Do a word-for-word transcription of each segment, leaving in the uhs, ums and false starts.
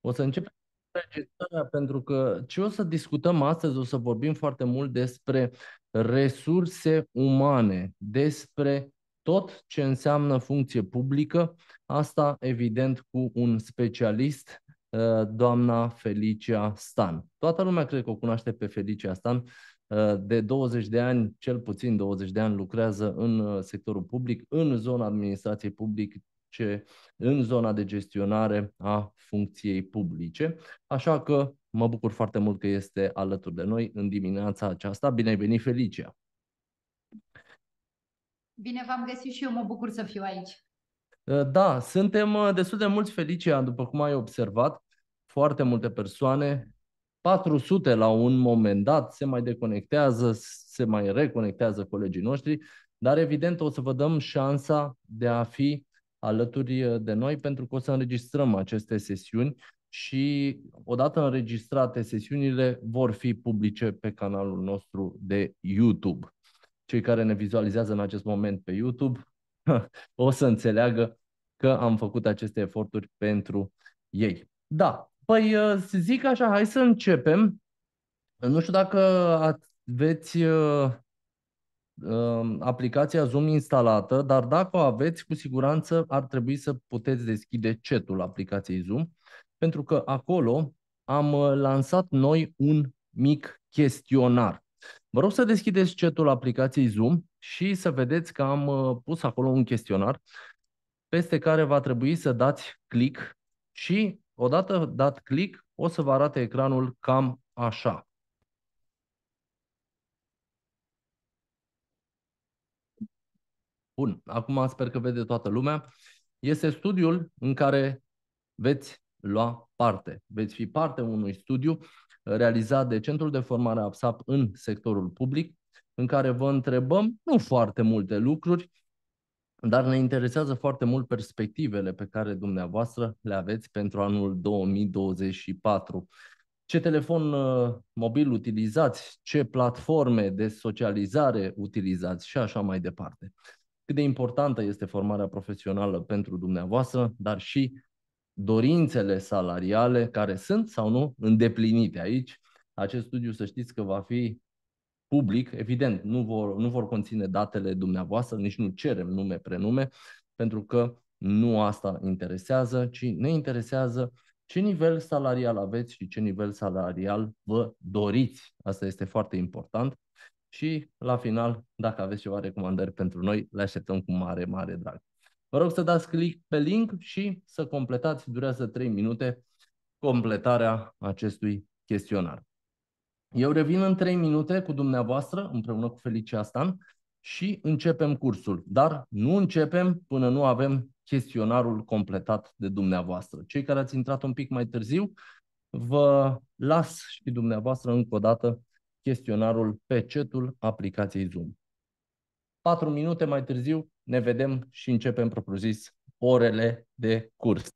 O să începem registrarea pentru că ce o să discutăm astăzi, o să vorbim foarte mult despre resurse umane, despre tot ce înseamnă funcție publică, asta evident cu un specialist, doamna Felicia Stan. Toată lumea cred că o cunoaște pe Felicia Stan. De douăzeci de ani, cel puțin douăzeci de ani, lucrează în sectorul public, în zona administrației publice, în zona de gestionare a funcției publice. Așa că mă bucur foarte mult că este alături de noi în dimineața aceasta. Bine ai venit, Felicia! Bine v-am găsit și eu, mă bucur să fiu aici. Da, suntem destul de mulți, Felicia, după cum ai observat, foarte multe persoane, patru sute la un moment dat, se mai deconectează, se mai reconectează colegii noștri, dar evident o să vă dăm șansa de a fi alături de noi pentru că o să înregistrăm aceste sesiuni și odată înregistrate sesiunile vor fi publice pe canalul nostru de YouTube. Cei care ne vizualizează în acest moment pe YouTube o să înțeleagă că am făcut aceste eforturi pentru ei. Da, păi să zic așa, hai să începem. Nu știu dacă aveți uh, uh, aplicația Zoom instalată, dar dacă o aveți, cu siguranță ar trebui să puteți deschide chat-ul aplicației Zoom, pentru că acolo am uh, lansat noi un mic chestionar. Vă rog să deschideți chat-ul aplicației Zoom și să vedeți că am uh, pus acolo un chestionar peste care va trebui să dați click și odată dat click o să vă arate ecranul cam așa. Bun, acum sper că vede toată lumea. Este studiul în care veți lua parte. Veți fi parte unui studiu realizat de Centrul de Formare APSAP în sectorul public, în care vă întrebăm nu foarte multe lucruri, dar ne interesează foarte mult perspectivele pe care dumneavoastră le aveți pentru anul două mii douăzeci și patru. Ce telefon uh, mobil utilizați, ce platforme de socializare utilizați și așa mai departe. Cât de importantă este formarea profesională pentru dumneavoastră, dar și dorințele salariale care sunt sau nu îndeplinite aici. Acest studiu, să știți că va fi public, evident, nu vor, nu vor conține datele dumneavoastră, nici nu cerem nume, prenume, pentru că nu asta interesează, ci ne interesează ce nivel salarial aveți și ce nivel salarial vă doriți. Asta este foarte important. Și la final, dacă aveți ceva recomandări pentru noi, le așteptăm cu mare, mare drag. Vă rog să dați click pe link și să completați, durează trei minute, completarea acestui chestionar. Eu revin în trei minute cu dumneavoastră, împreună cu Felicia Stan, și începem cursul. Dar nu începem până nu avem chestionarul completat de dumneavoastră. Cei care ați intrat un pic mai târziu, vă las și dumneavoastră încă o dată chestionarul pe chat-ul aplicației Zoom. Patru minute mai târziu ne vedem și începem propriu-zis orele de curs.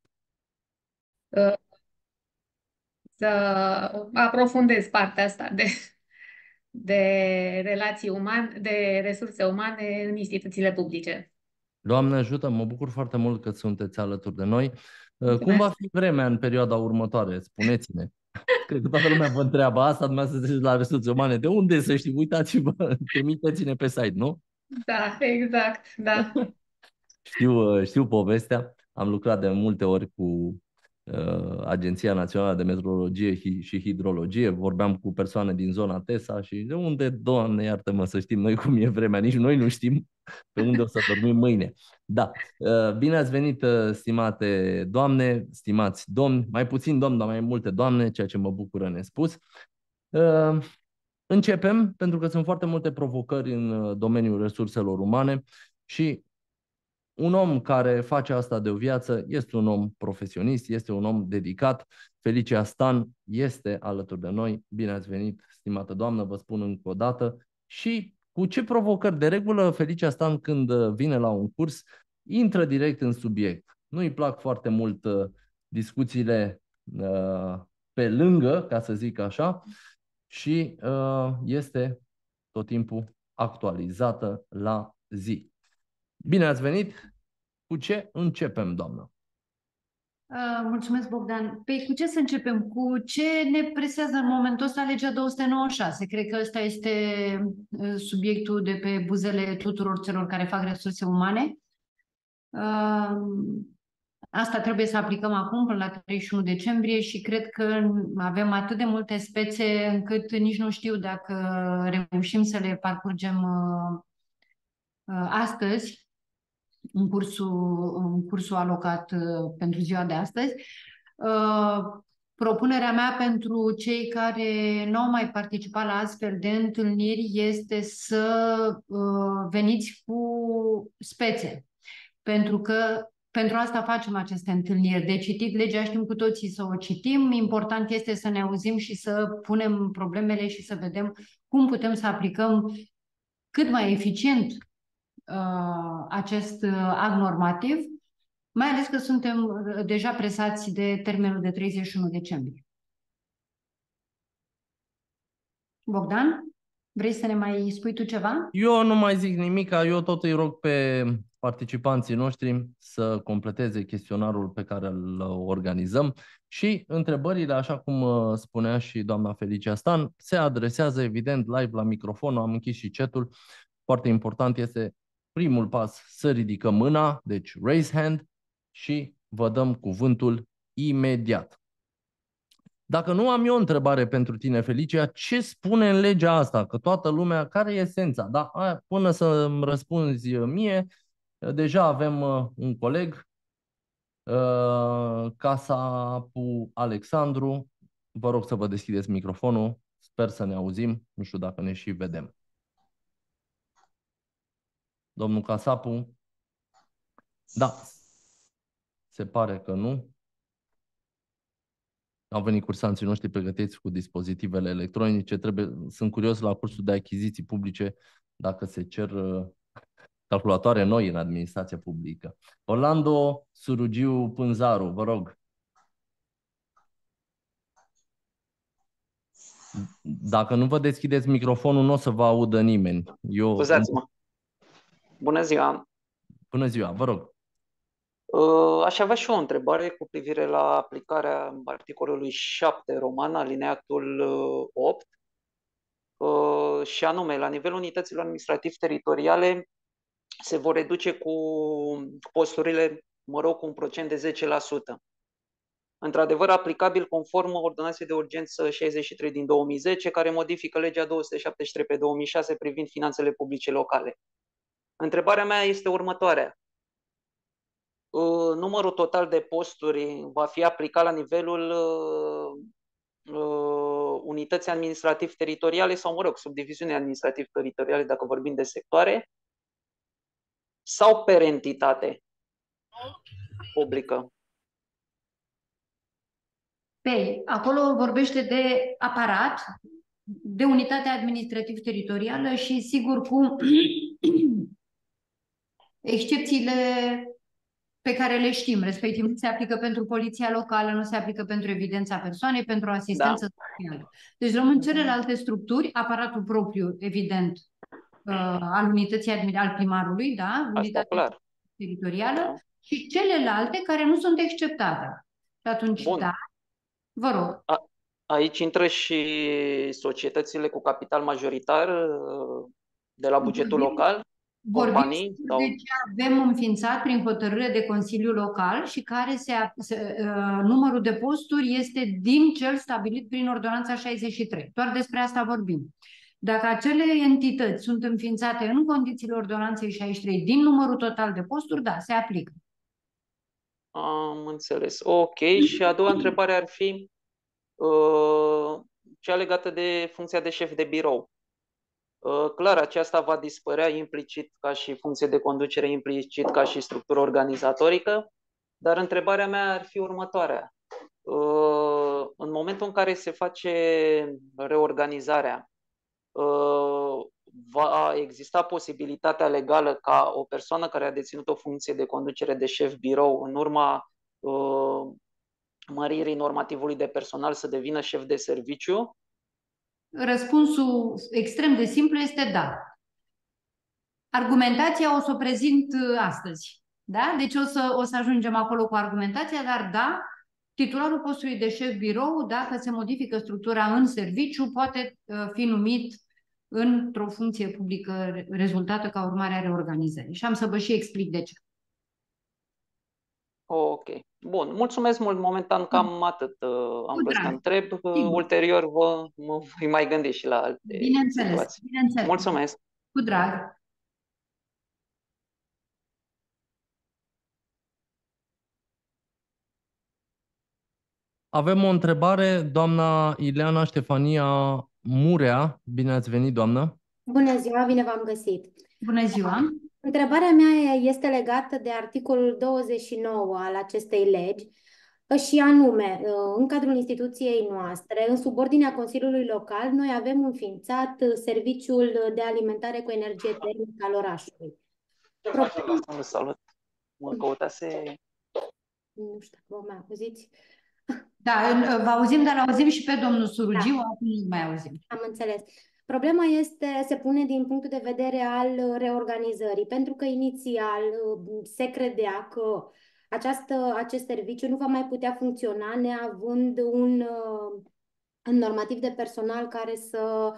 Să aprofundez partea asta de, de relații umane, de resurse umane în instituțiile publice. Doamne ajută, mă bucur foarte mult că sunteți alături de noi. Cum va Mulțumesc. fi vremea în perioada următoare? Spuneți-ne. Cred că toată lumea vă întreabă asta, dumneavoastră sunteți la resurse umane. De unde să știi? Uitați-vă, trimiteți-ne pe site, nu? Da, exact, da. Știu, știu povestea. Am lucrat de multe ori cu uh, Agenția Națională de Meteorologie și Hidrologie. Vorbeam cu persoane din zona TESA și de unde, Doamne, iartă-mă, să știm noi cum e vremea. Nici noi nu știm pe unde o să dormim mâine. Da, uh, bine ați venit, uh, stimate doamne, stimați domni, mai puțin domni, dar mai multe doamne, ceea ce mă bucură nespus. Uh, începem, pentru că sunt foarte multe provocări în uh, domeniul resurselor umane și un om care face asta de o viață este un om profesionist, este un om dedicat. Felicia Stan este alături de noi. Bine ați venit, stimată doamnă, vă spun încă o dată. Și cu ce provocări? De regulă, Felicia Stan, când vine la un curs, intră direct în subiect. Nu-i plac foarte mult uh, discuțiile uh, pe lângă, ca să zic așa, și uh, este tot timpul actualizată la zi. Bine ați venit! Cu ce începem, doamnă? Uh, mulțumesc, Bogdan. Păi cu ce să începem? Cu ce ne presează în momentul ăsta legea două sute nouăzeci și șase? Cred că ăsta este uh, subiectul de pe buzele tuturor celor care fac resurse umane. Uh, asta trebuie să aplicăm acum până la treizeci și unu decembrie și cred că avem atât de multe spețe încât nici nu știu dacă reușim să le parcurgem uh, uh, astăzi în cursul, în cursul alocat uh, pentru ziua de astăzi. Uh, propunerea mea pentru cei care nu au mai participat la astfel de întâlniri este să uh, veniți cu spețe, pentru că pentru asta facem aceste întâlniri. De citit legea știm cu toții să o citim, important este să ne auzim și să punem problemele și să vedem cum putem să aplicăm cât mai eficient uh, acest uh, act normativ, mai ales că suntem uh, deja presați de termenul de treizeci și unu decembrie. Bogdan, vrei să ne mai spui tu ceva? Eu nu mai zic nimic, eu tot îi rog pe participanții noștri să completeze chestionarul pe care îl organizăm și întrebările, așa cum spunea și doamna Felicia Stan, se adresează evident live la microfon, am închis și chat-ul. Foarte important este primul pas să ridicăm mâna, deci raise hand, și vă dăm cuvântul imediat. Dacă nu, am eu o întrebare pentru tine, Felicia. Ce spune în legea asta? Că toată lumea, care e esența? Da, până să îmi răspunzi mie, deja avem un coleg, Casapu Alexandru. Vă rog să vă deschideți microfonul. Sper să ne auzim. Nu știu dacă ne și vedem. Domnul Casapu? Da. Se pare că nu. Au venit cursanții noștri pregătiți cu dispozitivele electronice. Trebuie, sunt curios la cursul de achiziții publice dacă se cer uh, calculatoare noi în administrația publică. Orlando Surugiu Pânzaru, vă rog. Dacă nu vă deschideți microfonul, nu o să vă audă nimeni. Eu... Scuzați-mă. Bună ziua. Bună ziua, vă rog. Aș avea și o întrebare cu privire la aplicarea articolului șapte roman, alineatul opt, și anume, la nivelul unităților administrativ-teritoriale se vor reduce cu posturile, mă rog, cu un procent de zece la sută. Într-adevăr, aplicabil conform ordonanței de urgență șaizeci și trei din două mii zece, care modifică legea două sute șaptezeci și trei pe două mii șase privind finanțele publice locale. Întrebarea mea este următoarea. Numărul total de posturi va fi aplicat la nivelul uh, uh, unității administrativ-teritoriale sau, mă rog, subdiviziunii administrativ-teritoriale, dacă vorbim de sectoare, sau per entitate publică? Păi, acolo vorbește de aparat, de unitate administrativ-teritorială și, sigur, cu excepțiile pe care le știm, respectiv nu se aplică pentru poliția locală, nu se aplică pentru evidența persoanei, pentru asistență da. socială. Deci rămân celelalte structuri, aparatul propriu, evident, uh, al unității al primarului, da, unitatea teritorială, da. Și celelalte care nu sunt exceptate. Și atunci, Bun. da, vă rog. A, aici intră și societățile cu capital majoritar de la bugetul Vorbim. local? Vorbim sau... de ce avem înființat prin hotărâre de Consiliu Local și care se, se, uh, numărul de posturi este din cel stabilit prin ordonanța șaizeci și trei. Doar despre asta vorbim. Dacă acele entități sunt înființate în condițiile ordonanței șaizeci și trei din numărul total de posturi, da, se aplică. Am înțeles. Ok. Și a doua întrebare ar fi uh, cea legată de funcția de șef de birou. Clar, aceasta va dispărea implicit ca și funcție de conducere, implicit ca și structură organizatorică, dar întrebarea mea ar fi următoarea. În momentul în care se face reorganizarea, va exista posibilitatea legală ca o persoană care a deținut o funcție de conducere de șef birou în urma măririi normativului de personal să devină șef de serviciu? Răspunsul extrem de simplu este da. Argumentația o să o prezint astăzi. Da? Deci o să, o să ajungem acolo cu argumentația, dar da, titularul postului de șef birou, dacă se modifică structura în serviciu, poate uh, fi numit într-o funcție publică rezultată ca urmare a reorganizării. Și am să vă și explic de ce. Ok. Bun. Mulțumesc mult. Momentan cam atât uh, am vrut să întreb. Uh, ulterior vă, mă voi mai gândi și la alte Bineînțeles, situații. bineînțeles. Mulțumesc. Cu drag. Avem o întrebare, doamna Ileana Ștefania Murea. Bine ați venit, doamnă. Bună ziua, bine v-am găsit. Bună ziua. Întrebarea mea este legată de articolul douăzeci și nouă al acestei legi și anume, în cadrul instituției noastre, în subordinea Consiliului Local, noi avem înființat Serviciul de Alimentare cu Energie Termică al orașului. Problem... Salut, salut. Mă căutase... Nu știu, vă mai auziți? Da, vă auzim, dar auzim și pe domnul Surugiu, da. Acum nu mai auzim. Am înțeles. Problema este, se pune din punctul de vedere al reorganizării, pentru că inițial se credea că această, acest serviciu nu va mai putea funcționa neavând un, un normativ de personal care să,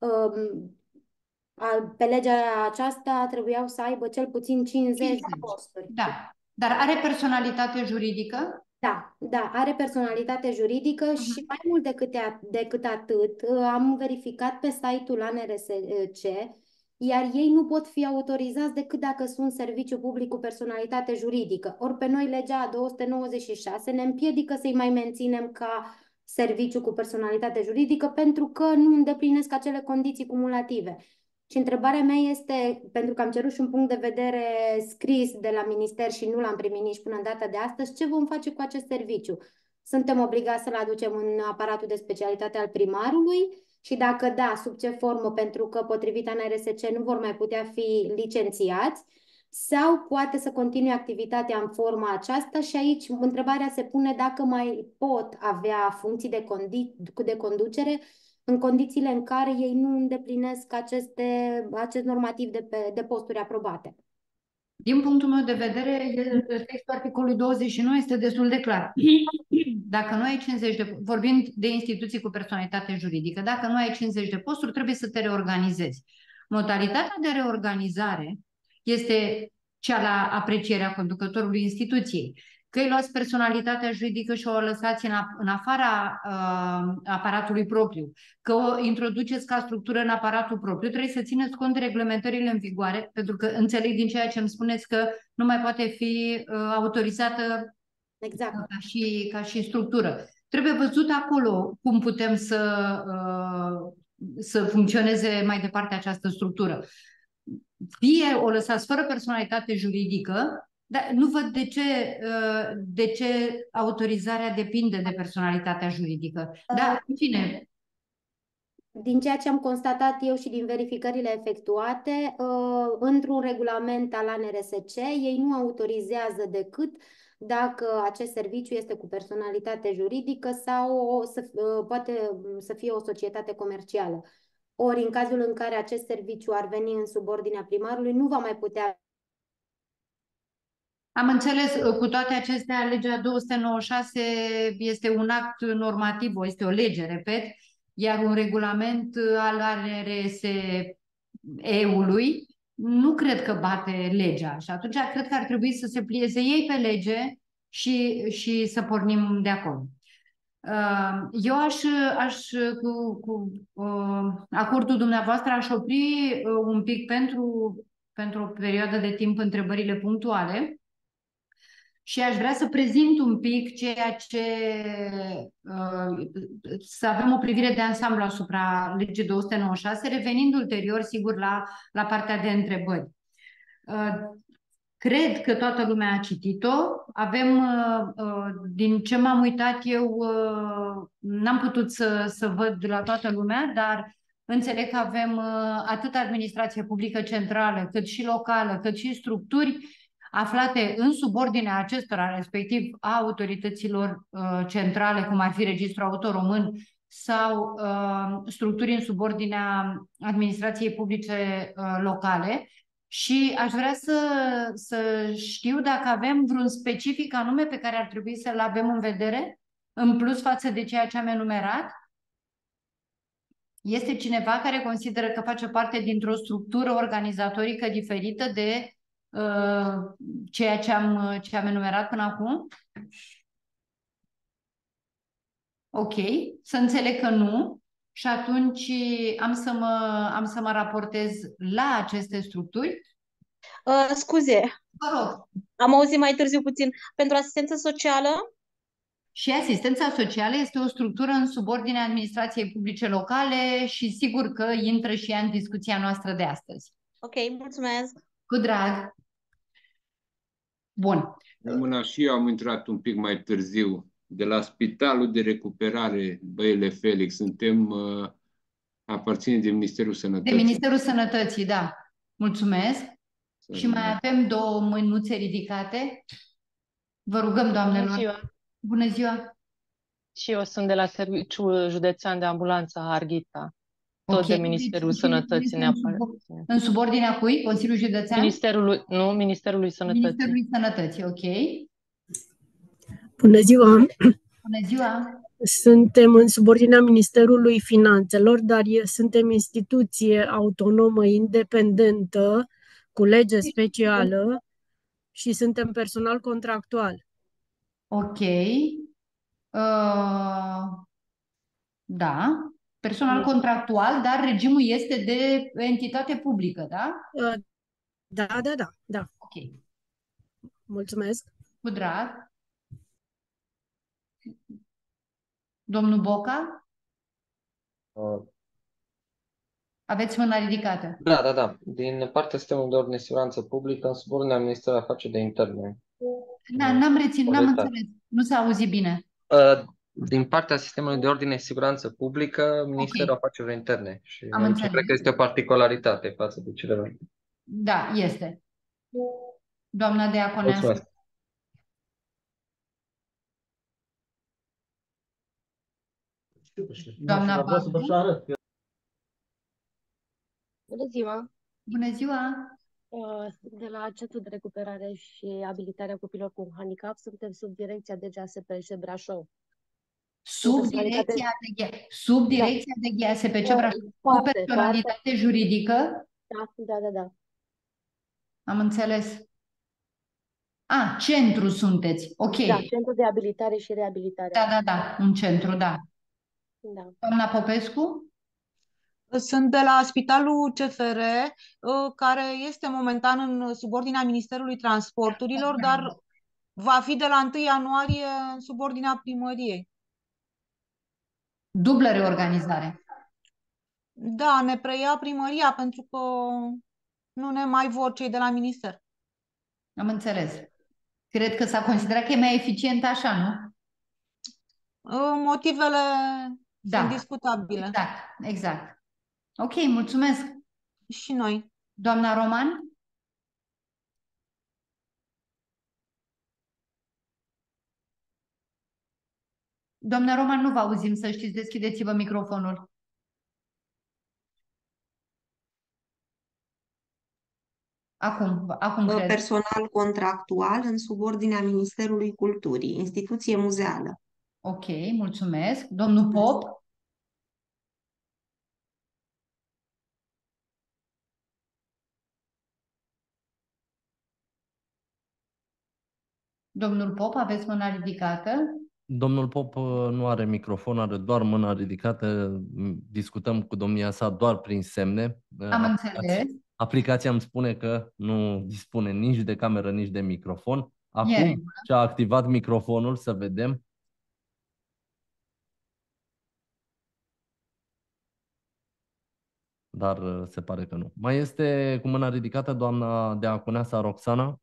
pe legea aceasta, trebuiau să aibă cel puțin cincizeci de posturi. Da, dar are personalitate juridică? Da, da, are personalitate juridică uh-huh. și mai mult decât, decât atât, am verificat pe site-ul A N R S C, iar ei nu pot fi autorizați decât dacă sunt serviciu public cu personalitate juridică. Ori pe noi legea două sute nouăzeci și șase ne împiedică să-i mai menținem ca serviciu cu personalitate juridică pentru că nu îndeplinesc acele condiții cumulative. Și întrebarea mea este, pentru că am cerut și un punct de vedere scris de la minister și nu l-am primit nici până în data de astăzi, ce vom face cu acest serviciu? Suntem obligați să-l aducem în aparatul de specialitate al primarului? Și dacă da, sub ce formă? Pentru că potrivit A N R S C nu vor mai putea fi licențiați? Sau poate să continue activitatea în forma aceasta? Și aici întrebarea se pune dacă mai pot avea funcții de, condi- de conducere în condițiile în care ei nu îndeplinesc aceste, acest normativ de, pe, de posturi aprobate. Din punctul meu de vedere, textul articolului douăzeci și nouă este destul de clar. Dacă nu ai cincizeci de, vorbind de instituții cu personalitate juridică, dacă nu ai cincizeci de posturi, trebuie să te reorganizezi. Modalitatea de reorganizare este cea la aprecierea conducătorului instituției. Că îi luați personalitatea juridică și o lăsați în, în afara uh, aparatului propriu, că o introduceți ca structură în aparatul propriu, trebuie să țineți cont de reglementările în vigoare, pentru că înțeleg din ceea ce îmi spuneți că nu mai poate fi uh, autorizată exact. ca, și, ca și structură. Trebuie văzut acolo cum putem să, uh, să funcționeze mai departe această structură. Fie o lăsați fără personalitate juridică, dar nu văd de ce, de ce autorizarea depinde de personalitatea juridică. Dar, în fine. Din ceea ce am constatat eu și din verificările efectuate, într-un regulament al A N R S C, ei nu autorizează decât dacă acest serviciu este cu personalitate juridică sau o, să, poate să fie o societate comercială. Ori, în cazul în care acest serviciu ar veni în subordinea primarului, nu va mai putea. Am înțeles, cu toate acestea, legea două sute nouăzeci și șase este un act normativ, este o lege, repet, iar un regulament al A N R S E-ului nu cred că bate legea. Și atunci cred că ar trebui să se plieze ei pe lege și, și să pornim de acolo. Eu aș, aș cu, cu acordul dumneavoastră, aș opri un pic pentru, pentru o perioadă de timp întrebările punctuale și aș vrea să prezint un pic ceea ce, să avem o privire de ansamblu asupra legii două sute nouăzeci și șase, revenind ulterior, sigur, la, la partea de întrebări. Cred că toată lumea a citit-o. Avem, din ce m-am uitat eu, n-am putut să, să văd la toată lumea, dar înțeleg că avem atât administrație publică centrală, cât și locală, cât și structuri aflate în subordinea acestora, respectiv a autorităților centrale, cum ar fi Registrul Auto Român, sau structuri în subordinea administrației publice locale, Și aș vrea să, să știu dacă avem vreun specific anume pe care ar trebui să-l avem în vedere, în plus față de ceea ce am enumerat. Este cineva care consideră că face parte dintr-o structură organizatorică diferită de uh, ceea ce am, ce am enumerat până acum? Ok, să înțeleg că nu și atunci am să mă, am să mă raportez la aceste structuri. Uh, scuze, Vă rog. am auzit mai târziu puțin. Pentru asistență socială? Și asistența socială este o structură în subordinea administrației publice locale și sigur că intră și ea în discuția noastră de astăzi. Ok, mulțumesc. Cu drag. Bun. Rămâna și eu am intrat un pic mai târziu de la Spitalul de Recuperare Băile Felix. Suntem, uh, aparține de Ministerul De Sănătății. Ministerul Sănătății, da. Mulțumesc. Să Și mai avem două mânuțe ridicate. Vă rugăm, doamnelor. Bună ziua! Bună ziua! Și eu sunt de la Serviciul Județean de Ambulanță Harghita, tot Ok. de Ministerul Deci, Sănătății în neapărat. sub- În subordinea cui? Consiliul Județean? Ministerului, nu, Ministerului Sănătății. Ministerului Sănătății, ok. Bună ziua! Bună ziua! Suntem în subordinea Ministerului Finanțelor, dar e- suntem instituție autonomă, independentă, cu lege specială și suntem personal contractual. Ok. Uh, da. Personal contractual, dar regimul este de entitate publică, da? Uh, Da, da, da, da. Ok. Mulțumesc. Cu drag. Domnul Boca, Uh, aveți mâna ridicată. Da, da, da. Din partea sistemului de ordine și siguranță publică, în subordinea Ministerului Afaceri de Interne. Da, n-am reținut, n-am Corectat. înțeles. Nu s-a auzit bine. Uh, Din partea sistemului de ordine și siguranță publică, Ministerul Afacerilor Interne. Și Am aici înțeles. cred că este o particularitate față de celelalte. Da, este. Doamna Deaconeasă. Mulțumesc. Doamna Bancu. Bună ziua! Bună ziua! Uh, De la Centrul de Recuperare și Abilitare a Copilor cu Handicap, suntem sub direcția D G A S P C Brașov. Sub personalitate- direcția de G- sub direcția de G S P C Brașov, cu Foarte, personalitate juridică, Da, da, da, da. am înțeles. A, centru sunteți, ok. Da, Centrul de Abilitare și Reabilitare. Da, da, da, un centru, da. Da. Doamna Popescu? Sunt de la Spitalul C F R, uh, care este momentan în subordinea Ministerului Transporturilor, dar va fi de la întâi ianuarie în subordinea primăriei. Dublă reorganizare. Da, ne preia primăria pentru că nu ne mai vor cei de la minister. Am înțeles. Cred că s-a considerat că e mai eficient așa, nu? Uh, Motivele Da. sunt discutabile. Exact, exact. Ok, mulțumesc. Și noi. Doamna Roman? Doamna Roman, nu vă auzim, să știți, deschideți-vă microfonul. Acum, acum cred. Personal contractual în subordinea Ministerului Culturii, instituție muzeală. Ok, mulțumesc. Domnul Pop? Domnul Pop, aveți mâna ridicată? Domnul Pop uh, nu are microfon, are doar mâna ridicată. M- Discutăm cu domnia sa doar prin semne. Uh, Am aplicația- înțeles. Aplicația îmi spune că nu dispune nici de cameră, nici de microfon. E Acum regulă. ce-a activat microfonul, să vedem. Dar uh, se pare că nu. Mai este cu mâna ridicată doamna Deaconeasa Roxana?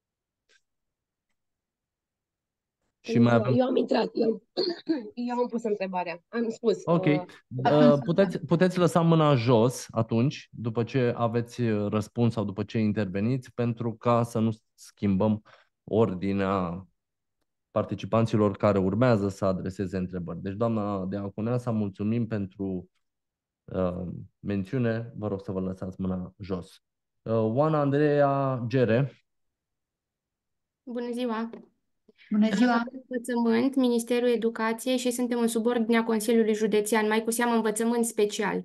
Și mai eu, avem... eu am intrat, eu, eu am pus întrebarea. Am spus. Ok. uh, Uh, Puteți, puteți lăsa mâna jos atunci, după ce aveți uh, răspuns sau după ce interveniți, pentru ca să nu schimbăm ordinea participanților care urmează să adreseze întrebări. Deci, doamna Deaconeasa, mulțumim pentru uh, mențiune. Vă rog să vă lăsați mâna jos. Oana Andreea Gere. Bună ziua! Bună ziua! Învățământ, Ministerul Educației și suntem în subordinea Consiliului Județean, mai cu seamă învățământ special.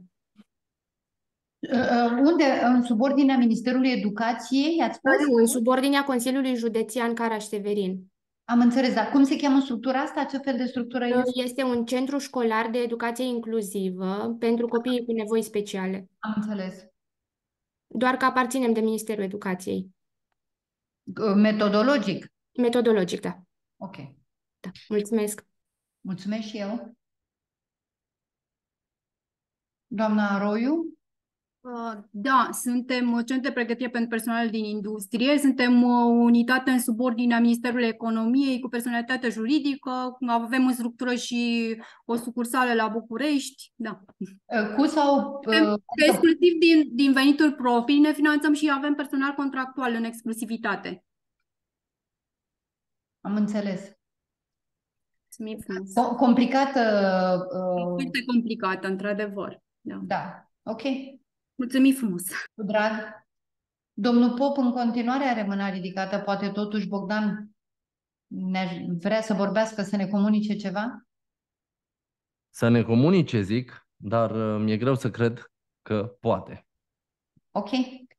Unde? În subordinea Ministerului Educației, ați spus? Nu, în subordinea Consiliului Județean Caraș-Severin. Am înțeles, dar cum se cheamă structura asta? Ce fel de structură este? Este un centru școlar de educație inclusivă pentru copiii cu nevoi speciale. Am înțeles. Doar că aparținem de Ministerul Educației. Metodologic? Metodologic, da. Ok. Da, mulțumesc. Mulțumesc și eu. Doamna Roiu? Da, suntem centru de pregătire pentru personal din industrie, suntem o unitate în subordinea Ministerului Economiei cu personalitate juridică, avem în structură și o sucursală la București, da. Cu sau... Uh, exclusiv din, din venituri proprii ne finanțăm și avem personal contractual în exclusivitate. Am înțeles. Com complicată. Uh... Foarte complicată, într-adevăr. Da. Da, ok. Mulțumim frumos! Cu drag! Domnul Pop în continuare are mâna ridicată, poate totuși Bogdan ne vrea să vorbească, să ne comunice ceva? Să ne comunice, zic, dar uh, mi-e greu să cred că poate. Ok.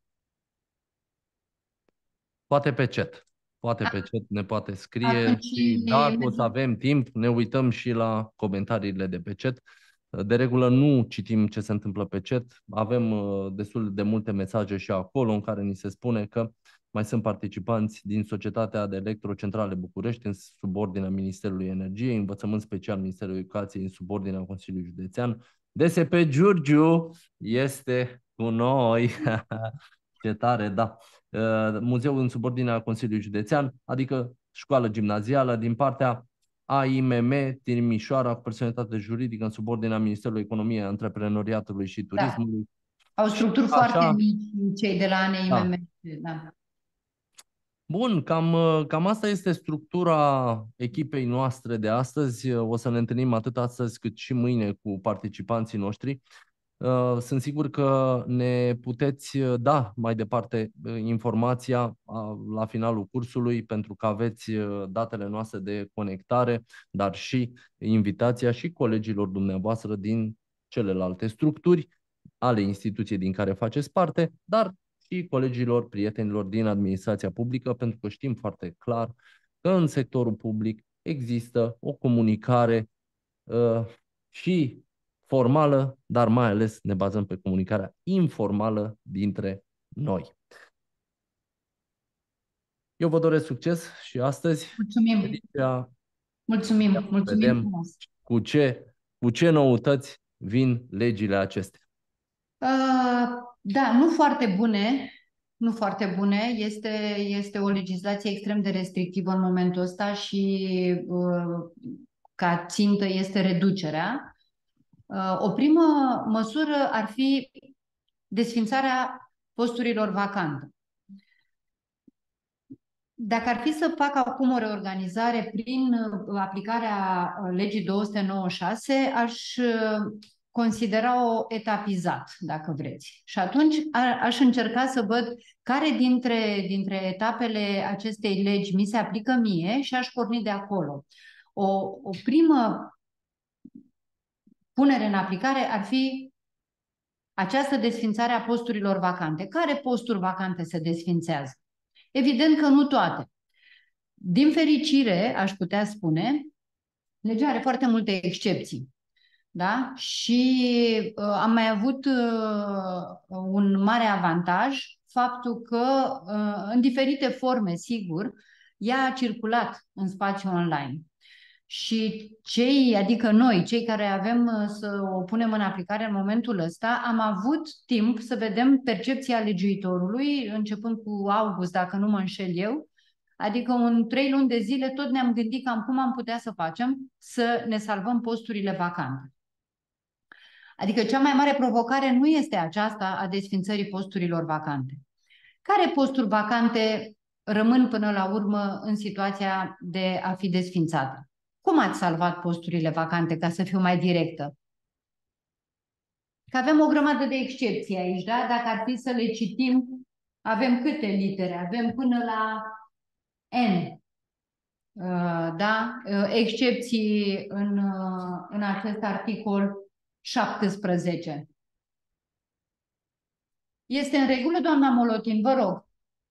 Poate pe chat. Poate pe chat ne poate scrie. Atunci și ne... dacă o să avem timp, ne uităm și la comentariile de pe chat. De regulă nu citim ce se întâmplă pe chat, avem uh, destul de multe mesaje și acolo în care ni se spune că mai sunt participanți din Societatea de Electrocentrale București în subordinea Ministerului Energiei, Învățământ Special Ministerul Educației în subordinea Consiliului Județean. D S P Giurgiu este cu noi. Ce tare, da. Uh, Muzeul în subordinea Consiliului Județean, adică școală gimnazială din partea A I M M Timișoara, personalitate juridică în subordinea Ministerului Economiei, Antreprenoriatului și Turismului. Da. Au structuri Așa. foarte mici cei de la A N I M M. Da. Da. Bun, cam, cam asta este structura echipei noastre de astăzi. O să ne întâlnim atât astăzi cât și mâine cu participanții noștri. Sunt sigur că ne puteți da mai departe informația la finalul cursului, pentru că aveți datele noastre de conectare, dar și invitația și colegilor dumneavoastră din celelalte structuri ale instituției din care faceți parte, dar și colegilor, prietenilor din administrația publică, pentru că știm foarte clar că în sectorul public există o comunicare uh, și formală, dar mai ales ne bazăm pe comunicarea informală dintre noi. Eu vă doresc succes și astăzi. Mulțumim. Felicia, mulțumim, mulțumim vedem frumos. Cu ce, cu ce noutăți vin legile acestea. Uh, da, nu foarte bune, nu foarte bune. Este, este o legislație extrem de restrictivă în momentul ăsta și uh, ca țintă este reducerea. O primă măsură ar fi desfințarea posturilor vacante. Dacă ar fi să fac acum o reorganizare prin aplicarea legii două sute nouăzeci și șase, aș considera-o etapizat, dacă vreți. Și atunci aș încerca să văd care dintre, dintre etapele acestei legi mi se aplică mie și aș porni de acolo. O, o primă punere în aplicare ar fi această desfințare a posturilor vacante. Care posturi vacante se desfințează? Evident că nu toate. Din fericire, aș putea spune, legea are foarte multe excepții. Da? Și uh, am mai avut uh, un mare avantaj, faptul că uh, în diferite forme, sigur, ea a circulat în spațiu online. Și cei, adică noi, cei care avem să o punem în aplicare în momentul ăsta, am avut timp să vedem percepția legiuitorului, începând cu august, dacă nu mă înșel eu, adică în trei luni de zile tot ne-am gândit cam cum am putea să facem să ne salvăm posturile vacante. Adică cea mai mare provocare nu este aceasta a desfințării posturilor vacante. Care posturi vacante rămân până la urmă în situația de a fi desfințate? Cum ați salvat posturile vacante, ca să fiu mai directă? Că avem o grămadă de excepții aici, da? Dacă ar fi să le citim Avem câte litere? Avem până la N. Uh, da? Uh, excepții în, uh, în acest articol șaptesprezece. Este în regulă, doamna Molotin? Vă rog.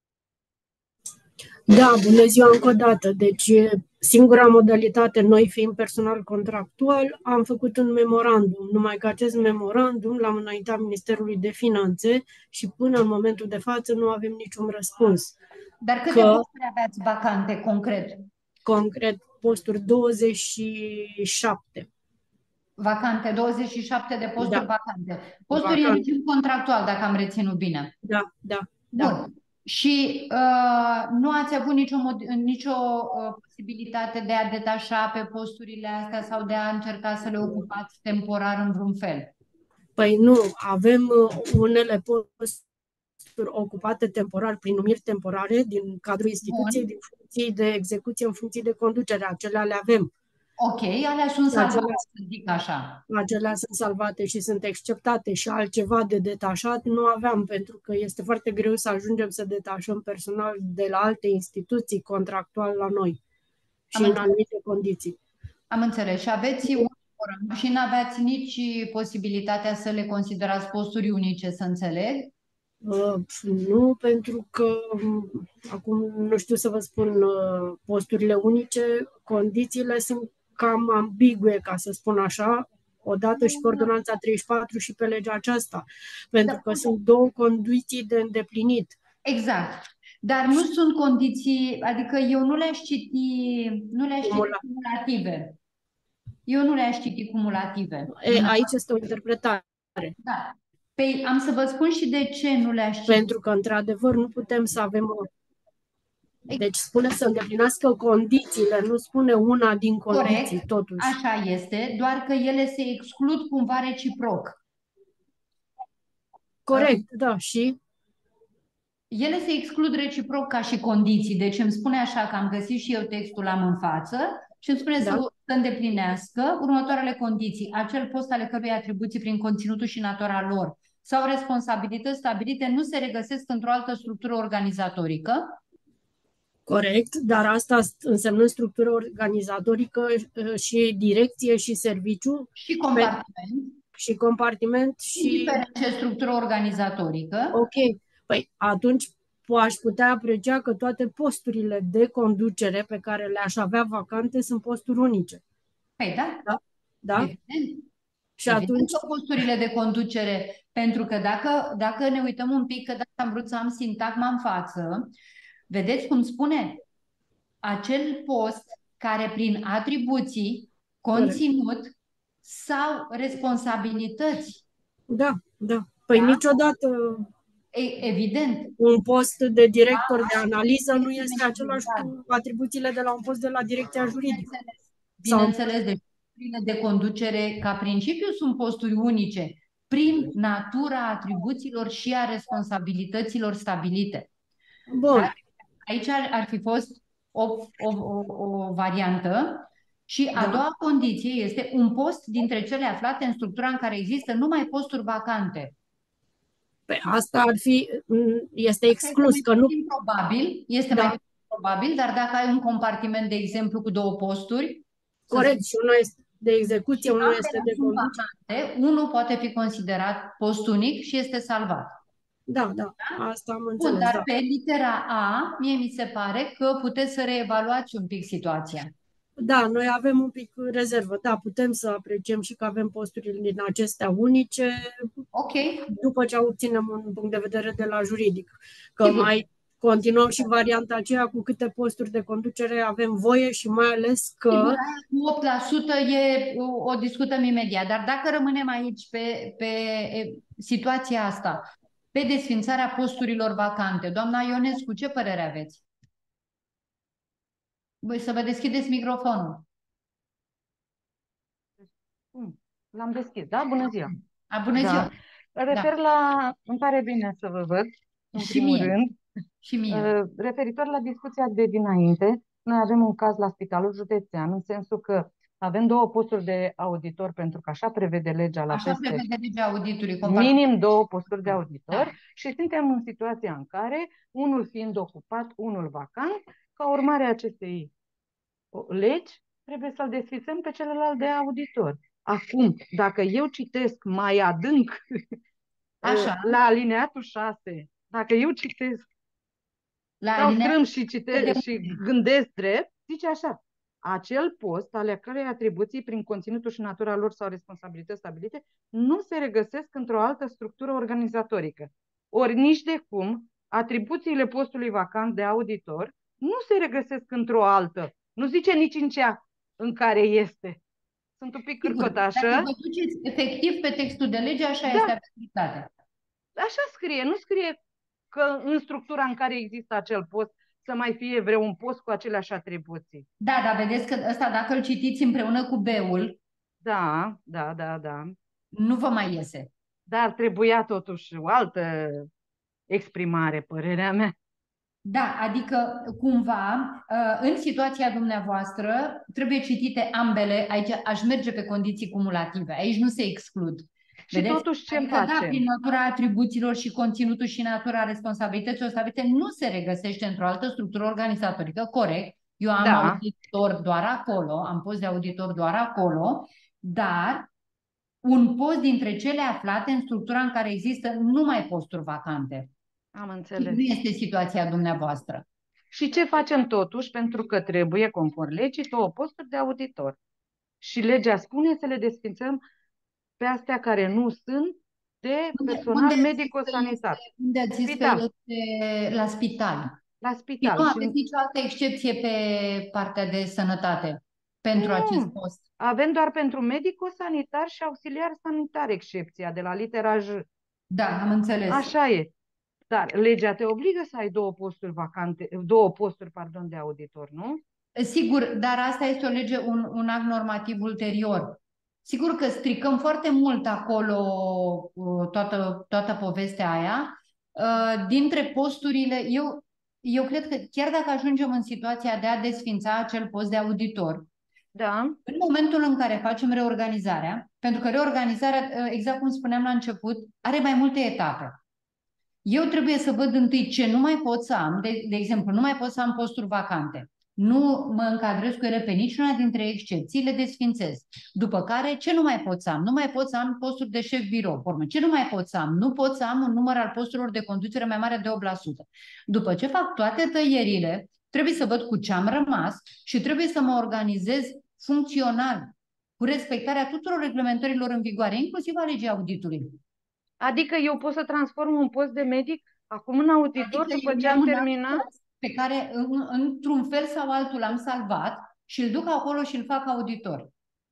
Da, bună ziua încă o dată. Deci, singura modalitate, noi fiind personal contractual, am făcut un memorandum, numai că acest memorandum l-am înaintat Ministerului de Finanțe și până în momentul de față nu avem niciun răspuns. Dar câte că, posturi aveați vacante, concret? Concret, posturi douăzeci și șapte. Vacante, douăzeci și șapte de posturi Da. vacante. Posturi Vacante. în regim contractual, dacă am reținut bine. Da, da. Bun. Da. Și uh, nu ați avut nicio, mod- nicio uh, posibilitate de a detașa pe posturile astea sau de a încerca să le ocupați temporar în vreun fel? Păi nu, avem uh, unele posturi ocupate temporar, prin numiri temporare, din cadrul instituției, Bun. din funcții de execuție în funcții de conducere. Acelea le avem. Ok, alea sunt Acelea- salvate, să zic așa. Acelea sunt salvate și sunt acceptate și altceva de detașat nu aveam, pentru că este foarte greu să ajungem să detașăm personal de la alte instituții contractual la noi și Am în înțeles. anumite condiții. Am înțeles. Și aveți un forum și nu aveați nici posibilitatea să le considerați posturi unice, să înțeleg? Uh, nu, pentru că um, acum nu știu să vă spun uh, posturile unice, condițiile sunt cam ambigue, ca să spun așa, odată și pe ordonanța treizeci și patru și pe legea aceasta, pentru Da. că sunt două condiții de îndeplinit. Exact. Dar nu sunt condiții, adică eu nu le-aș citi, nu le-aș citi Cumula- cumulative. Eu nu le-aș citi cumulative. E, aici este o interpretare. Da. Păi am să vă spun și de ce nu le-aș citi. Pentru că, într-adevăr, nu putem să avem o... Deci spune să îndeplinească condițiile, nu spune una din condiții, Corect, totuși. așa este, doar că ele se exclud cumva reciproc. Corect, da, și... Ele se exclud reciproc ca și condiții, deci îmi spune așa că am găsit și eu textul, am în față și îmi spune Da. să, să îndeplinească următoarele condiții. Acel post ale cărui atribuții prin conținutul și natura lor sau responsabilități stabilite nu se regăsesc într-o altă structură organizatorică. Corect, dar asta însemnând structură organizatorică uh, și direcție și serviciu Și compartiment. și compartiment și... Indiferent ce structură organizatorică. Ok, păi atunci aș putea aprecia că toate posturile de conducere pe care le-aș avea vacante sunt posturi unice. Păi da, Da? Da? evident. Și Evident atunci... că posturile de conducere, pentru că dacă, dacă ne uităm un pic, că dacă am vrut să am sintagma în față, vedeți cum spune? Acel post care prin atribuții, conținut sau responsabilități. Da, da. Păi Da? niciodată E, evident. un post de director Da, de analiză nu este este același menționat. cu atribuțiile de la un post de la direcția juridică. Sau- Bineînțeles, deci posturile de conducere ca principiu sunt posturi unice prin natura atribuțiilor și a responsabilităților stabilite. Bun. Dar aici ar, ar fi fost o, o, o, o variantă și a Da. doua condiție este un post dintre cele aflate în structura în care există numai posturi vacante. Pe asta ar fi, este exclus, Este că mai nu... puțin probabil, este Da. mai puțin probabil, dar dacă ai un compartiment, de exemplu, cu două posturi, să Corect, și unul este de execuție, unul ambele este de sunt conducere. vacante, unul poate fi considerat post unic și este salvat. Da, da, asta am Bun, înțeles, dar da. pe litera A, mie mi se pare că puteți să reevaluați un pic situația. Da, noi avem un pic rezervă. Da, putem să apreciem și că avem posturi din acestea unice, Ok. după ce obținem un punct de vedere de la juridic. Că Sigur. mai continuăm și varianta aceea cu câte posturi de conducere avem voie și mai ales că... Sigur, aia cu opt la sută e, o, o discutăm imediat, dar dacă rămânem aici pe, pe e, situația asta, pe desfințarea posturilor vacante, doamna Ionescu, ce părere aveți? Voi să vă deschideți microfonul. L-am deschis, da? Bună ziua! A, bună Da. ziua! Refer la... Îmi pare bine să vă văd, în Și primul mie. rând. Și mie. Uh, Referitor la discuția de dinainte, noi avem un caz la Spitalul Județean, în sensul că Avem două posturi de auditor, pentru că așa prevede legea la Așa peste prevede legea auditului. Conform. minim două posturi de auditor Da. și suntem în situația în care, unul fiind ocupat, unul vacant, ca urmare a acestei legi, trebuie să-l desfițăm pe celălalt de auditor. Acum, dacă eu citesc mai adânc Așa. la alineatul șase, dacă eu citesc, La stau alineatul strâmb și, citesc, și gândesc drept, zice așa: acel post, ale cărei atribuții prin conținutul și natura lor sau responsabilități stabilite, nu se regăsesc într-o altă structură organizatorică. Ori nici de cum atribuțiile postului vacant de auditor nu se regăsesc într-o altă. Nu zice nici în cea în care este. Sunt un pic cârcotașă. Dacă vă duceți efectiv pe textul de lege, așa Da. este abilitatea. Așa scrie, nu scrie că în structura în care există acel post să mai fie vreun post cu aceleași atribuții. Da, dar vedeți că ăsta, dacă îl citiți împreună cu B-ul, Da, da, da, da. nu vă mai iese. Dar trebuia totuși o altă exprimare, părerea mea. Da, adică cumva, în situația dumneavoastră, trebuie citite ambele. Aici aș merge pe condiții cumulative. Aici nu se exclud. Și Vedeți? totuși ce Adică, facem? da, prin natura atribuțiilor și conținutul și natura responsabilităților stabilite, nu se regăsește într-o altă structură organizatorică, corect. Eu am Da. auditor doar acolo, am post de auditor doar acolo, dar un post dintre cele aflate în structura în care există numai posturi vacante. Am Și înțeles. nu este situația dumneavoastră. Și ce facem totuși? Pentru că trebuie, conform legii, două posturi de auditor. Și legea spune să le desfințăm pe astea care nu sunt de personal medico-sanitar. Unde ați zis că Spital. este la spital. La Și spital. nu Și aveți nicio altă excepție pe partea de sănătate pentru Nu. acest post. avem doar pentru medico-sanitar și auxiliar sanitar excepția de la litera J. Da, am înțeles. Așa e. Dar legea te obligă să ai două posturi vacante, două posturi, pardon, de auditor, nu? Sigur, dar asta este o lege, un, un act normativ ulterior. Sigur că stricăm foarte mult acolo uh, toată, toată povestea aia. Uh, Dintre posturile, eu, eu cred că chiar dacă ajungem în situația de a desfința acel post de auditor, Da. în momentul în care facem reorganizarea, pentru că reorganizarea, uh, exact cum spuneam la început, are mai multe etape. Eu trebuie să văd întâi ce nu mai pot să am, de, de exemplu, nu mai pot să am posturi vacante. Nu mă încadrez cu ele pe niciuna dintre excepții, le desfințez. După care, ce nu mai pot să am? Nu mai pot să am posturi de șef birou. Formă. Ce nu mai pot să am? Nu pot să am un număr al posturilor de conducere mai mare de opt la sută. După ce fac toate tăierile, trebuie să văd cu ce am rămas și trebuie să mă organizez funcțional, cu respectarea tuturor reglementărilor în vigoare, inclusiv a legii auditului. Adică eu pot să transform un post de medic acum în auditor Adică după eu ce iau am un terminat? post pe care în, într-un fel sau altul l-am salvat și îl duc acolo și îl fac auditor.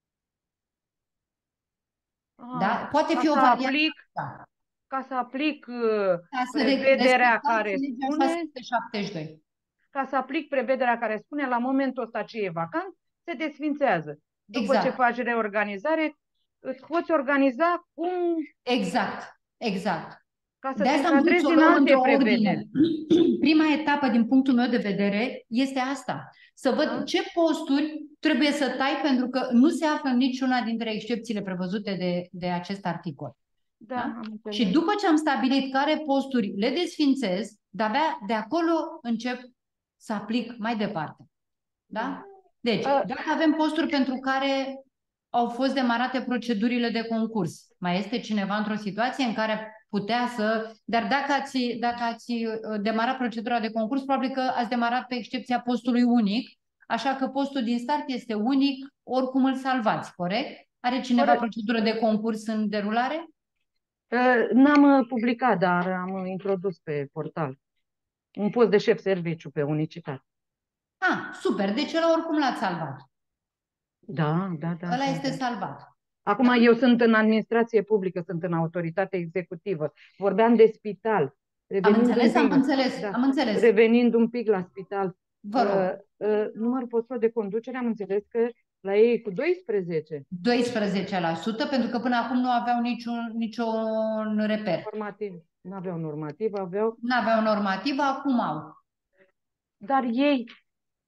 Ah, Da? Poate ca fi o să variantă. aplic, Da. ca să aplic uh, Ca să prevederea respectați care legea spune, șase sute șaptezeci și doi. ca să aplic prevederea care spune la momentul ăsta ce e vacant, se desfințează. După Exact. ce faci reorganizare, îți poți organiza cum, Exact. Exact. ca să De te asta am vrut încadrezi să o în luăm alte într-o prevederi. ordine. Prima etapă, din punctul meu de vedere, este asta. Să văd Da. ce posturi trebuie să tai pentru că nu se află în niciuna dintre excepțiile prevăzute de, de acest articol. Da, Da? am înțeles. Și după ce am stabilit care posturi le desfințez, de-abia de acolo încep să aplic mai departe. Da? Deci, Uh, dacă avem posturi pentru care au fost demarate procedurile de concurs, mai este cineva într-o situație în care putea să... Dar dacă ați, dacă ați uh, demarat procedura de concurs, probabil că ați demarat pe excepția postului unic, așa că postul din start este unic, oricum îl salvați, corect? Are cineva Corect. procedură de concurs în derulare? Uh, N-am uh, publicat, dar am introdus pe portal un post de șef serviciu pe unicitate. Ah, super, deci ăla oricum l-ați salvat. Da, da, da. Ăla da, este da. salvat. Acum eu sunt în administrație publică, sunt în autoritate executivă. Vorbeam de spital. Am Revenind înțeles, un am pic, înțeles, da, am înțeles. revenind un pic la spital, Vă rog. uh, uh, numărul posturilor de conducere, am înțeles că la ei e cu doisprezece. doisprezece la sută, pentru că până acum nu aveau niciun, niciun reper. Normativ. Nu aveau normativ, aveau... Nu aveau normativă, acum au. Dar ei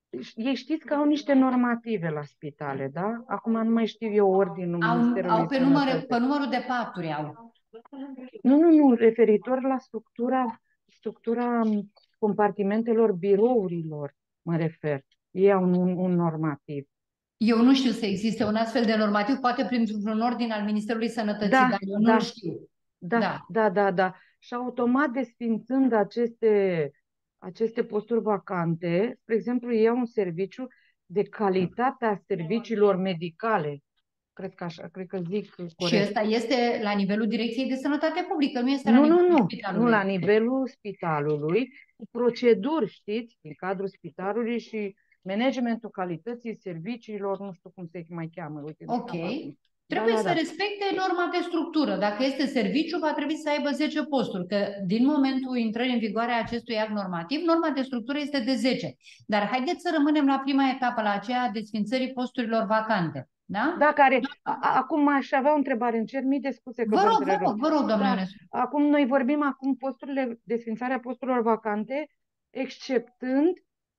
ei știți că au niște normative la spitale, da? Acum nu mai știu eu ordinul Au, Ministerului au pe, număr, Sănătății. pe numărul de paturi au. Nu, nu, nu, referitor la structura, structura compartimentelor birourilor, mă refer. Ei au un, un normativ. Eu nu știu să existe un astfel de normativ, poate printr-un ordin al Ministerului Sănătății, Da, dar eu da, nu-l știu. da, Da. da, da, da. Și automat desfințând aceste, aceste posturi vacante, spre exemplu, ei au un serviciu de calitatea serviciilor medicale. Cred că așa, cred că zic Și corect. ăsta este la nivelul Direcției de Sănătate Publică, nu este la Nu, nu, nivelul nu, spitalului. nu la nivelul spitalului, cu proceduri, știți, în cadrul spitalului și managementul calității serviciilor, nu știu cum se mai cheamă. Uite, Ok. acum. Trebuie Da, să da, da. respecte norma de structură. Dacă este serviciu, va trebui să aibă zece posturi, că din momentul intrării în vigoare a acestui act normativ, norma de structură este de zece. Dar haideți să rămânem la prima etapă, la aceea a desfințării posturilor vacante. Da? Da, care, a, a- acum aș avea o întrebare, îmi cer mii de scuze că Vă vă rog, vă întrerup. rog, vă rog, doamne Da, Ionescu. acum noi vorbim acum posturile, desfințarea posturilor vacante, exceptând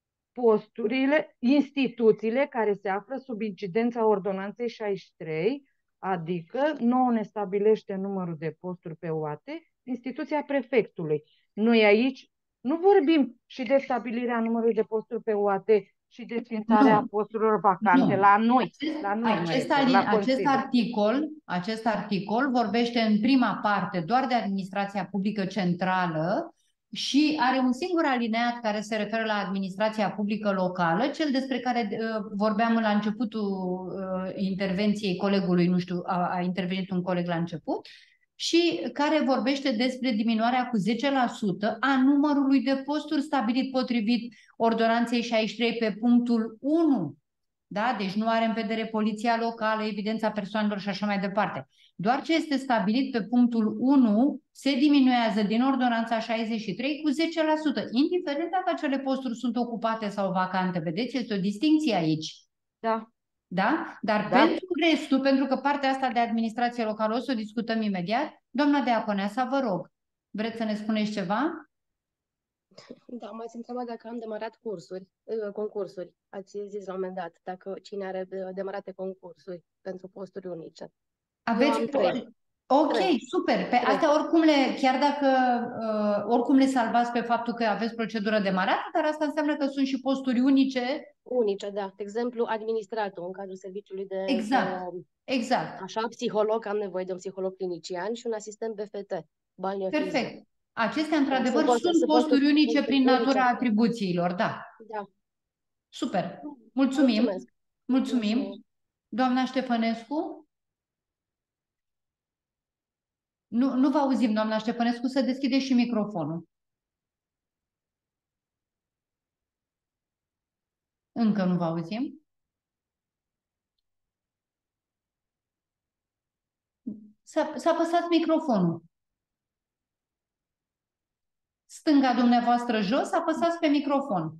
posturile, instituțiile care se află sub incidența ordonanței șaizeci și trei, adică nouă ne stabilește numărul de posturi pe U A T, instituția prefectului. Noi aici nu vorbim și de stabilirea numărului de posturi pe U A T și desfințarea Nu. posturilor vacante Nu. la noi, Acest, la noi mă acest, refer, ali- la acest, Consiliu. articol, acest articol vorbește în prima parte doar de administrația publică centrală și are un singur alineat care se referă la administrația publică locală, cel despre care uh, vorbeam la începutul uh, intervenției colegului, nu știu, a, a intervenit un coleg la început, și care vorbește despre diminuarea cu zece la sută a numărului de posturi stabilit potrivit ordonanței șaizeci și trei pe punctul unu. Da? Deci nu are în vedere poliția locală, evidența persoanelor și așa mai departe. Doar ce este stabilit pe punctul unu se diminuează din ordonanța șaizeci și trei cu zece la sută, indiferent dacă acele posturi sunt ocupate sau vacante. Vedeți, este o distinție aici. Da. Da? Dar Da. pentru restul, pentru că partea asta de administrație locală o să o discutăm imediat, doamna Deaconeasa, vă rog, vreți să ne spuneți ceva? Da, m-ați întrebat dacă am demarat cursuri, uh, concursuri. Ați zis la un moment dat dacă cine are uh, demarate concursuri pentru posturi unice. Eu Aveți am trei. Ok, Trei. super. Pe Trei. astea oricum le, chiar dacă uh, oricum le salvați pe faptul că aveți procedură demarată, dar asta înseamnă că sunt și posturi unice. Unice, da. De exemplu, administratul în cadrul serviciului de... Exact, uh, exact. Așa, psiholog, am nevoie de un psiholog clinician și un asistent B F T, balneofiză. Perfect. Acestea, într-adevăr, Sunt posturi- sunt sunt posturi posturi unice prin unice. natura atribuțiilor, da. Da. Super. Mulțumim. Mulțumesc. Mulțumim. Mulțumesc. Doamna Ștefănescu? Nu, nu vă auzim, doamna Ștefănescu, să deschideți și microfonul. Încă nu vă auzim. Să, să apăsați microfonul. Stânga dumneavoastră jos, apăsați pe microfon.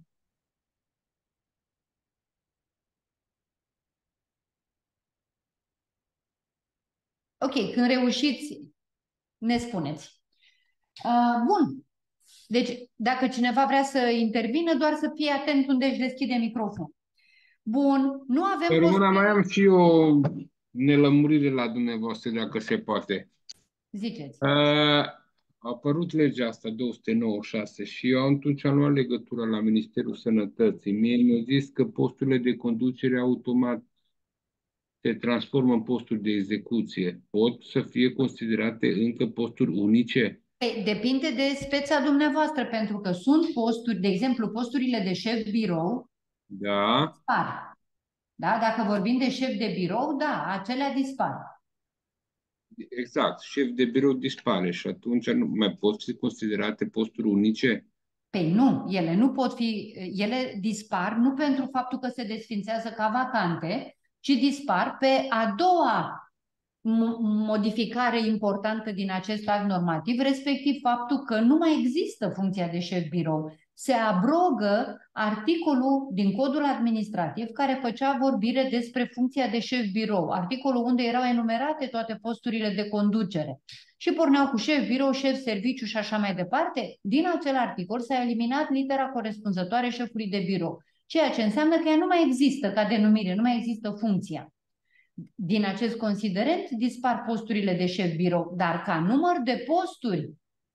Ok, când reușiți, ne spuneți. Uh, bun. Deci, dacă cineva vrea să intervină, doar să fie atent unde își deschide microfonul. Bun, nu avem... Pe Româna posibil- mai am și o nelămurire la dumneavoastră, dacă se poate. Ziceți. A a apărut legea asta două sute nouăzeci și șase și eu atunci am luat legătura la Ministerul Sănătății. Mie mi-au zis că posturile de conducere automat se transformă în posturi de execuție. Pot să fie considerate încă posturi unice? Păi, depinde de speța dumneavoastră, pentru că sunt posturi, de exemplu, posturile de șef birou, Da. dispar. Da? Dacă vorbim de șef de birou, da, acelea dispar. Exact. Șef de birou dispare și atunci nu mai pot fi considerate posturi unice? Păi nu, ele nu pot fi, ele dispar nu pentru faptul că se desfințează ca vacante, ci dispar pe a doua mo- modificare importantă din acest act normativ, respectiv faptul că nu mai există funcția de șef birou. Se abrogă articolul din codul administrativ care făcea vorbire despre funcția de șef birou, articolul unde erau enumerate toate posturile de conducere. Și porneau cu șef birou, șef serviciu și așa mai departe. Din acel articol s-a eliminat litera corespunzătoare șefului de birou. ceea ce înseamnă că ea nu mai există ca denumire, nu mai există funcția. Din acest considerent dispar posturile de șef birou, dar ca număr de posturi,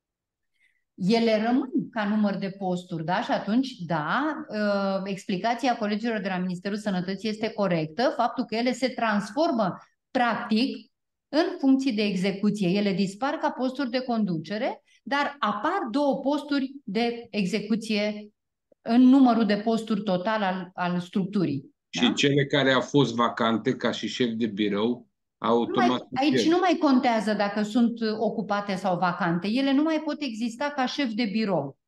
ele rămân ca număr de posturi, da? Și atunci, da, explicația colegilor de la Ministerul Sănătății este corectă, faptul că ele se transformă practic în funcții de execuție. Ele dispar ca posturi de conducere, dar apar două posturi de execuție în numărul de posturi total al, al structurii. Și da? Cele care au fost vacante ca și șef de birou, automat... Nu mai, aici nu mai contează dacă sunt ocupate sau vacante. Ele nu mai pot exista ca șef de birou.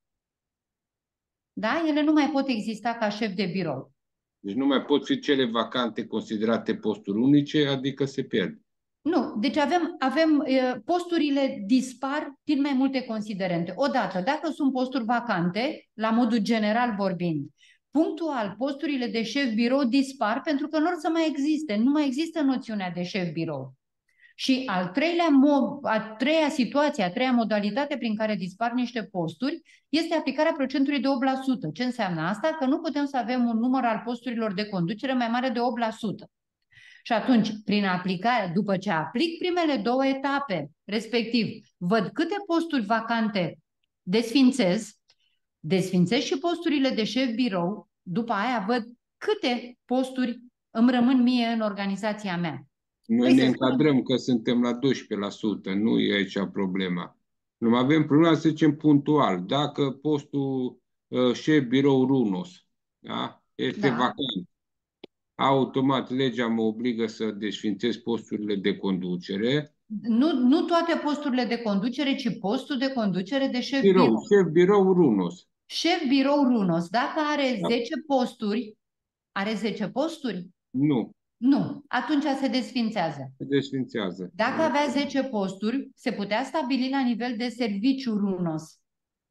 Da? Ele nu mai pot exista ca șef de birou. Deci nu mai pot fi cele vacante considerate posturi unice, adică se pierd. Nu, deci avem, avem posturile dispar din mai multe considerente. Odată, dacă sunt posturi vacante, la modul general vorbind, punctual, posturile de șef birou dispar pentru că nu or să mai existe. Nu mai există noțiunea de șef birou. Și al treilea, a treia situație, a treia modalitate prin care dispar niște posturi este aplicarea procentului de opt la sută. Ce înseamnă asta? Că nu putem să avem un număr al posturilor de conducere mai mare de opt la sută. Și atunci, prin aplicare, după ce aplic primele două etape, respectiv, văd câte posturi vacante desfințez, desfințez și posturile de șef birou, după aia văd câte posturi îmi rămân mie în organizația mea. Noi ne încadrăm că suntem la doisprezece la sută, nu e aici problema. Nu avem problema, să zicem, puntual. Dacă postul uh, șef birou Runos, da, este Da. vacant, automat legea mă obligă să desfințez posturile de conducere. Nu, nu toate posturile de conducere, ci postul de conducere de șef Birou, birou. șef birou Runos. Șef birou Runos, dacă are Da. zece posturi, are zece posturi? Nu, Nu. Atunci se desfințează. se desfințează. Dacă avea zece posturi, se putea stabili la nivel de serviciu Runos.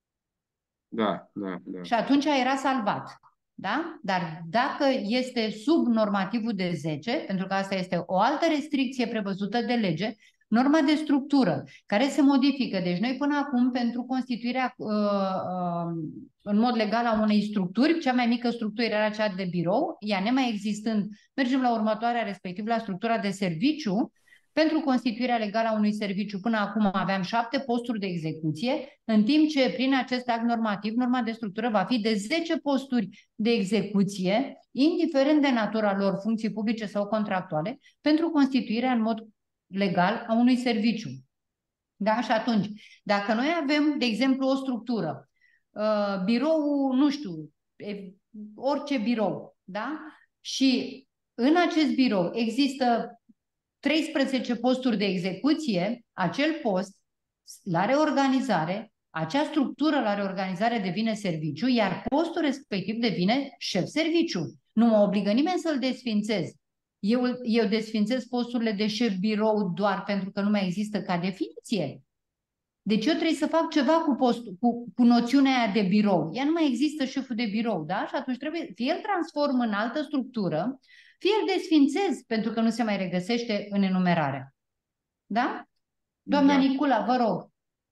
Da, da, da. Și atunci era salvat. Da? Dar dacă este sub normativul de zece, pentru că asta este o altă restricție prevăzută de lege, norma de structură, care se modifică. Deci noi până acum, pentru constituirea uh, uh, în mod legal a unei structuri, cea mai mică structură era cea de birou, ea nemai existând, mergem la următoarea, respectiv la structura de serviciu. Pentru constituirea legală a unui serviciu, până acum aveam șapte posturi de execuție, în timp ce prin acest act normativ, norma de structură va fi de zece posturi de execuție, indiferent de natura lor, funcții publice sau contractuale, pentru constituirea în mod legal a unui serviciu. Da? Și atunci, dacă noi avem, de exemplu, o structură, uh, birou, nu știu, e, orice birou, da? Și în acest birou există treisprezece posturi de execuție, acel post, la reorganizare, acea structură la reorganizare devine serviciu, iar postul respectiv devine șef serviciu. Nu mă obligă nimeni să-l desfințez. Eu, eu desfințez posturile de șef birou doar pentru că nu mai există ca definiție. Deci eu trebuie să fac ceva cu, post, cu, cu noțiunea aia de birou. Ea nu mai există șeful de birou, da? Și atunci trebuie, fie îl transform în altă structură, fie îl desfințez pentru că nu se mai regăsește în enumerare. Da? Doamna Da. Nicula, vă rog.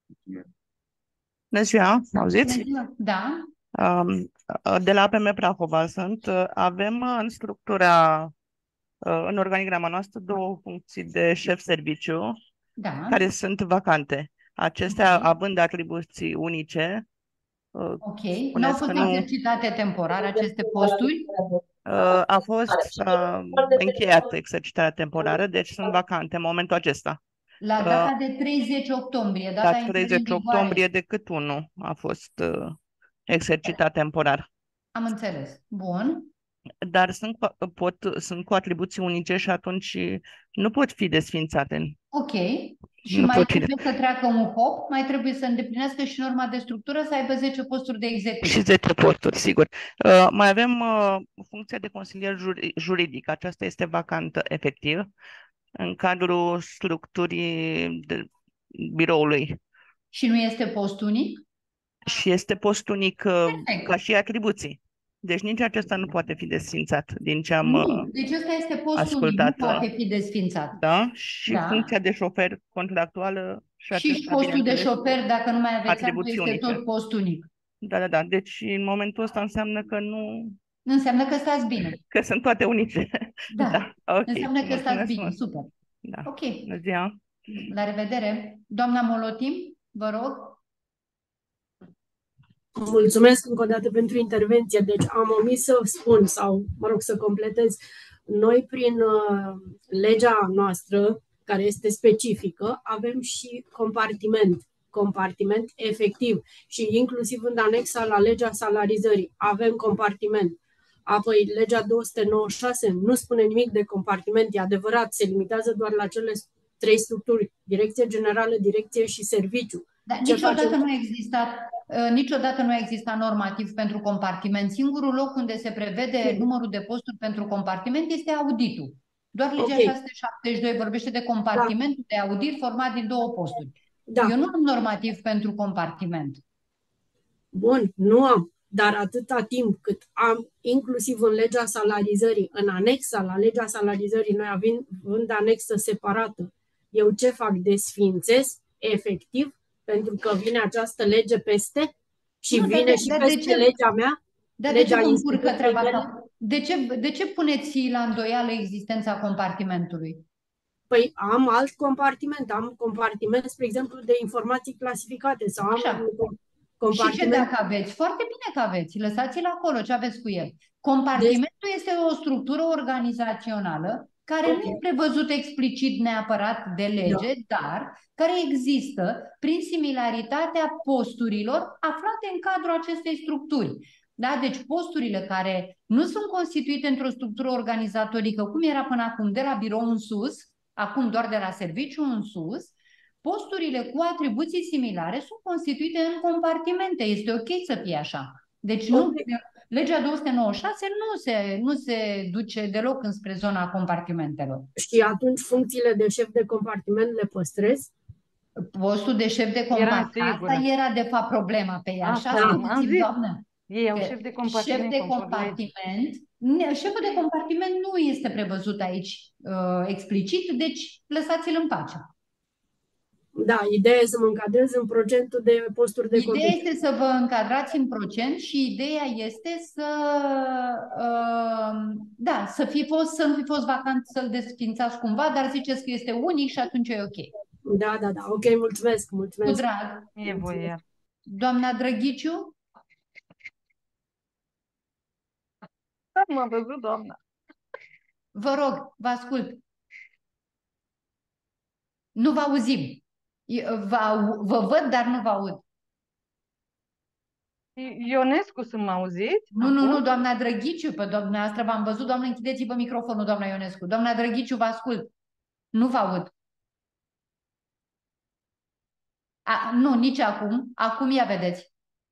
Bună ziua, mă auziți? Da? Um, De la A P M Prahova sunt. Avem în structura, în organigrama noastră, două funcții de șef serviciu Da. care sunt vacante. Acestea, Ok. având atribuții unice, uh, Ok. Nu au spuneți fost că nu exercitate temporar aceste posturi? uh, a fost uh, încheiată exercitarea temporară, deci sunt vacante în momentul acesta. La Uh, data de treizeci octombrie, data La intrării în treizeci vigoare. octombrie decât unul a fost uh, exercitat temporar. Am înțeles. Bun. Dar sunt cu, pot, sunt cu atribuții unice și atunci nu pot fi desfințate. Ok. Și Nu mai pot fi trebuie să treacă un hop, mai trebuie să îndeplinească și norma de structură, să aibă zece posturi de execuție. și zece posturi, sigur. Uh, mai avem uh, funcția de consilier juri- juridic. Aceasta este vacantă efectiv în cadrul structurii de biroului. Și nu este post unic? Și este post unic uh, Perfect. ca și atribuții. Deci nici acesta nu poate fi desfințat din ce am Nu. uh, Deci ăsta este post unic, nu ascultat. uh, poate fi desfințat. Da? Și Da. funcția de șofer contractuală și Și acesta, postul de bineînțeles, șofer, dacă nu mai aveți altul, atribuții este unice. tot post unic. Da, da, da. Deci în momentul ăsta înseamnă că nu, Înseamnă că stați bine. Că sunt toate unice. Da, Da, ok. înseamnă că stați Mulțumesc bine, mult. super. Da. Ok, Bună ziua. la revedere. Doamna Molotim, vă rog. Mulțumesc încă o dată pentru intervenție. Deci am omis să spun sau, mă rog, să completez. Noi, prin uh, legea noastră, care este specifică, avem și compartiment. Compartiment efectiv. Și inclusiv în anexa la legea salarizării avem compartiment. Apoi, legea două sute nouăzeci și șase nu spune nimic de compartiment. E adevărat, se limitează doar la cele trei structuri. Direcție generală, direcție și serviciu. Dar Ce niciodată facem? nu a existat, uh, niciodată nu a existat normativ pentru compartiment. Singurul loc unde se prevede Ok. numărul de posturi pentru compartiment este auditul. Doar legea Ok. șase sute șaptezeci și doi vorbește de compartimentul de audit format din două posturi. Da. Eu nu am normativ pentru compartiment. Bun, nu am, dar atâta timp cât am, inclusiv în legea salarizării, în anexa la legea salarizării, noi avem având anexă separată, eu ce fac? Desfințez efectiv pentru că vine această lege peste și Nu, dar vine de- și dar de peste ce- legea mea, Dar de ce legea vă încurcă instituției treaba mele. asta? De ce, de ce puneți la îndoială existența compartimentului? Păi am alt compartiment, am compartiment, spre exemplu, de informații clasificate sau am Așa. un Și ce compartiment. dacă aveți? Foarte bine că aveți. Lăsați-l acolo. Ce aveți cu el? Compartimentul este o structură organizațională care Ok. nu e prevăzută explicit neapărat de lege, dar care există prin similaritatea posturilor aflate în cadrul acestei structuri. Da? Deci posturile care nu sunt constituite într-o structură organizatorică, cum era până acum, de la birou în sus, acum doar de la serviciu în sus, posturile cu atribuții similare sunt constituite în compartimente. Este ok să fie așa. Deci nu, legea două sute nouăzeci și șase nu se, nu se duce deloc înspre zona compartimentelor. Și atunci funcțiile de șef de compartiment le păstrez? Postul de șef de Eram compartiment, sigură. asta era de fapt problema pe ea. Așa, Asta am- am spuneți-mi, zis. doamnă. Ei au că șef de compartiment șef de conform compartiment, ne- șeful de compartiment nu este prevăzut aici uh, explicit, deci lăsați-l în pace. Da, ideea e să mă încadrez în procentul de posturi de Ideea conducere. este să vă încadrați în procent și ideea este să, uh, da, să fi fost, să nu fi fost vacant, să-l desfințați cumva, dar ziceți că este unic și atunci e ok. Da, da, da. Ok, mulțumesc, Cu mulțumesc. drag. E voie. Doamna Drăghiciu? M-a văzut, doamna. Vă rog, vă ascult. Nu vă auzim. Vă, au- vă văd, dar nu vă aud. Ionescu, să mă auziți? Nu, nu, Acum? nu, doamna Drăghiciu, pe dumneavoastră v-am văzut, doamnă, închideți-vă microfonul, doamna Ionescu. Doamna Drăghiciu, vă ascult. Nu vă aud. A, nu, nici acum. Acum ia vedeți.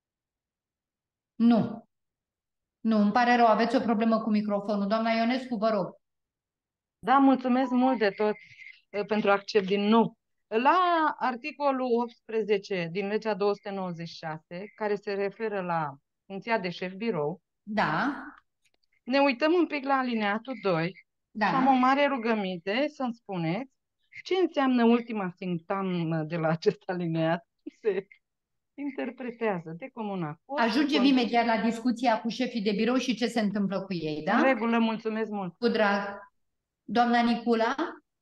Nu. Nu, îmi pare rău, aveți o problemă cu microfonul. Doamna Ionescu, vă rog. Da, mulțumesc mult de tot eh, pentru accept din nou. La articolul optsprezece din legea două sute nouăzeci și șase, care se referă la funcția de șef birou, Da. ne uităm un pic la alineatul doi Da. și am o mare rugăminte să-mi spuneți ce înseamnă ultima sintagmă de la acest alineat. Se interpretează de comun acord. Ajungem imediat la discuția cu șefii de birou și ce se întâmplă cu ei, da? În regulă, mulțumesc mult. Cu drag. Doamna Nicula?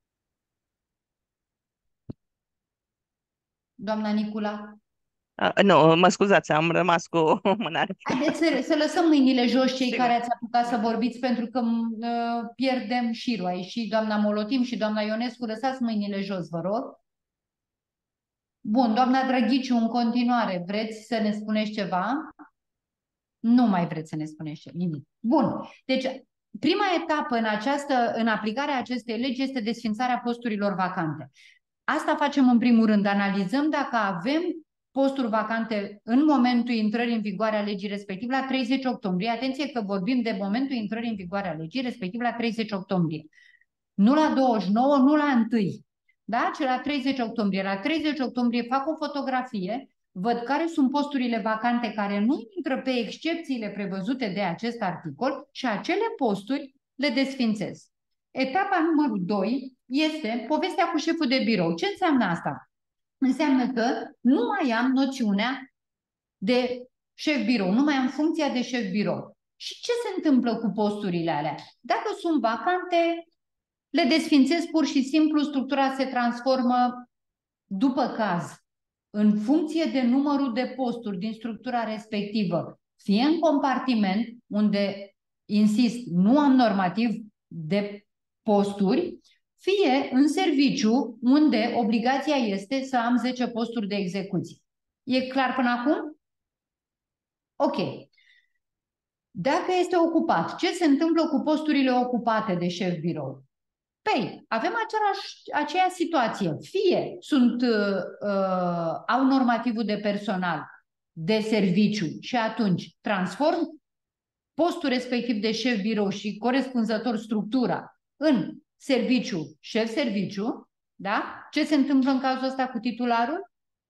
Doamna Nicula? Uh, nu, mă scuzați, am rămas cu mâna. Haideți să, să lăsăm mâinile jos cei Sigur. care ați apucat să vorbiți, pentru că uh, pierdem șirul aici. Și doamna Molotim și doamna Ionescu, lăsați mâinile jos, vă rog. Bun, doamna Drăghiciu, în continuare, vreți să ne spuneți ceva? Nu mai vreți să ne spuneți nimic. Bun, deci prima etapă în, această, în aplicarea acestei legi este desfințarea posturilor vacante. Asta facem în primul rând, analizăm dacă avem posturi vacante în momentul intrării în vigoare a legii, respectiv la treizeci octombrie. Atenție că vorbim de momentul intrării în vigoare a legii, respectiv la treizeci octombrie. Nu la douăzeci și nouă, nu la unu, da? Ci la treizeci octombrie. La treizeci octombrie fac o fotografie, văd care sunt posturile vacante care nu intră pe excepțiile prevăzute de acest articol și acele posturi le desfințez. Etapa numărul doi este povestea cu șeful de birou. Ce înseamnă asta? Înseamnă că nu mai am noțiunea de șef birou, nu mai am funcția de șef birou, Și ce se întâmplă cu posturile alea? Dacă sunt vacante, le desfințez pur și simplu, structura se transformă după caz, în funcție de numărul de posturi din structura respectivă, fie în compartiment, unde, insist, nu am normativ de posturi, fie în serviciu, unde obligația este să am zece posturi de execuție. E clar până acum? Ok. Dacă este ocupat, ce se întâmplă cu posturile ocupate de șef birou? Păi, avem același, aceeași situație. Fie sunt, uh, au normativul de personal de serviciu și atunci transform postul respectiv de șef birou și corespunzător structura în serviciu, șef serviciu, da? Ce se întâmplă în cazul ăsta cu titularul?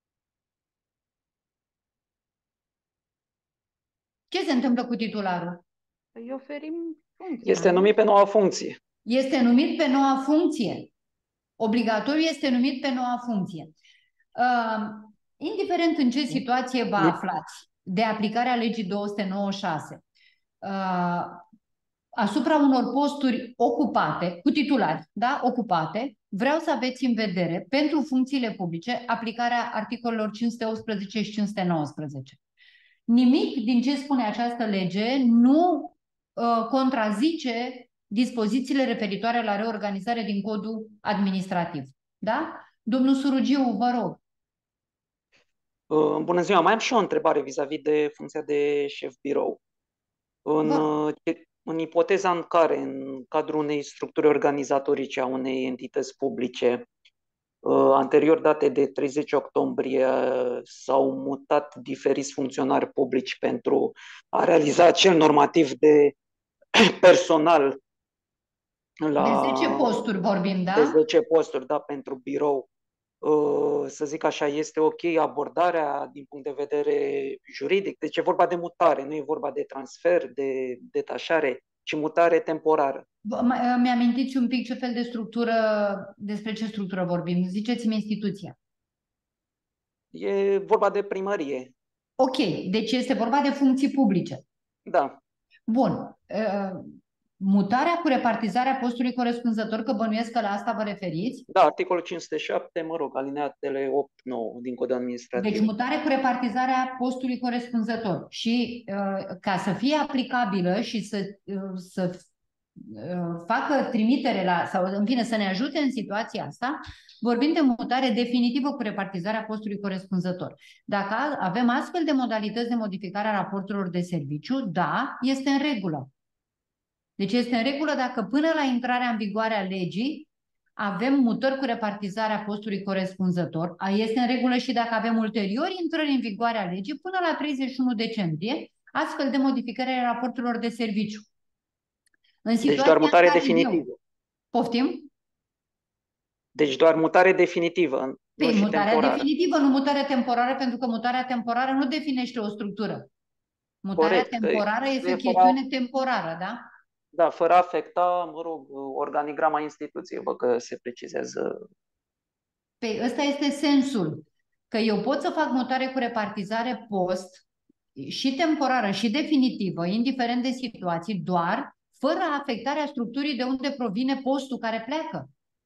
Ce se întâmplă cu titularul? Îi oferim funcție. Este numit pe noua funcție. Este numit pe noua funcție. Obligatoriu este numit pe noua funcție. Uh, indiferent în ce situație vă aflați de aplicarea legii două sute nouăzeci și șase, uh, asupra unor posturi ocupate, cu titulari, da, ocupate, vreau să aveți în vedere, pentru funcțiile publice, aplicarea articolelor cinci sute optsprezece și cinci sute nouăsprezece. Nimic din ce spune această lege nu uh, contrazice dispozițiile referitoare la reorganizare din codul administrativ. Da? Domnul Surugiu, vă rog. Uh, bună ziua, mai am și o întrebare vis-a-vis de funcția de șef birou. În, uh, în ipoteza în care, în cadrul unei structuri organizatorice a unei entități publice, uh, anterior date de treizeci octombrie, uh, s-au mutat diferiți funcționari publici pentru a realiza acel normativ de personal la, de zece posturi vorbim, da? De zece posturi, da, pentru birou. Uh, să zic așa, este ok abordarea din punct de vedere juridic? Deci e vorba de mutare, nu e vorba de transfer, de detașare, ci mutare temporară. Mi-amintiți un pic ce fel de structură, despre ce structură vorbim? Ziceți-mi instituția. E vorba de primărie. Ok, deci este vorba de funcții publice. Da. Bun. Uh, Mutarea cu repartizarea postului corespunzător, că bănuiesc că la asta vă referiți? Da, articolul cinci sute șapte, mă rog, alineatele opt nouă din codul administrativ. Deci mutare cu repartizarea postului corespunzător. Și uh, ca să fie aplicabilă și să, uh, să uh, facă trimitere la, sau în fine să ne ajute în situația asta, vorbim de mutare definitivă cu repartizarea postului corespunzător. Dacă avem astfel de modalități de modificare a raporturilor de serviciu, da, este în regulă. Deci este în regulă dacă până la intrarea în vigoare a legii avem mutări cu repartizarea postului corespunzător. Este în regulă și dacă avem ulterior intrări în vigoare a legii până la treizeci și unu decembrie, astfel de modificare a raporturilor de serviciu. În deci doar mutare definitivă. Eu... Poftim? Deci doar mutare definitivă. Păi, mutarea temporară. definitivă, nu mutare temporară, pentru că mutarea temporară nu definește o structură. Mutarea Corect, temporară este o chestiune temporară, da? Da, fără a afecta, mă rog, organigrama instituției, văd că se precizează. Păi ăsta este sensul, că eu pot să fac mutare cu repartizare post și temporară și definitivă, indiferent de situații, doar fără afectarea structurii de unde provine postul care pleacă.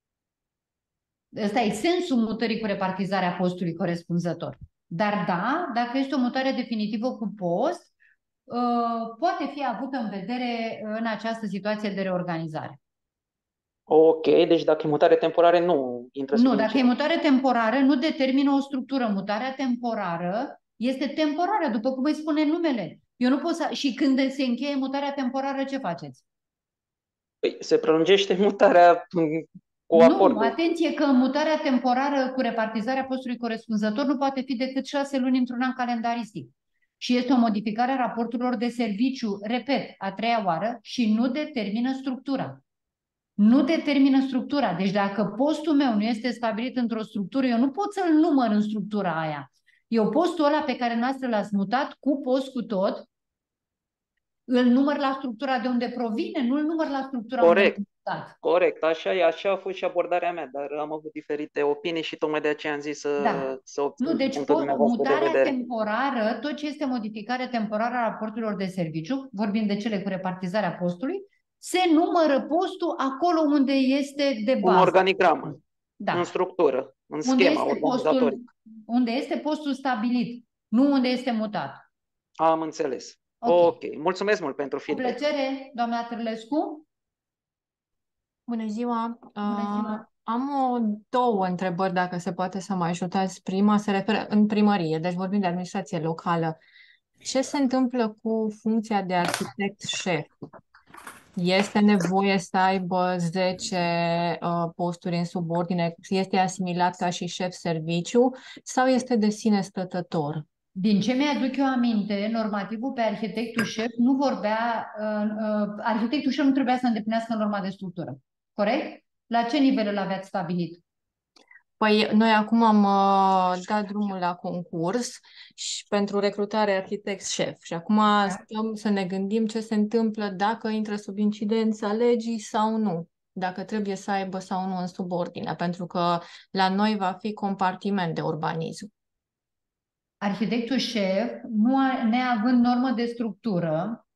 Ăsta e sensul mutării cu repartizarea postului corespunzător. Dar da, dacă este o mutare definitivă cu post, poate fi avută în vedere în această situație de reorganizare. Ok, deci dacă e mutare temporară, nu intră. Nu, dacă e mutare temporară, nu determină o structură. Mutarea temporară este temporară, după cum îi spune numele. Eu nu pot să... Și când se încheie mutarea temporară, ce faceți? Păi, se prelungește mutarea cu acordul. Nu, atenție că mutarea temporară cu repartizarea postului corespunzător nu poate fi decât șase luni într-un an calendaristic. Și este o modificare a raporturilor de serviciu, repet, a treia oară, și nu determină structura. Nu determină structura. Deci dacă postul meu nu este stabilit într-o structură, eu nu pot să-l număr în structura aia. Eu postul ăla pe care noastră l-ați mutat cu post cu tot, Îl număr la structura de unde provine, nu îl număr la structura Corect, unde a mutat. corect, așa e, așa a fost și abordarea mea, dar am avut diferite opinii și tocmai de aceea am zis să, Da. să obțin Nu, deci punctul po- dumneavoastră de mutarea vedere. temporară, tot ce este modificare temporară a raporturilor de serviciu, vorbim de cele cu repartizarea postului, se numără postul acolo unde este de Un bază. organigramă, Da. în structură, în Unde schema este organizatorică. postul, unde este postul stabilit, nu unde este mutat. Am înțeles. Ok. Ok. Mulțumesc mult pentru Cu feedback. plăcere, doamna Târlescu. Bună ziua! Bună ziua. Uh, am o, două întrebări, dacă se poate să mă ajutați. Prima se referă în primărie, deci vorbim de administrație locală. Ce se întâmplă cu funcția de arhitect șef? Este nevoie să aibă zece uh, posturi în subordine? Este asimilat ca și șef serviciu sau este de sine stătător? Din ce mi-aduc eu aminte, normativul pe arhitectul șef nu vorbea, uh, uh, arhitectul șef nu trebuia să îndeplinească norma de structură. Corect? La ce nivel îl aveați stabilit? Păi noi acum am uh, dat drumul la concurs și pentru recrutare arhitect șef și acum stăm să ne gândim ce se întâmplă dacă intră sub incidența legii sau nu, dacă trebuie să aibă sau nu în subordine, pentru că la noi va fi compartiment de urbanism. Arhitectul șef, nu a, neavând normă de structură,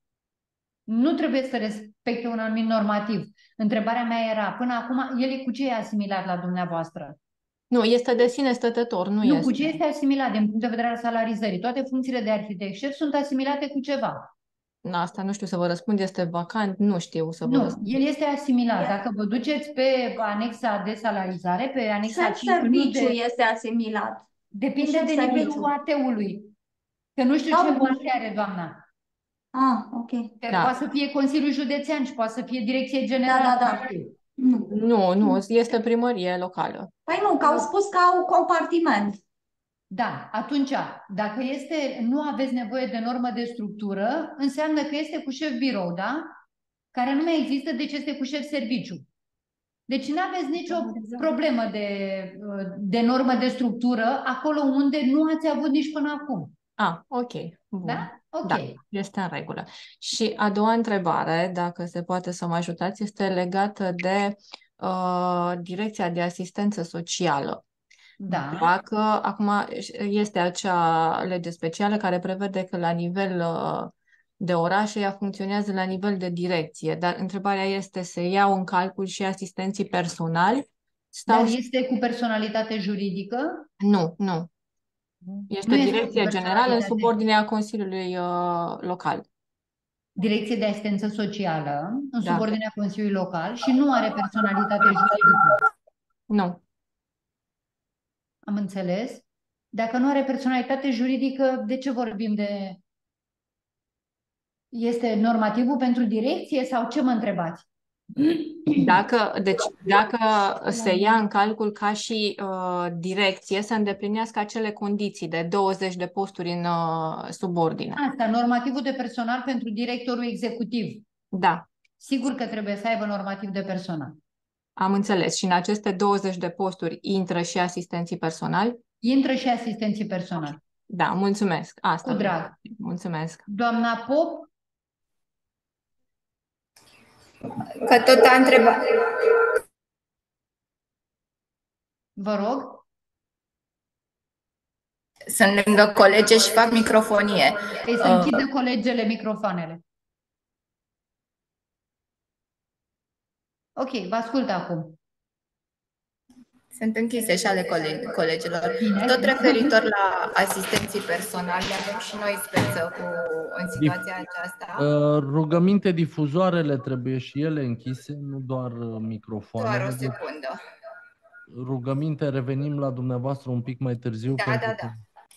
nu trebuie să respecte un anumit normativ. Întrebarea mea era, până acum, el e cu ce e asimilat la dumneavoastră? Nu, este de sine stătător, nu, Nu, este. cu ce este asimilat din punct de vedere al salarizării? Toate funcțiile de arhitect șef sunt asimilate cu ceva. Asta nu știu să vă răspund, este vacant, nu știu să vă Nu, răspund. el este asimilat. Dacă vă duceți pe anexa de salarizare, pe anexa Șef cinci, nu serviciu de... este asimilat. Depinde Șef de serviciu. nivelul A T-ului. Că nu știu Da, ce bun. funcție are doamna. Ah, ok. Că Da. poate să fie Consiliul Județean și poate să fie Direcție Generală. Da, da, da. nu știu. Nu. Nu, nu, este primărie locală. Păi nu, că au spus că au compartiment. Da, atunci, dacă este, nu aveți nevoie de normă de structură, înseamnă că este cu șef birou, da? Care nu mai există, deci este cu șef serviciu. Deci nu aveți nicio Exact. problemă de, de normă de structură acolo unde nu ați avut nici până acum. Ah, ok, bun. Da? Ok. Da, este în regulă. Și a doua întrebare, dacă se poate să mă ajutați, este legată de uh, Direcția de Asistență Socială. Da. Dacă acum este acea lege specială care prevede că la nivel uh, de oraș ea funcționează la nivel de direcție, dar întrebarea este, se iau în calcul și asistenții personali? Sau... Dar este cu personalitate juridică? Nu, nu. Este Nu este direcție cu generală în personalitate. subordinea Consiliului uh, Local. Direcție de Asistență Socială, în Da. subordinea Consiliului Local și nu are personalitate juridică. Nu. Am înțeles. Dacă nu are personalitate juridică, de ce vorbim de... Este normativul pentru direcție sau ce mă întrebați? Dacă, deci, dacă se ia în calcul ca și uh, direcție să îndeplinească acele condiții de douăzeci de posturi în uh, subordine. Asta, normativul de personal pentru directorul executiv. Da, Sigur că trebuie să aibă normativ de personal. am înțeles. Și în aceste douăzeci de posturi intră și asistenții personali? Intră și asistenții personali. Da, mulțumesc. Asta. Cu drag. Mulțumesc. Doamna Pop? Că tot a întrebat. Vă rog. Sunt lângă colege și fac microfonie. Ei, să închidă colegele microfoanele. Ok, vă ascult acum. Sunt închise și ale colegi, colegilor. Bine. Tot referitor la asistenții personali, avem și noi speță cu, în situația aceasta. Uh, rugăminte, difuzoarele trebuie și ele închise, nu doar uh, microfoanele. Doar o secundă. Rugăminte, revenim la dumneavoastră un pic mai târziu. Da, pentru da, că... da.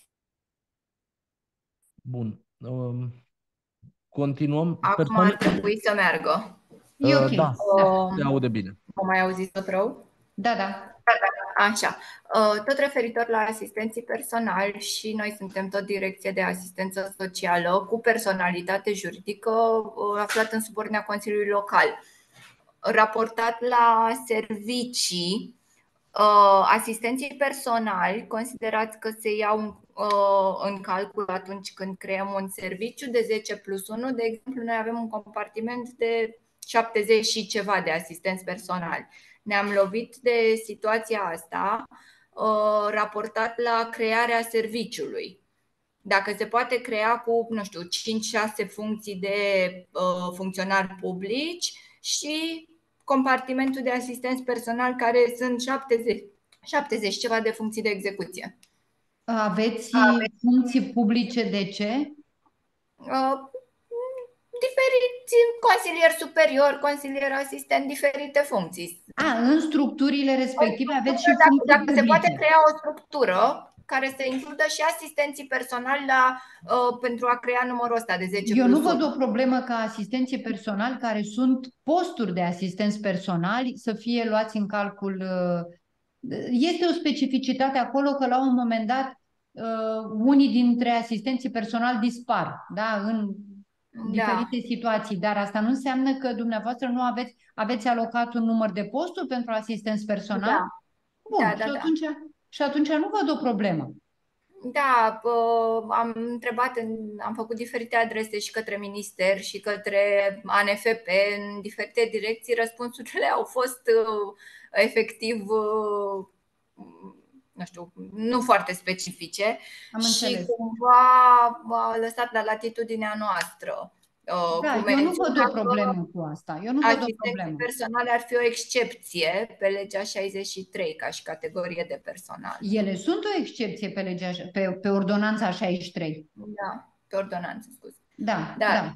Bun. Uh, continuăm. Acum Persoane... ar trebui să meargă. E ok. Uh, da, Uh, se aude bine. Mă mai auziți tot rău? Da, da. Așa, tot referitor la asistenții personali și noi suntem tot direcție de asistență socială cu personalitate juridică aflată în subordinea Consiliului Local. Raportat la servicii, Uh, asistenții personali, considerați că se iau uh, în calcul atunci când creăm un serviciu de zece plus unu. De exemplu, noi avem un compartiment de șaptezeci și ceva de asistenți personali. Ne-am lovit de situația asta uh, raportat la crearea serviciului. Dacă se poate crea cu, nu știu, cinci șase funcții de uh, funcționari publici și compartimentul de asistenți personali care sunt șaptezeci, șaptezeci ceva de funcții de execuție. Aveți funcții publice de ce? Uh, diferiți consilier superior, consilier asistent, diferite funcții. A, în structurile respective aveți și Dacă, funcții dacă se publice. poate crea o structură care să includă și asistenții personali la, uh, pentru a crea numărul ăsta de zece. Eu nu văd o problemă ca asistenții personali care sunt posturi de asistenți personali să fie luați în calcul. Este o specificitate acolo că la un moment dat uh, unii dintre asistenții personali dispar, da, în diferite da. situații, dar asta nu înseamnă că dumneavoastră nu aveți, aveți alocat un număr de posturi pentru asistenți personali? Da. Bun, Da, da, și, da. atunci, și atunci nu văd o problemă. Da, am întrebat, am făcut diferite adrese și către minister și către A N F P în diferite direcții. Răspunsurile au fost efectiv, nu știu, nu foarte specifice. Am și înțeles. cumva a lăsat la latitudinea noastră. Da, eu nu văd o problemă cu asta. Eu nu văd o problemă. Personale ar fi o excepție pe legea șaizeci și trei ca și categorie de personal. Ele sunt o excepție pe legea pe, pe ordonanța șaizeci și trei. Da, pe ordonanță, scuze. Da, da. da.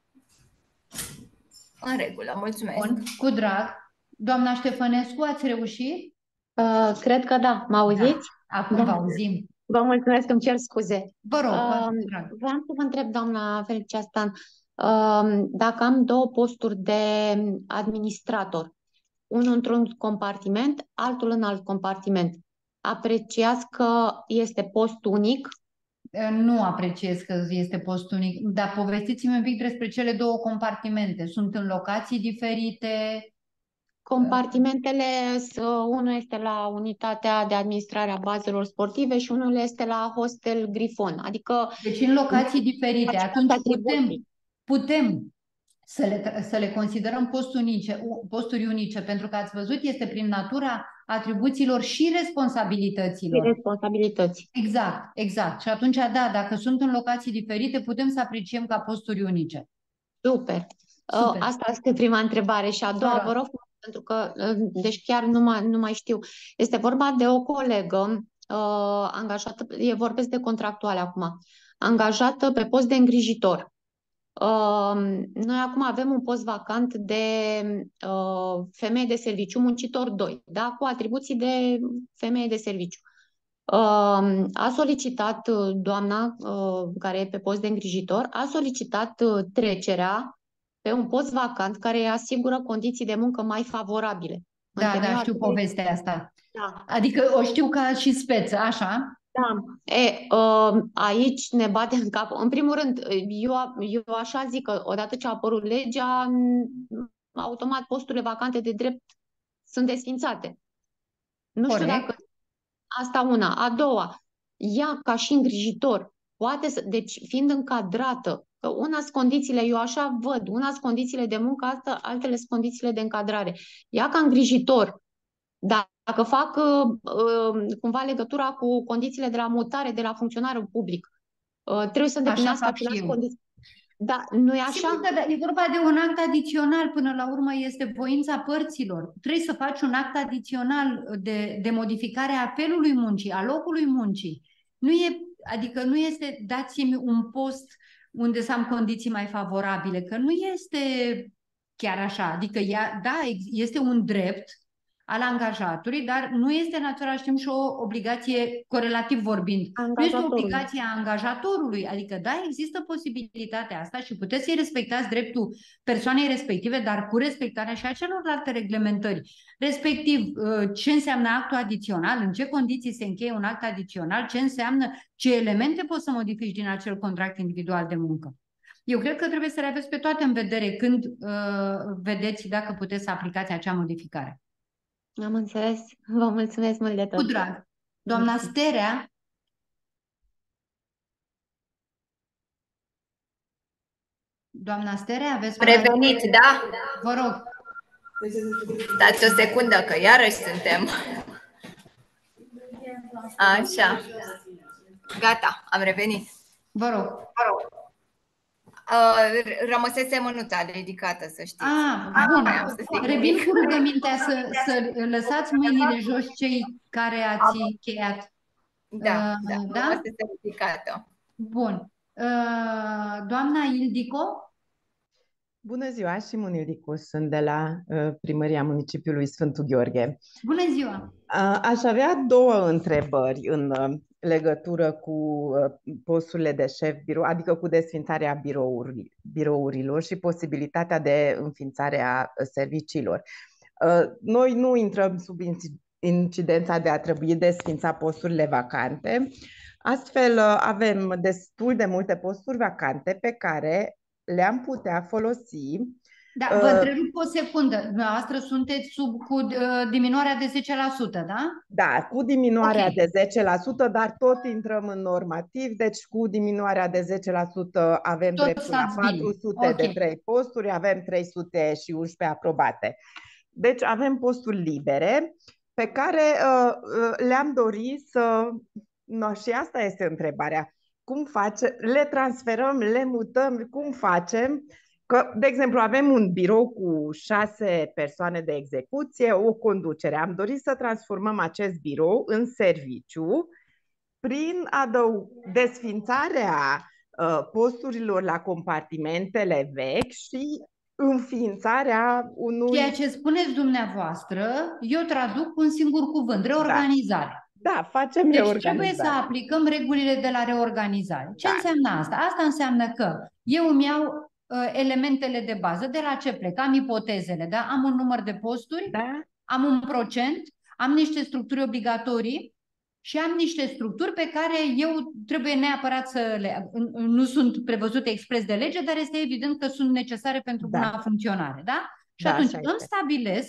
În regulă, mulțumesc. Bun, cu drag. Doamna Ștefănescu, ați reușit? Uh, cred că da. Mă auziți? Da. Acum da. vă auzim. Vă mulțumesc, îmi cer scuze. Vă rog, uh, vreau să vă întreb, doamna Felicia Stan, uh, dacă am două posturi de administrator, unul într-un compartiment, altul în alt compartiment, apreciați că este post unic? Nu apreciez că este post unic, dar povestiți-mi un pic despre cele două compartimente. Sunt în locații diferite? Compartimentele, unul este la unitatea de administrare a bazelor sportive și unul este la hostel Grifon. Adică deci în locații diferite. Atunci putem, putem să le, să le considerăm posturi unice, posturi unice, pentru că ați văzut, este prin natura atribuțiilor și responsabilităților. Și responsabilități. Exact, exact. Și atunci, da, dacă sunt în locații diferite, putem să apreciem ca posturi unice. Super. Super. Asta este prima întrebare. Și a doua, vă rog, pentru că, deci chiar nu mai, nu mai știu. Este vorba de o colegă uh, angajată, e vorbesc de contractuale acum, angajată pe post de îngrijitor. Uh, noi acum avem un post vacant de uh, femeie de serviciu, muncitor doi, da? Cu atribuții de femeie de serviciu. Uh, a solicitat doamna uh, care e pe post de îngrijitor, a solicitat uh, trecerea pe un post vacant care îi asigură condiții de muncă mai favorabile. Da, da, știu povestea asta. Da. Adică o știu ca și speță, așa? Da. E, uh, aici ne bate în cap. În primul rând, eu, eu așa zic că odată ce a apărut legea, automat posturile vacante de drept sunt desfințate. Nu Corect. știu dacă... Asta una. A doua, ea ca și îngrijitor, poate să... Deci, fiind încadrată, că una sunt condițiile, eu așa văd, una sunt condițiile de muncă, alta, altele sunt condițiile de încadrare. Ea ca îngrijitor, dacă fac uh, cumva legătura cu condițiile de la mutare, de la funcționarul public, uh, trebuie să îndeplinească aceleași condiții. Da, nu e așa? Sigur că da, e vorba de un act adițional, până la urmă este voința părților. Trebuie să faci un act adițional de, de modificare a felului muncii, a locului muncii. Nu e, adică nu este dați-mi un post unde să am condiții mai favorabile, că nu este chiar așa. Adică, ea, da, este un drept al angajatului, dar nu este în același timp și o obligație, corelativ vorbind, nu este o obligație a angajatorului. Adică, da, există posibilitatea asta și puteți să-i respectați dreptul persoanei respective, dar cu respectarea și a celorlalte reglementări. Respectiv, ce înseamnă actul adițional, în ce condiții se încheie un act adițional, ce înseamnă, ce elemente poți să modifici din acel contract individual de muncă. Eu cred că trebuie să le aveți pe toate în vedere când uh, vedeți dacă puteți să aplicați acea modificare. Am înțeles. Vă mulțumesc mult de tot. Cu drag. Doamna Sterea? Doamna Sterea, aveți... Am revenit, da? Vă rog. Stați o secundă, că iarăși suntem. Așa. Gata, am revenit. Vă rog. Vă rog. Uh, rămăsese mânuța ridicată, să știți. Ah, bun. Revin cu rugămintea să, să lăsați mâinile jos cei care ați cheiat. Da, uh, da, da? rămăsese ridicată. Bun. Uh, doamna Ildico? Bună ziua, Simon Ildicu, sunt de la uh, Primăria Municipiului Sfântul Gheorghe. Bună ziua! Uh, aș avea două întrebări în uh, legătură cu uh, posturile de șef birou, adică cu desfințarea birouri, birourilor și posibilitatea de înființare a serviciilor. Uh, noi nu intrăm sub incidența de a trebui desfința posturile vacante, astfel uh, avem destul de multe posturi vacante pe care le-am putea folosi. Da, vă întrerup o secundă. Dumneavoastră sunteți sub cu uh, diminuarea de zece la sută, da? Da, cu diminuarea okay. de zece la sută, dar tot intrăm în normativ, deci cu diminuarea de zece la sută avem tot dreptul la patru sute okay. de trei posturi, avem trei sute unsprezece aprobate. Deci avem posturi libere pe care uh, le-am dorit să... No, și asta este întrebarea. Cum facem? Le transferăm, le mutăm, cum facem? Că, de exemplu, avem un birou cu șase persoane de execuție, o conducere. Am dorit să transformăm acest birou în serviciu prin adăug desfințarea uh, posturilor la compartimentele vechi și înființarea unui... Ceea ce spuneți dumneavoastră, eu traduc cu un singur cuvânt, reorganizare. Da. Da, facem deci reorganizare. Trebuie să aplicăm regulile de la reorganizare. Ce da. înseamnă asta? Asta înseamnă că eu îmi iau uh, elementele de bază, de la ce plec, am ipotezele, da? Am un număr de posturi, da. am un procent, am niște structuri obligatorii și am niște structuri pe care eu trebuie neapărat să le... Nu sunt prevăzute expres de lege, dar este evident că sunt necesare pentru da. buna funcționare, da? Și da, atunci îmi stabilesc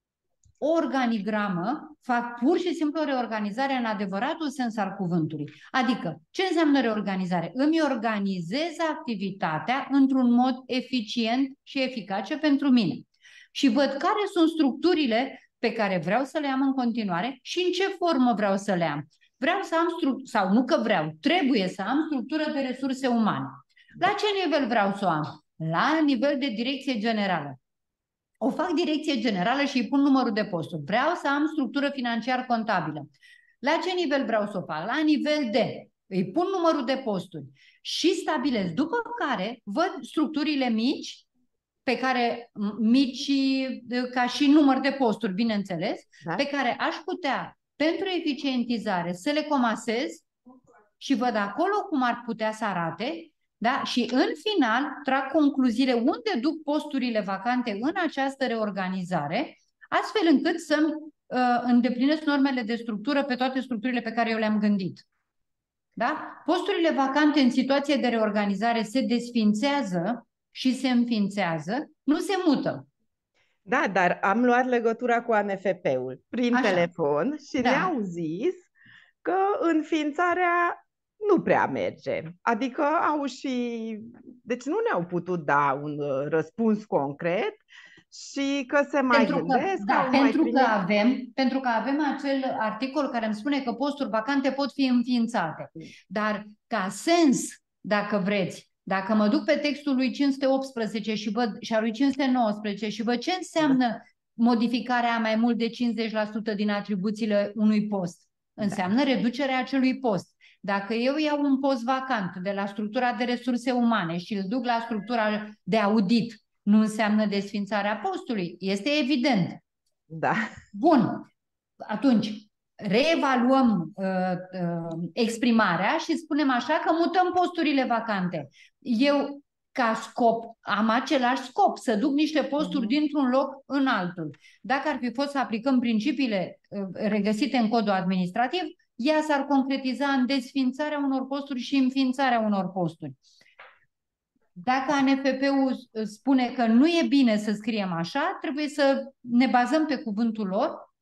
o organigramă, fac pur și simplu o reorganizare în adevăratul sens al cuvântului. Adică, ce înseamnă reorganizare? Îmi organizez activitatea într-un mod eficient și eficace pentru mine. Și văd care sunt structurile pe care vreau să le am în continuare și în ce formă vreau să le am. Vreau să am structură, sau nu că vreau, trebuie să am structură de resurse umane. La ce nivel vreau să o am? La nivel de direcție generală. O fac direcție generală și îi pun numărul de posturi. Vreau să am structură financiar-contabilă. La ce nivel vreau să o fac? La nivel de. Îi pun numărul de posturi și stabilesc. După care văd structurile mici, pe care, mici ca și număr de posturi, bineînțeles, da. Pe care aș putea, pentru eficientizare, să le comasez și văd acolo cum ar putea să arate. Da? Și în final trag concluziile unde duc posturile vacante în această reorganizare, astfel încât să uh, îndeplinesc normele de structură pe toate structurile pe care eu le-am gândit. Da? Posturile vacante în situație de reorganizare se desfințează și se înființează, nu se mută. Da, dar am luat legătura cu A N F P-ul prin Așa. telefon și da. ne-au zis că înființarea nu prea merge. Adică au și... Deci nu ne-au putut da un răspuns concret și că se mai pentru gândesc... Că, da, pentru, mai că avem, pentru că avem acel articol care îmi spune că posturi vacante pot fi înființate. Dar ca sens, dacă vreți, dacă mă duc pe textul lui cinci sute optsprezece și, văd, și a lui cinci sute nouăsprezece și văd ce înseamnă modificarea a mai mult de cincizeci la sută din atribuțiile unui post, înseamnă reducerea acelui post. Dacă eu iau un post vacant de la structura de resurse umane și îl duc la structura de audit, nu înseamnă desfințarea postului. Este evident. Da. Bun. Atunci, reevaluăm uh, uh, exprimarea și spunem așa că mutăm posturile vacante. Eu, ca scop, am același scop, să duc niște posturi uh-huh. dintr-un loc în altul. Dacă ar fi fost să aplicăm principiile uh, regăsite în codul administrativ, ea s-ar concretiza în desfințarea unor posturi și înființarea unor posturi. Dacă A N F P-ul spune că nu e bine să scriem așa, trebuie să ne bazăm pe cuvântul lor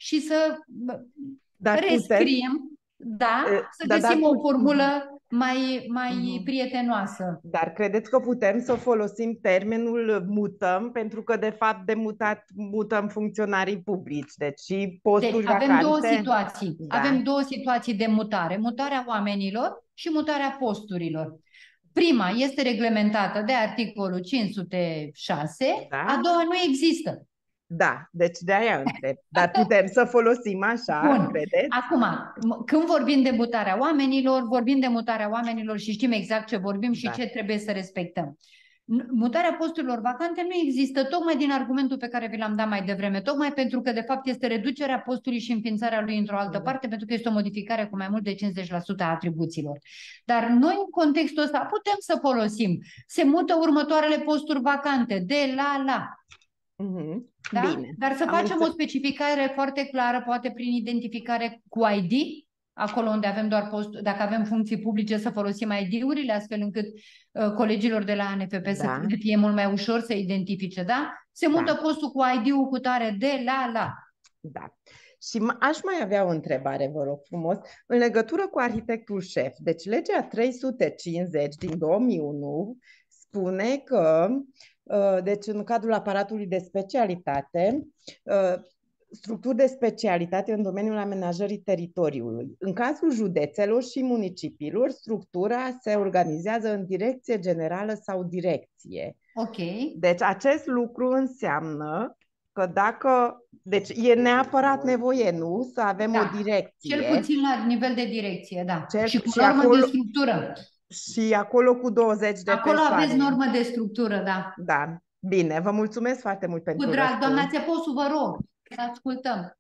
și să dar rescriem, putem, da, să da, găsim dar, o formulă mai, mai uh-huh. prietenoasă. Dar credeți că putem să folosim termenul mutăm, pentru că de fapt de mutat mutăm funcționarii publici, deci și posturi deci, avem vacante. două situații. Da. Avem două situații de mutare, mutarea oamenilor și mutarea posturilor. Prima este reglementată de articolul cinci sute șase, da. A doua nu există. Da, deci de-aia întreb. Dar putem să folosim așa, Bun. credeți? Acum, când vorbim de mutarea oamenilor, vorbim de mutarea oamenilor și știm exact ce vorbim și da. ce trebuie să respectăm. Mutarea posturilor vacante nu există, tocmai din argumentul pe care vi l-am dat mai devreme, tocmai pentru că de fapt este reducerea postului și înființarea lui într-o altă mm. parte, pentru că este o modificare cu mai mult de cincizeci la sută a atribuțiilor. Dar noi în contextul ăsta putem să folosim. Se mută următoarele posturi vacante, de la la. Mm-hmm. Da? Bine. Dar să Am facem înțeles. o specificare foarte clară, poate prin identificare cu I D, acolo unde avem doar post, dacă avem funcții publice, să folosim I D-urile, astfel încât uh, colegilor de la A N F P da. să fie mult mai ușor să identifice, da? Se mută da. postul cu I D-ul cu tare de la la. Da. Și aș mai avea o întrebare, vă rog frumos, în legătură cu arhitectul șef. Deci legea trei sute cincizeci din două mii unu spune că, deci în cadrul aparatului de specialitate, structuri de specialitate în domeniul amenajării teritoriului. În cazul județelor și municipiilor, structura se organizează în direcție generală sau direcție. Ok. Deci acest lucru înseamnă că dacă... Deci e neapărat nevoie, nu? Să avem da. o direcție. Cel puțin la nivel de direcție, da. Cel, și cu și normă acolo, de structură. Și acolo cu douăzeci de acolo persoane. Acolo aveți normă de structură, da. Da. Bine, vă mulțumesc foarte mult pentru Cu drag, răspuns. doamna Țeposu, vă rog, să ascultăm.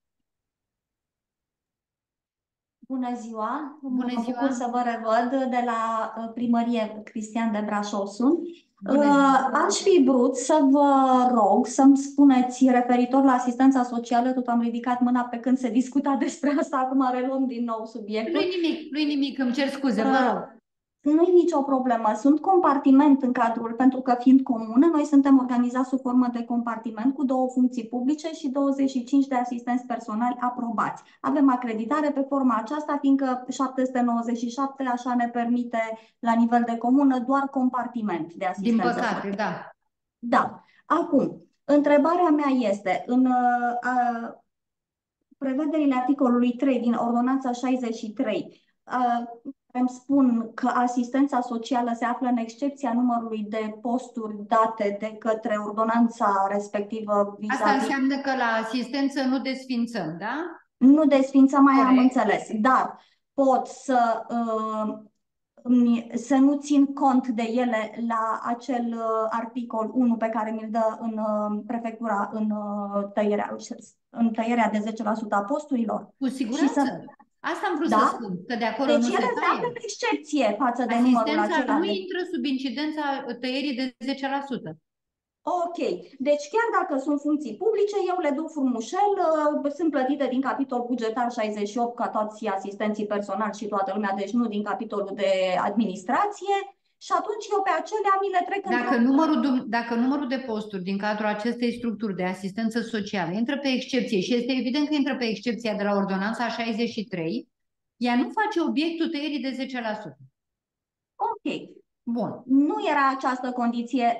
Bună ziua! Bună mă ziua! Mă bucur să vă revăd de la primărie Cristian de Brașov sunt. Aș fi vrut să vă rog să-mi spuneți referitor la asistența socială, tot am ridicat mâna pe când se discuta despre asta, acum reluăm din nou subiectul. Nu-i nimic, nu-i nimic, îmi cer scuze, vă rog. Nu-i nicio problemă. Sunt compartiment în cadrul, pentru că fiind comună, noi suntem organizați sub formă de compartiment cu două funcții publice și douăzeci și cinci de asistenți personali aprobați. Avem acreditare pe forma aceasta, fiindcă șapte sute nouăzeci și șapte așa ne permite la nivel de comună doar compartiment de asistență. Din păcate, da. Da. Acum, întrebarea mea este, în uh, prevederile articolului trei din ordonanța șaizeci și trei, uh, îmi spun că asistența socială se află în excepția numărului de posturi date de către ordonanța respectivă. Asta înseamnă că la asistență nu desfințăm, da? Nu desfințăm, mai am înțeles, dar pot să, uh, să nu țin cont de ele la acel uh, articol unu pe care mi-l dă în uh, prefectura în, uh, tăierea, în tăierea de zece la sută a posturilor. Cu siguranță. Asta am vrut da? să spun, că de acolo deci nu se taie. Deci ele se află în excepție față de numărul acela. Asistența nu de... intră sub incidența tăierii de zece la sută. Ok. Deci chiar dacă sunt funcții publice, eu le duc frumușel, sunt plătite din capitol bugetar șaizeci și opt ca toți asistenții personali și toată lumea, deci nu din capitolul de administrație. Și atunci eu pe acelea mi le trec dacă numărul, dacă numărul de posturi din cadrul acestei structuri de asistență socială intră pe excepție și este evident că intră pe excepția de la ordonanța șaizeci și trei, ea nu face obiectul tăierii de zece la sută. Ok. Bun. Nu era această condiție,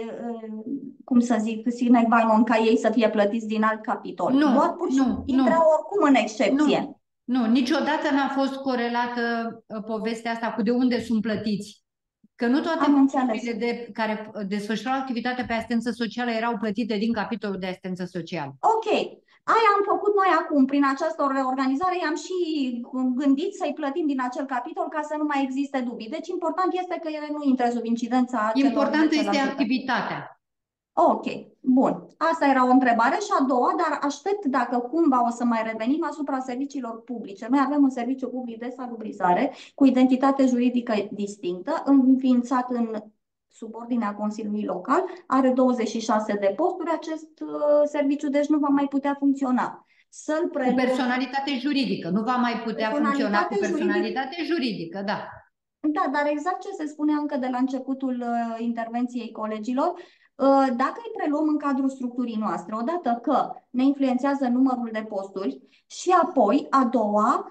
cum să zic, sine qua non, ca ei să fie plătiți din alt capitol. Nu, Doar pur și nu, intră nu. oricum în excepție. Nu, nu, niciodată n-a fost corelată povestea asta cu de unde sunt plătiți. Că nu toate funcțiile de, care desfășurau activitate pe asistență socială erau plătite din capitolul de asistență socială. Ok. Aia am făcut noi acum. Prin această reorganizare i-am și gândit să-i plătim din acel capitol ca să nu mai existe dubii. Deci important este că ele nu intră sub incidența celor important este activitatea. Ok, bun. Asta era o întrebare. Și a doua, dar aștept dacă cumva o să mai revenim asupra serviciilor publice. Noi avem un serviciu public de salubrizare cu identitate juridică distinctă, înființat în subordinea Consiliului Local, are douăzeci și șase de posturi acest uh, serviciu, deci nu va mai putea funcționa. Să-l prelu... Cu personalitate juridică, nu va mai putea funcționa cu personalitate juridică, juridică da. Da, dar exact ce se spunea încă de la începutul uh, intervenției colegilor, Dacă îi preluăm în cadrul structurii noastre, odată că ne influențează numărul de posturi și apoi, a doua,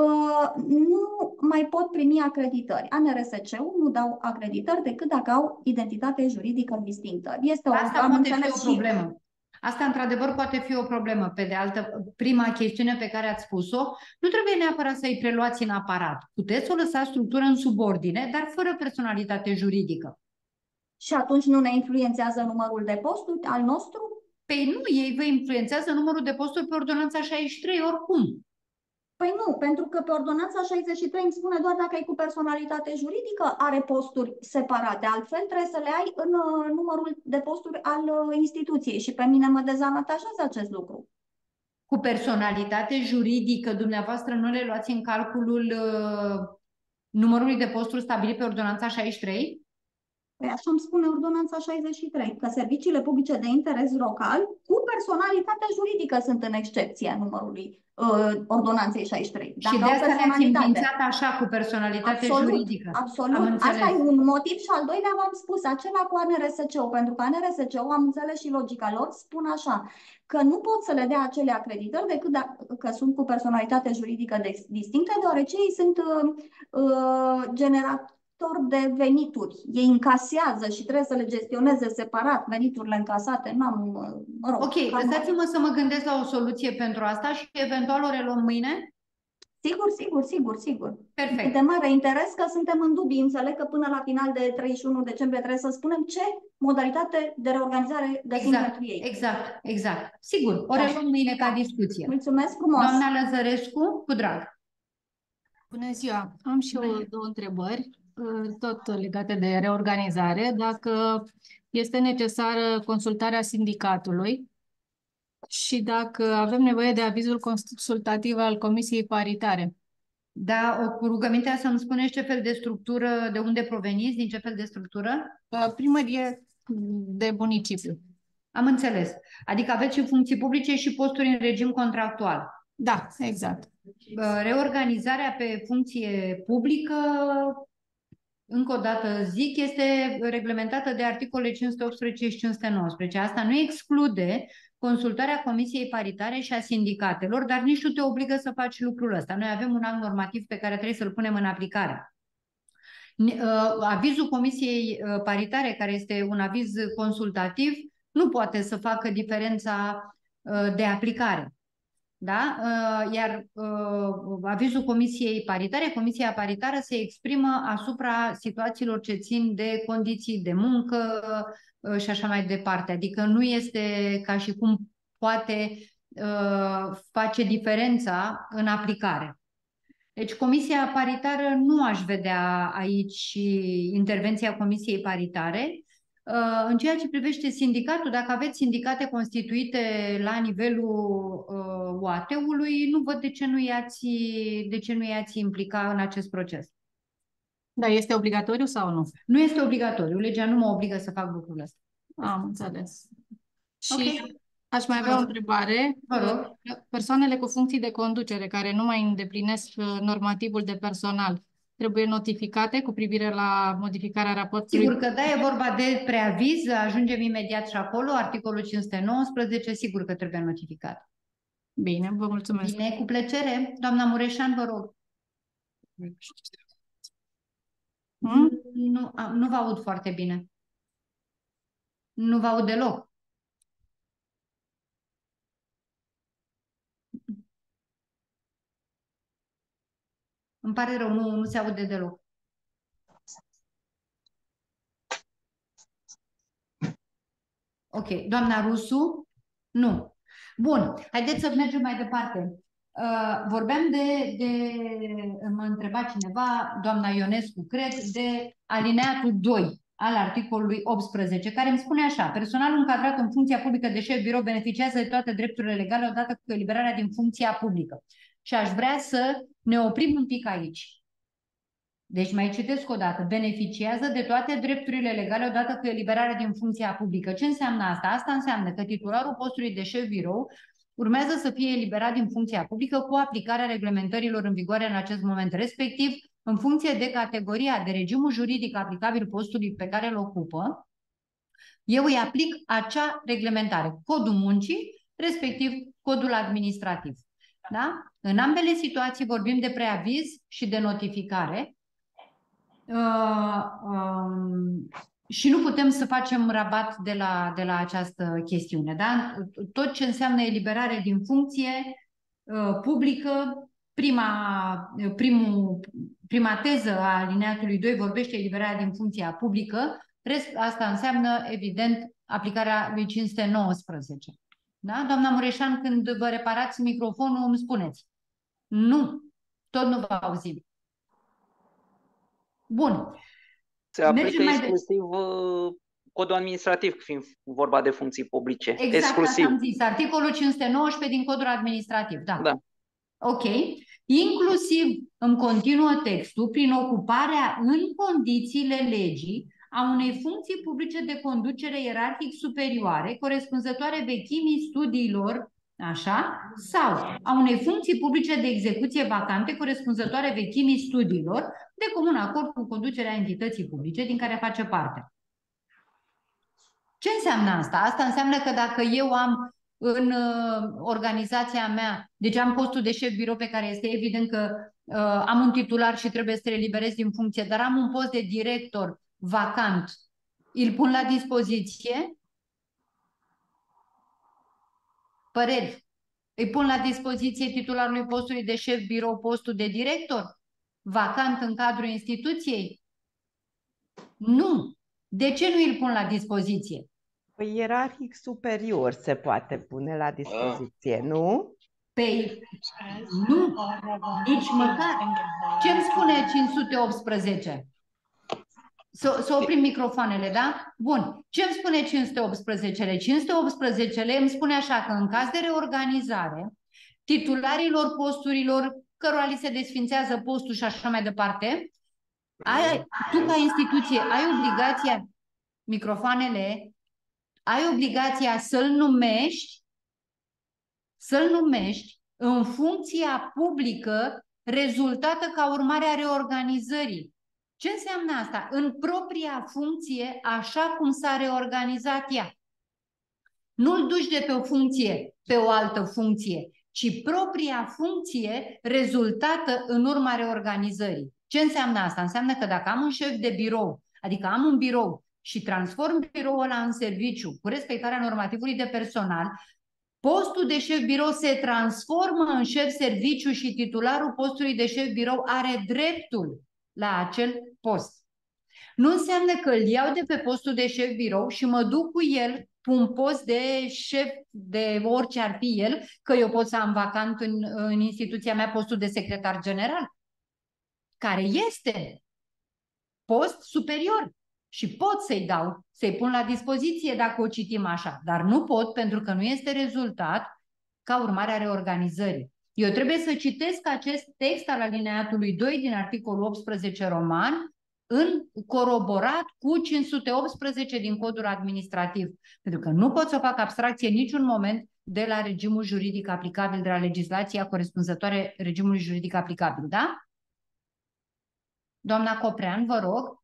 nu mai pot primi acreditări. A N R S C-ul nu dau acreditări decât dacă au identitate juridică distinctă. Este o, Asta poate fi o problemă. Asta, într-adevăr, poate fi o problemă. Pe de altă, prima chestiune pe care ați spus-o, nu trebuie neapărat să îi preluați în aparat. Puteți să o lăsați structură în subordine, dar fără personalitate juridică. Și atunci nu ne influențează numărul de posturi al nostru? Păi nu, ei vă influențează numărul de posturi pe ordonanța șaizeci și trei oricum. Păi nu, pentru că pe ordonanța șaizeci și trei îmi spune doar dacă e cu personalitate juridică, are posturi separate. Altfel trebuie să le ai în uh, numărul de posturi al uh, instituției și pe mine mă dezavantajează acest lucru. Cu personalitate juridică, dumneavoastră nu le luați în calculul uh, numărului de posturi stabilit pe ordonanța șaizeci și trei? Păi așa îmi spune ordonanța șaizeci și trei, că serviciile publice de interes local cu personalitate juridică sunt în excepția numărului uh, ordonanței șaizeci și trei. Dacă și de asta le-ați înființat așa, cu personalitate absolut, juridică. Absolut, asta e un motiv și al doilea v-am spus, acela cu A N R S C-ul, pentru că A N R S C-ul, am înțeles și logica lor, spun așa, că nu pot să le dea acele acreditări decât dacă sunt cu personalitate juridică distinctă, deoarece ei sunt uh, uh, generatori de venituri. Ei încasează și trebuie să le gestioneze separat veniturile încasate. N-am, mă rog, ok, lăsați-mă să mă gândesc la o soluție pentru asta și eventual o reluăm mâine? Sigur, sigur, sigur, sigur. Perfect. De mare interes că suntem în dubii. Înțeleg că până la final de treizeci și unu decembrie trebuie să spunem ce modalitate de reorganizare găsim exact, pentru ei. Exact, exact. Sigur, o reluăm mâine ca discuție. Mulțumesc frumos. Doamna Lăzărescu, cu drag. Bună ziua! Am și eu două întrebări, tot legate de reorganizare. Dacă este necesară consultarea sindicatului și dacă avem nevoie de avizul consultativ al Comisiei Paritare. Da, cu rugămintea să-mi spuneți ce fel de structură, de unde proveniți, din ce fel de structură? Primărie de municipiu. Am înțeles. Adică aveți și funcții publice și posturi în regim contractual. Da, exact. Reorganizarea pe funcție publică, încă o dată zic, este reglementată de articolele cinci sute optsprezece și cinci sute nouăsprezece. Asta nu exclude consultarea Comisiei Paritare și a sindicatelor, dar nici nu te obligă să faci lucrul ăsta. Noi avem un act normativ pe care trebuie să-l punem în aplicare. Avizul Comisiei Paritare, care este un aviz consultativ, nu poate să facă diferența de aplicare. Da? Iar avizul Comisiei Paritare, Comisia Paritară se exprimă asupra situațiilor ce țin de condiții de muncă și așa mai departe. Adică nu este ca și cum poate face diferența în aplicare. Deci Comisia Paritară nu aș vedea aici intervenția Comisiei Paritare. În ceea ce privește sindicatul, dacă aveți sindicate constituite la nivelul U A T-ului, nu văd de ce nu i-ați, de ce nu i-ați implica în acest proces. Da, este obligatoriu sau nu? Nu este obligatoriu. Legea nu mă obligă să fac lucrul ăsta. Am înțeles. Și okay. Aș mai avea o întrebare. Persoanele cu funcții de conducere care nu mai îndeplinesc normativul de personal trebuie notificate cu privire la modificarea raportului? Sigur că da, e vorba de preaviz, ajungem imediat și acolo, articolul cinci sute nouăsprezece, sigur că trebuie notificat. Bine, vă mulțumesc. Bine, cu plăcere. Doamna Mureșan, vă rog. Hmm? Nu, nu vă aud foarte bine. Nu vă aud deloc. Îmi pare rău, nu, nu se aude deloc. Ok, doamna Rusu? Nu. Bun, haideți să mergem mai departe. Uh, vorbeam de, de, mă întreba cineva, doamna Ionescu, cred, de alineatul doi al articolului optsprezece, care îmi spune așa: personalul încadrat în funcția publică de șef birou beneficiază de toate drepturile legale odată cu eliberarea din funcția publică. Și aș vrea să ne oprim un pic aici. Deci mai citesc o dată. Beneficiază de toate drepturile legale odată cu eliberarea din funcția publică. Ce înseamnă asta? Asta înseamnă că titularul postului de șef birou urmează să fie eliberat din funcția publică cu aplicarea reglementărilor în vigoare în acest moment, respectiv în funcție de categoria, de regimul juridic aplicabil postului pe care îl ocupă. Eu îi aplic acea reglementare, codul muncii, respectiv codul administrativ. Da? În ambele situații vorbim de preaviz și de notificare uh, um, și nu putem să facem rabat de la, de la această chestiune. Da? Tot ce înseamnă eliberare din funcție uh, publică, prima, primul, prima teză a alineatului doi vorbește eliberarea din funcția publică, rest, asta înseamnă, evident, aplicarea lui cinci sute nouăsprezece. Da? Doamna Mureșan, când vă reparați microfonul, îmi spuneți. Nu, tot nu vă auzim. Bun. Se aplică exclusiv de... codul administrativ, fiind vorba de funcții publice. Exact, exclusiv. Asta am zis. Articolul cinci sute nouăsprezece din codul administrativ. Da. Da. Ok. Inclusiv îmi continuă textul prin ocuparea în condițiile legii a unei funcții publice de conducere ierarhic superioare, corespunzătoare vechimii studiilor, așa, sau a unei funcții publice de execuție vacante, corespunzătoare vechimii studiilor, de comun acord cu conducerea entității publice din care face parte. Ce înseamnă asta? Asta înseamnă că dacă eu am în uh, organizația mea, deci am postul de șef birou pe care este evident că uh, am un titular și trebuie să te eliberez din funcție, dar am un post de director vacant, îl pun la dispoziție? Păreri. Îi pun la dispoziție titularului postului de șef birou postul de director? Vacant în cadrul instituției? Nu. De ce nu îl pun la dispoziție? Păi ierarhic superior se poate pune la dispoziție, nu? Păi nu, nici măcar. Ce-mi spune cinci sute optsprezece? Să, să oprim microfoanele, da? Bun. Ce-mi spune cinci sute optsprezece? cinci sute optsprezece îmi spune așa că în caz de reorganizare, titularilor posturilor cărora li se desfințează postul și așa mai departe, ai, tu ca instituție ai obligația, microfoanele, ai obligația să-l numești, să-l numești în funcția publică rezultată ca urmare a reorganizării. Ce înseamnă asta? În propria funcție, așa cum s-a reorganizat ea. Nu-l duci de pe o funcție pe o altă funcție, ci propria funcție rezultată în urma reorganizării. Ce înseamnă asta? Înseamnă că dacă am un șef de birou, adică am un birou și transform biroul ăla în serviciu cu respectarea normativului de personal, postul de șef birou se transformă în șef serviciu și titularul postului de șef birou are dreptul la acel post. Nu înseamnă că îl iau de pe postul de șef birou și mă duc cu el pe un post de șef de orice ar fi el, că eu pot să am vacant în, în instituția mea postul de secretar general, care este post superior. Și pot să-i dau, să-i pun la dispoziție dacă o citim așa, dar nu pot pentru că nu este rezultat ca urmare a reorganizării. Eu trebuie să citesc acest text al alineatului doi din articolul optsprezece roman în coroborat cu cinci sute optsprezece din codul administrativ, pentru că nu pot să fac abstracție în niciun moment de la regimul juridic aplicabil, de la legislația corespunzătoare regimului juridic aplicabil, da? Doamna Coprean, vă rog.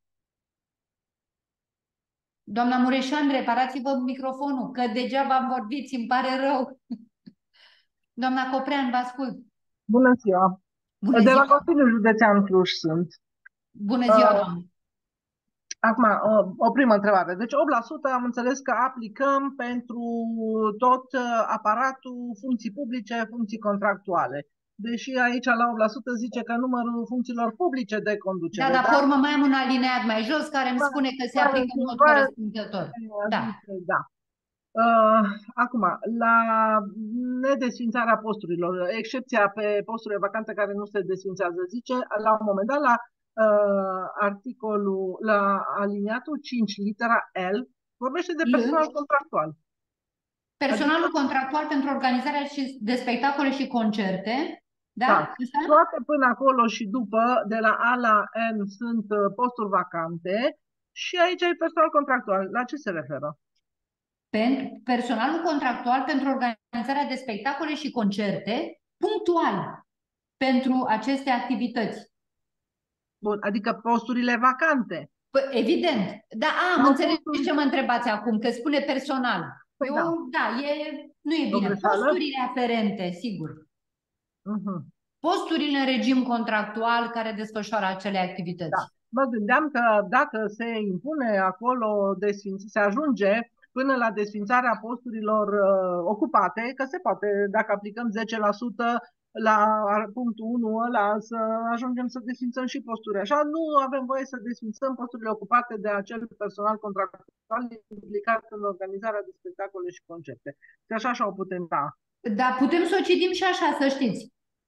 Doamna Mureșan, reparați-vă microfonul, că degeaba am vorbit, îmi pare rău. Doamna Coprean, vă ascult. Bună ziua. Bună de ziua. La Consiliul Județean Cluj sunt. Bună ziua, doamnă. Uh, acum, o, o primă întrebare. Deci opt la sută am înțeles că aplicăm pentru tot aparatul funcții publice, funcții contractuale. Deși aici la opt la sută zice că numărul funcțiilor publice de conducere. Da, dar pe urmă mai am un alineat mai jos care îmi spune că se aplică în mod corespunzător. Da. Da. Uh, acum, la nedesfințarea posturilor, excepția pe posturile vacante care nu se desfințează, zice la un moment dat la uh, articolul, la aliniatul cinci, litera L, vorbește de personal L? contractual. Personalul adică, contractual pentru organizarea și de spectacole și concerte. Da? Da. Toate până acolo și după, de la A la N, sunt posturi vacante și aici e personal contractual. La ce se referă? Personalul contractual pentru organizarea de spectacole și concerte, punctual, pentru aceste activități. Bun, adică posturile vacante. Păi, evident. Da, a, am înțeles ce mă întrebați acum, că spune personal. Păi Eu, da. da, e, nu e bine. Posturile aferente, sigur. Uh-huh. Posturile în regim contractual care desfășoară acele activități. Da. Mă gândeam că dacă se impune acolo, desfinț- se ajunge până la desfințarea posturilor uh, ocupate, că se poate, dacă aplicăm zece la sută la punctul unu ăla, să ajungem să desfințăm și posturile. Așa nu avem voie să desfințăm posturile ocupate de acel personal contractual implicat în organizarea de spectacole și concerte. Și așa așa o putem da. Dar putem să o citim și așa, să știți.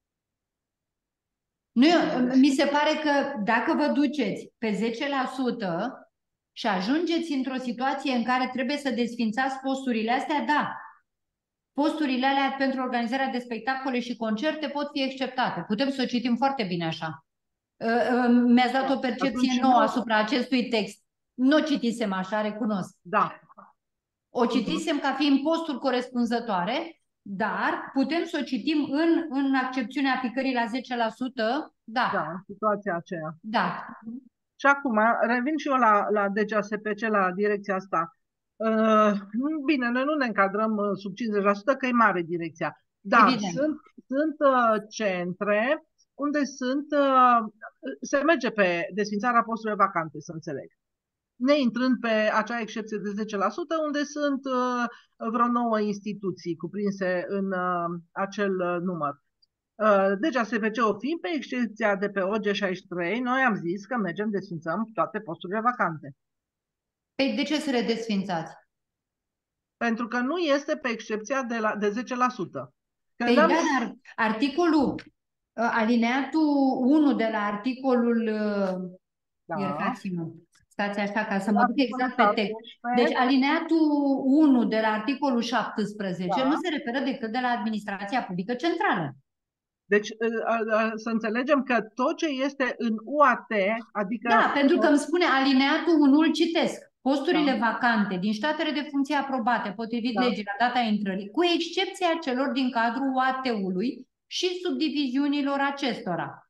Nu, mi se pare că dacă vă duceți pe zece la sută și ajungeți într-o situație în care trebuie să desfințați posturile astea, da. Posturile alea pentru organizarea de spectacole și concerte pot fi acceptate. Putem să o citim foarte bine așa. Mi-ați dat o percepție nouă asupra acestui text. Nu o citisem așa, recunosc. Da. O citisem ca fiind posturi corespunzătoare, dar putem să o citim în, în accepțiunea aplicării la zece la sută. Da. Da, în situația aceea. Da. Și acum, revin și eu la, la D G S P C, la direcția asta. Uh, bine, noi nu ne încadrăm sub cincizeci la sută, că e mare direcția. Dar Evident. sunt, sunt uh, centre unde sunt, uh, se merge pe desfințarea posturilor vacante, să înțeleg. Ne intrând pe acea excepție de zece la sută, unde sunt uh, vreo nouă instituții cuprinse în uh, acel uh, număr. Uh, deci A S P C-ul fiind pe excepția de pe O G șaizeci și trei, noi am zis că mergem, desfințăm toate posturile vacante. Păi de ce să le desfințați? Pentru că nu este pe excepția de, la, de zece la sută. Păi da, dar articolul, alineatul unu de la articolul, da. Iertați-mă, stați așa ca să mă duc exact pe text. Deci alineatul unu de la articolul șaptesprezece da. Nu se referă decât de la administrația publică centrală. Deci să înțelegem că tot ce este în U A T, adică... Da, pentru că îmi spune alineatul unu, îl citesc. Posturile da. vacante din statele de funcție aprobate potrivit da. legii la data intrării, cu excepția celor din cadrul U A T-ului și subdiviziunilor acestora.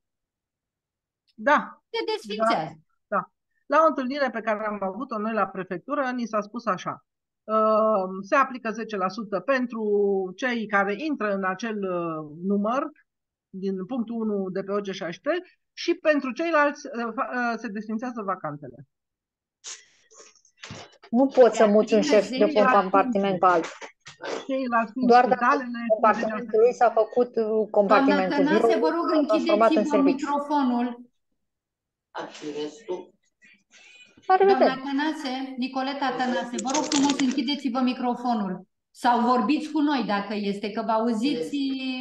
Da. Se desfințează. Da. Da. La o întâlnire pe care am avut-o noi la prefectură, ni s-a spus așa. Uh, se aplică zece la sută pentru cei care intră în acel uh, număr din punctul unu de pe O G șaizeci și trei și pentru ceilalți uh, uh, se desfințează vacantele. Nu poți să muți un șef de un compartiment pe altul. Doar dacă compartimentul lui s-a făcut compartimentul birou. Doamna Tănase, vă rog, închideți-vă microfonul. Doamna Tănase, Nicoleta Tănase, vă rog frumos, închideți-vă microfonul. Sau vorbiți cu noi dacă este, că vă auziți...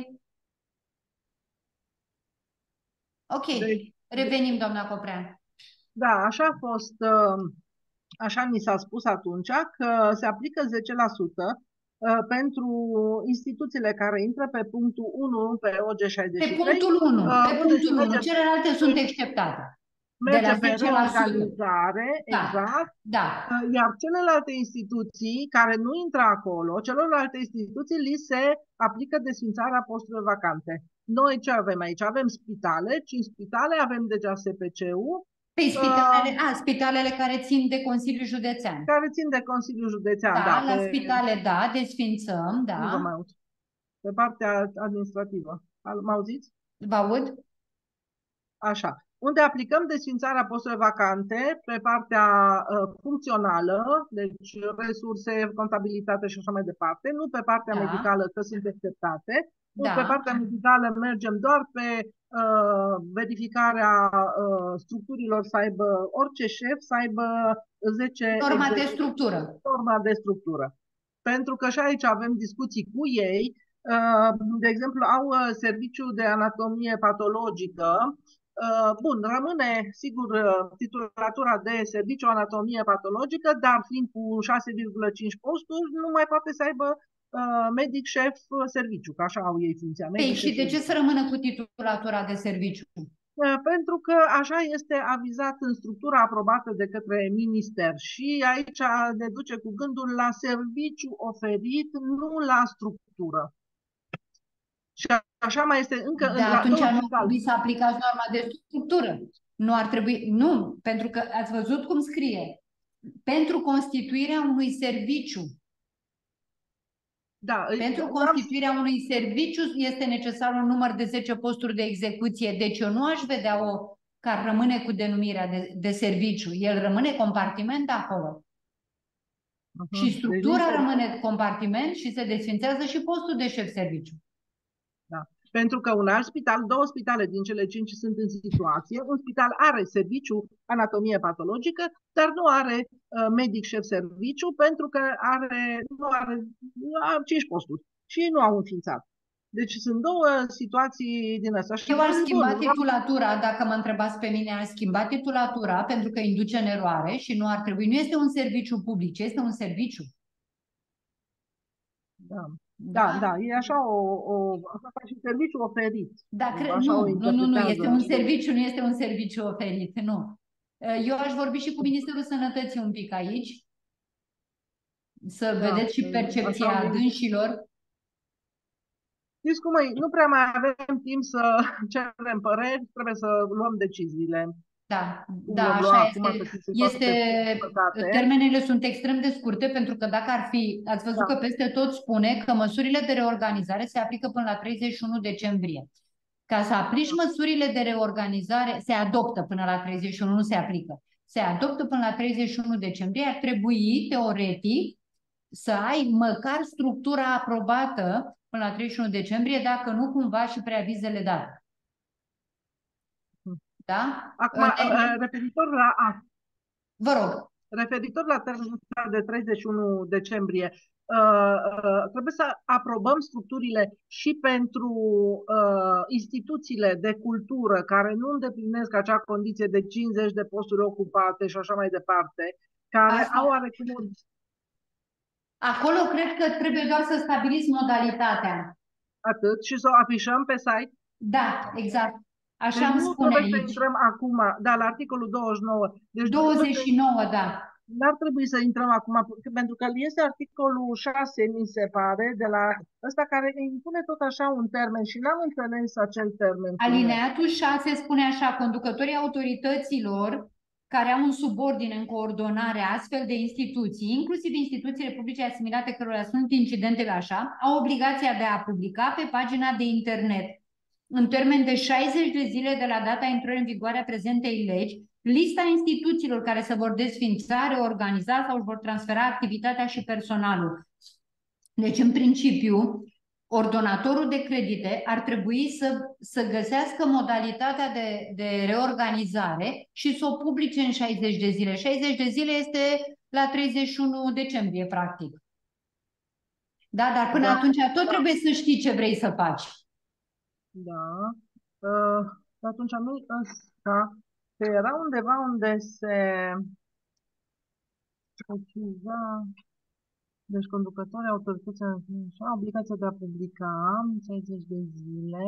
Ok, revenim, doamna Coprean. Da, așa a fost... Uh... Așa mi s-a spus atunci că se aplică zece la sută pentru instituțiile care intră pe punctul unu pe O G șaizeci și trei. Pe punctul unu, uh, pe punctul unu. Celelalte sunt exceptate. Merge pe reorganizare, da. exact. Da. Iar celelalte instituții care nu intră acolo, celelalte instituții li se aplică desfințarea posturilor vacante. Noi ce avem aici? Avem spitale, cinci spitale, avem deja S P C-ul. Păi spitalele, uh, a, spitalele care țin de Consiliul Județean. Care țin de Consiliul Județean, da. Da, la pe... spitale, da, desfințăm, da. Nu vă mai aud. Pe partea administrativă. Mă auziți? Vă aud. Așa. Unde aplicăm desfințarea posturilor vacante pe partea uh, funcțională, deci resurse, contabilitate și așa mai departe, nu pe partea da. medicală, că sunt acceptate. Da. Pe partea medicală mergem doar pe uh, verificarea uh, structurilor, să aibă orice șef, să aibă zece... Norma de structură. Norma de structură. Pentru că și aici avem discuții cu ei. Uh, de exemplu, au uh, serviciu de anatomie patologică. Uh, bun, rămâne, sigur, titulatura de serviciu anatomie patologică, dar fiind cu șase virgulă cinci posturi, nu mai poate să aibă medic șef serviciu, că așa au ei funcția. Ei, și de ce să rămână cu titulatura de serviciu? Pentru că așa este avizat în structura aprobată de către minister și aici ne duce cu gândul la serviciu oferit, nu la structură. Și așa mai este încă... Da, în atunci nu trebuie să aplicați norma de structură. Nu ar trebui, nu, pentru că ați văzut cum scrie. Pentru constituirea unui serviciu. Da, Pentru constituirea unui serviciu este necesar un număr de zece posturi de execuție. Deci eu nu aș vedea-o că ar rămâne cu denumirea de, de serviciu. El rămâne compartiment acolo. Uh-huh. Și structura deci, rămâne compartiment și se desfințează și postul de șef serviciu. Da. Pentru că un alt spital, două spitale din cele cinci sunt în situație. Un spital are serviciu anatomie patologică, dar nu are uh, medic șef serviciu pentru că are, nu are, are cinci posturi și nu au înființat. Deci sunt două situații din asta. Eu aș schimba titulatura, dacă mă întrebați pe mine, aș schimba titulatura pentru că induce în eroare și nu ar trebui. Nu este un serviciu public, este un serviciu. Da. Da, da, e așa o, o așa și serviciu oferit. Da, cre... nu, nu, nu, nu, este un serviciu, nu este un serviciu oferit, nu. Eu aș vorbi și cu Ministerul Sănătății un pic aici, să da, vedeți și percepția dânșilor. Știți cum e? Nu prea mai avem timp să cerem păreri, trebuie să luăm deciziile. Da, da, așa este. este termenele sunt extrem de scurte pentru că dacă ar fi, ați văzut da. că peste tot spune că măsurile de reorganizare se aplică până la treizeci și unu decembrie. Ca să aplici măsurile de reorganizare, se adoptă până la treizeci și unu, nu se aplică. Se adoptă până la treizeci și unu decembrie, ar trebui, teoretic, să ai măcar structura aprobată până la treizeci și unu decembrie, dacă nu cumva și preavizele date. Da? Acum, referitor la a, Vă rog. Referitor la termenul de treizeci și unu decembrie, uh, uh, trebuie să aprobăm structurile și pentru uh, instituțiile de cultură care nu îndeplinesc acea condiție de cincizeci de posturi ocupate și așa mai departe, care Asta. au oarecum... Acolo cred că trebuie doar să stabiliți modalitatea. Atât? Și să o afișăm pe site? Da, exact. Așa deci îmi spune aici. Să intrăm acum, da, la articolul douăzeci și nouă. Deci douăzeci și nouă, da. N-ar trebui să intrăm acum, pentru că este articolul șase, mi se pare, de la ăsta care impune tot așa un termen și n-am înțeles acel termen. Alineatul șase spune așa: conducătorii autorităților care au un subordine în coordonare astfel de instituții, inclusiv instituțiile publice asimilate cărora sunt incidentele așa, au obligația de a publica pe pagina de internet în termen de șaizeci de zile de la data intrării în vigoare a prezentei legi, lista instituțiilor care se vor desfința, reorganiza sau își vor transfera activitatea și personalul. Deci, în principiu, ordonatorul de credite ar trebui să, să găsească modalitatea de, de reorganizare și să o publice în șaizeci de zile. șaizeci de zile este la treizeci și unu decembrie, practic. Da, dar până da. atunci tot trebuie să știi ce vrei să faci. Da. Uh, atunci nu-i ăsta. Că era undeva unde se preciza, deci conducătorii autorității au obligația de a publica în șaizeci de zile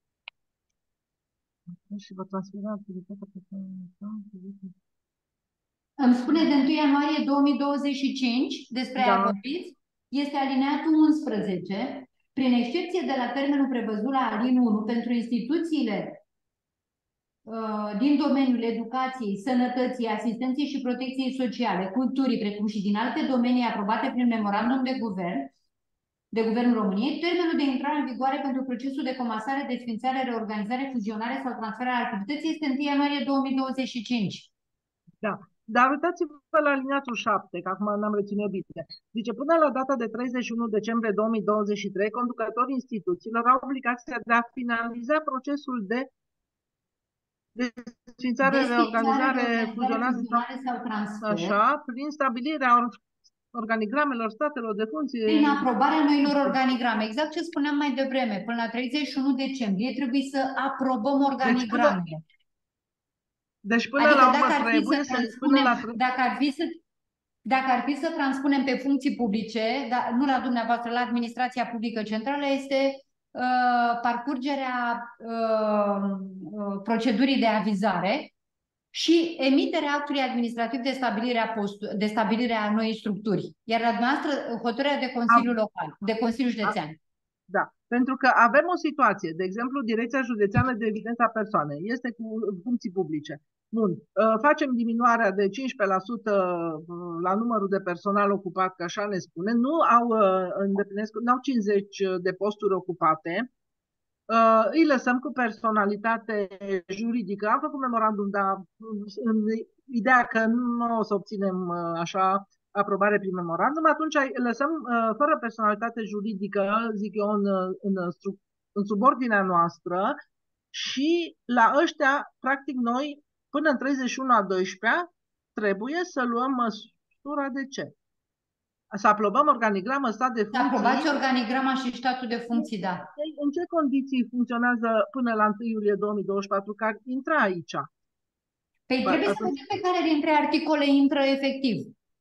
și va transfera activitatea pe care îmi spune de întâi ianuarie două mii douăzeci și cinci, despre da. aia vorbiți, este alineatul unsprezece, prin excepție de la termenul prevăzut la alin unu pentru instituțiile din domeniul educației, sănătății, asistenței și protecției sociale, culturii, precum și din alte domenii aprobate prin memorandum de guvern, de Guvernul României, termenul de intrare în vigoare pentru procesul de comasare, desfințare, reorganizare, fuzionare sau transferare a activității este întâi ianuarie două mii douăzeci și cinci. Da, dar uitați-vă la alineatul șapte, că acum n-am reținut bine. Zice, până la data de treizeci și unu decembrie două mii douăzeci și trei, conducătorii instituțiilor au obligația de a finaliza procesul de desfințare, reorganizare, fuzionare sau transfer, așa, prin stabilirea organigramelor statelor de funcție. Prin aprobarea noilor organigrame. Exact ce spuneam mai devreme. Până la treizeci și unu decembrie trebuie să aprobăm organigramele. Deci până, deci până adică la urmă trebuie să... Până la... Dacă ar fi să... Dacă ar fi să transpunem pe funcții publice, dar nu la dumneavoastră, la administrația publică centrală, este uh, parcurgerea uh, uh, procedurii de avizare și emiterea actului administrativ de stabilire a, post, de stabilire a noii structuri. Iar la dumneavoastră, hotărârea de Consiliu Am. Local, de Consiliu Județean. Da, pentru că avem o situație, de exemplu, Direcția Județeană de Evidență a Persoanei este cu funcții publice. Bun. Facem diminuarea de cincisprezece la sută la numărul de personal ocupat, că așa ne spune. Nu au, îndeplinesc, nu au cincizeci de posturi ocupate. Îi lăsăm cu personalitate juridică. Am făcut memorandum, dar în ideea că nu o să obținem așa aprobare prin memorandum, atunci îi lăsăm fără personalitate juridică, zic eu, în, în, în subordinea noastră și la ăștia, practic, noi până în treizeci și unu a doisprezecea trebuie să luăm măsura de ce? Să aprobăm organigrama, stat de funcții. Să aprobați organigrama și statul de funcții, da. În ce condiții funcționează până la întâi iulie două mii douăzeci și patru, care intra aici? Păi Bă, trebuie atunci... să vedem pe care dintre articole intră efectiv.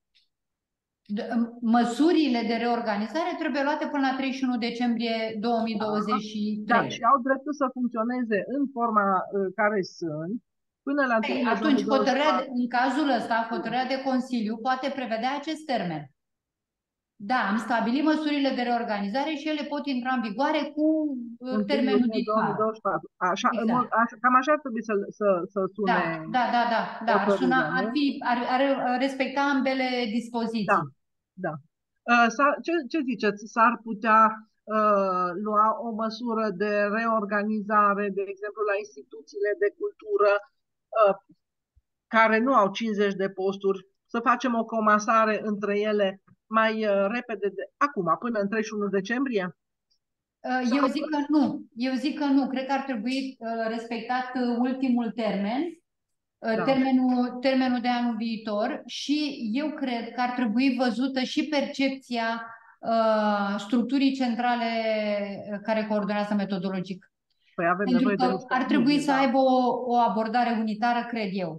Măsurile de reorganizare trebuie luate până la treizeci și unu decembrie două mii douăzeci și trei. Da, și au dreptul să funcționeze în forma uh, care sunt. Până la Ei, atunci, hotărârea, în cazul ăsta, hotărârea de Consiliu poate prevedea acest termen. Da, am stabilit măsurile de reorganizare și ele pot intra în vigoare cu în termenul din două mii douăzeci și patru. Așa, exact. așa, cam așa ar trebui să, să, să sune. Da, da, da, da, da. Suna, ar, fi, ar, ar respecta ambele dispoziții. Da, da. Uh, ce, ce ziceți? S-ar putea uh, lua o măsură de reorganizare, de exemplu, la instituțiile de cultură uh, care nu au cincizeci de posturi, să facem o comasare între ele mai uh, repede, de, acum, până în treizeci și unu decembrie? Uh, eu zic că nu. Eu zic că nu. Cred că ar trebui uh, respectat uh, ultimul termen, uh, da. termenul, termenul de anul viitor și eu cred că ar trebui văzută și percepția uh, structurii centrale care coordonează metodologic. Păi avem Pentru nevoie că de ar trebui să da. aibă o, o abordare unitară, cred eu.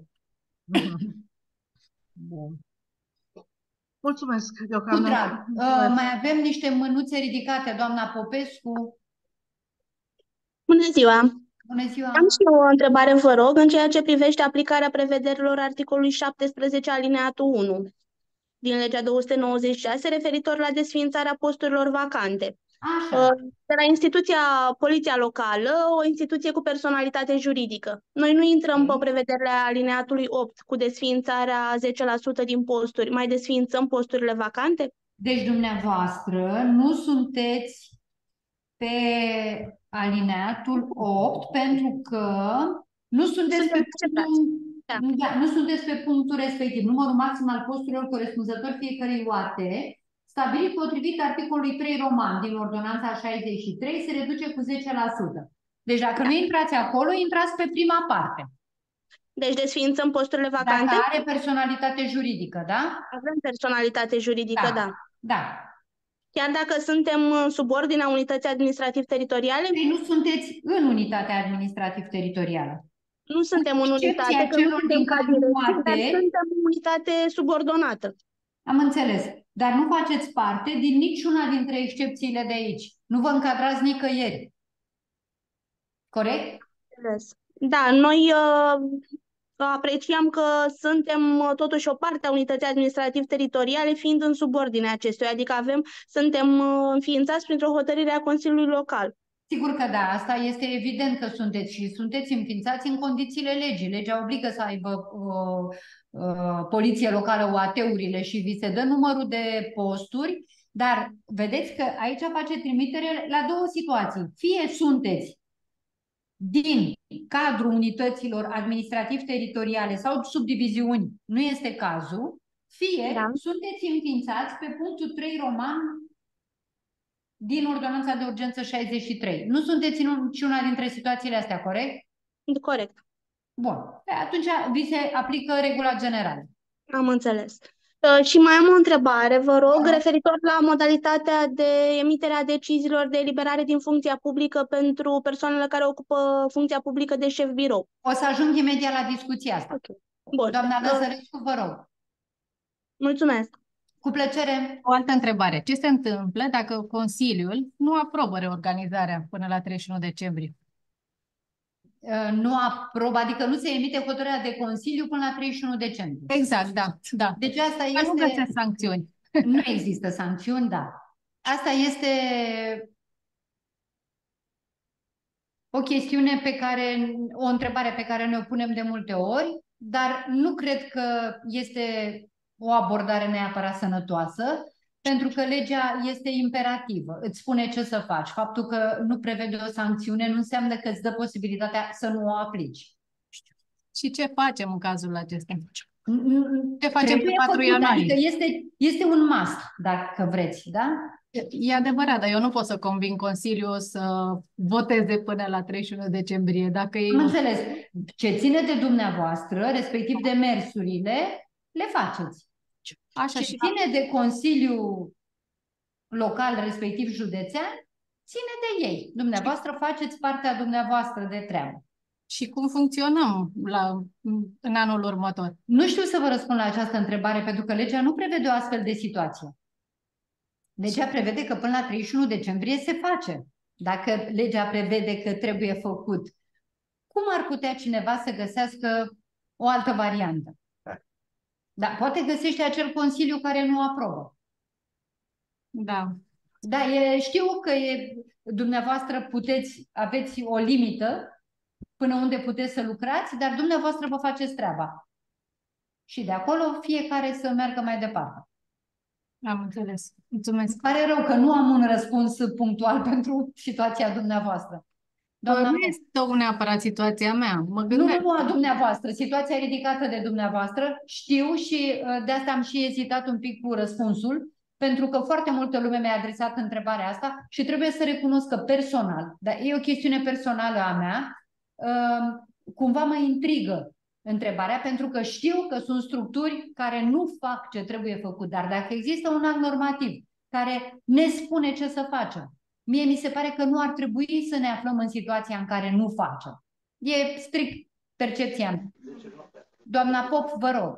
Bun. Mulțumesc deocamdată. Cu drag. Uh, mai avem niște mânuțe ridicate, doamna Popescu. Bună ziua! Bună ziua! Am și eu o întrebare, vă rog, în ceea ce privește aplicarea prevederilor articolului șaptesprezece alineatul unu din legea două sute nouăzeci și șase referitor la desființarea posturilor vacante. Așa. De la instituția Poliția Locală, o instituție cu personalitate juridică. Noi nu intrăm mm. pe prevederile alineatului opt cu desființarea zece la sută din posturi. Mai desființăm posturile vacante? Deci dumneavoastră nu sunteți pe alineatul opt pentru că nu sunteți Suntem pe punctul, da. Da, nu sunteți pe punctul respectiv. Numărul maxim al posturilor corespunzător fiecărei oate stabilit potrivit articolului trei roman din ordonanța șaizeci și trei, se reduce cu zece la sută. Deci dacă da. nu intrați acolo, intrați pe prima parte. Deci desființăm posturile vacante? Dacă are personalitate juridică, da? Avem personalitate juridică, da. Da. da. Chiar dacă suntem în subordinea unității administrativ-teritoriale? Păi nu sunteți în unitatea administrativ-teritorială. Nu suntem în unitate, că nu suntem ca direcție, dar suntem în unitate subordonată. Am înțeles. Dar nu faceți parte din niciuna dintre excepțiile de aici. Nu vă încadrați nicăieri. Corect? Da, noi uh, apreciam că suntem uh, totuși o parte a unității administrativ-teritoriale, fiind în subordine acestuia, adică avem, suntem uh, înființați printr-o hotărâre a Consiliului Local. Sigur că da, asta este evident că sunteți și sunteți înființați în condițiile legii. Legea obligă să aibă uh, uh, poliție locală U A T-urile și vi se dă numărul de posturi, dar vedeți că aici face trimitere la două situații. Fie sunteți din cadrul unităților administrativ-teritoriale sau subdiviziuni, nu este cazul, fie da. sunteți înființați pe punctul trei roman din ordonanța de urgență șaizeci și trei. Nu sunteți în niciuna dintre situațiile astea, corect? Corect. Bun. Atunci vi se aplică regula generală. Am înțeles. Uh, și mai am o întrebare, vă rog, da. referitor la modalitatea de emitere a deciziilor de eliberare din funcția publică pentru persoanele care ocupă funcția publică de șef birou. O să ajung imediat la discuția asta. Okay. Bun. Doamna Lăzărescu, vă rog. Mulțumesc. Cu plăcere. O altă întrebare. Ce se întâmplă dacă Consiliul nu aprobă reorganizarea până la treizeci și unu decembrie? Nu aprobă, adică nu se emite hotărârea de Consiliu până la treizeci și unu decembrie. Exact, da. da. Deci asta este... Nu găsesc sancțiuni. Nu există sancțiuni, da. Asta este o chestiune pe care, o întrebare pe care ne-o punem de multe ori. dar nu cred că este o abordare neapărat sănătoasă, pentru că legea este imperativă, îți spune ce să faci. Faptul că nu prevede o sancțiune nu înseamnă că îți dă posibilitatea să nu o aplici. Și ce facem în cazul acesta? Ce facem Trebuie pe patru făcut, ianuarie? adică este, este un must, dacă vreți, da? E adevărat, dar eu nu pot să conving Consiliul să voteze până la treizeci și unu decembrie. Dacă ei Am nu... înțeles. Ce ține de dumneavoastră, respectiv de mersurile, le faceți. Așa Ce și ține de Consiliul local, respectiv județean, ține de ei. Dumneavoastră faceți partea dumneavoastră de treabă. Și cum funcționăm la, în anul următor? Nu știu să vă răspund la această întrebare, pentru că legea nu prevede o astfel de situație. Legea prevede că până la treizeci și unu decembrie se face. Dacă legea prevede că trebuie făcut, cum ar putea cineva să găsească o altă variantă? Da, poate găsește acel consiliu care nu aprobă. Da. Da, e, știu că e, dumneavoastră puteți, aveți o limită până unde puteți să lucrați, dar dumneavoastră vă faceți treaba. Și de acolo fiecare să meargă mai departe. Am înțeles. Mulțumesc. Îmi pare rău că nu am un răspuns punctual pentru situația dumneavoastră. Doamna, nu este neapărat situația mea. Mă nu, gândesc. nu, a dumneavoastră. Situația ridicată de dumneavoastră. Știu și de asta am și ezitat un pic cu răspunsul, pentru că foarte multă lume mi-a adresat întrebarea asta și trebuie să recunosc că personal, dar e o chestiune personală a mea, cumva mă intrigă întrebarea, pentru că știu că sunt structuri care nu fac ce trebuie făcut, dar dacă există un act normativ care ne spune ce să facem, mie mi se pare că nu ar trebui să ne aflăm în situația în care nu facem. E strict percepția mea. Doamna Pop, vă rog.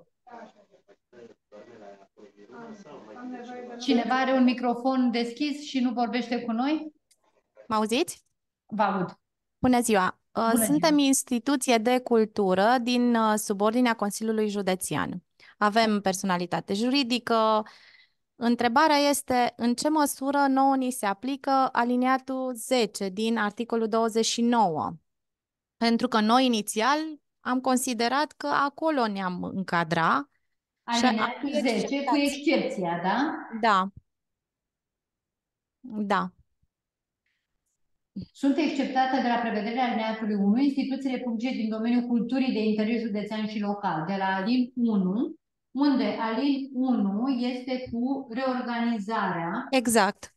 Cineva are un microfon deschis și nu vorbește cu noi? Mă auziți? Vă aud. Bună ziua! Bună Suntem ziua. instituție de cultură din subordinea Consiliului Județean. Avem personalitate juridică. Întrebarea este în ce măsură nouă ni se aplică aliniatul zece din articolul douăzeci și nouă. Pentru că noi inițial am considerat că acolo ne-am încadra. Aliniatul zece cu excepția, da? Da. Da. Sunt exceptate de la prevederea alineatului unu instituțiile publice din domeniul culturii de interes județean și local, de la alin unu, unde alin unu este cu reorganizarea. Exact.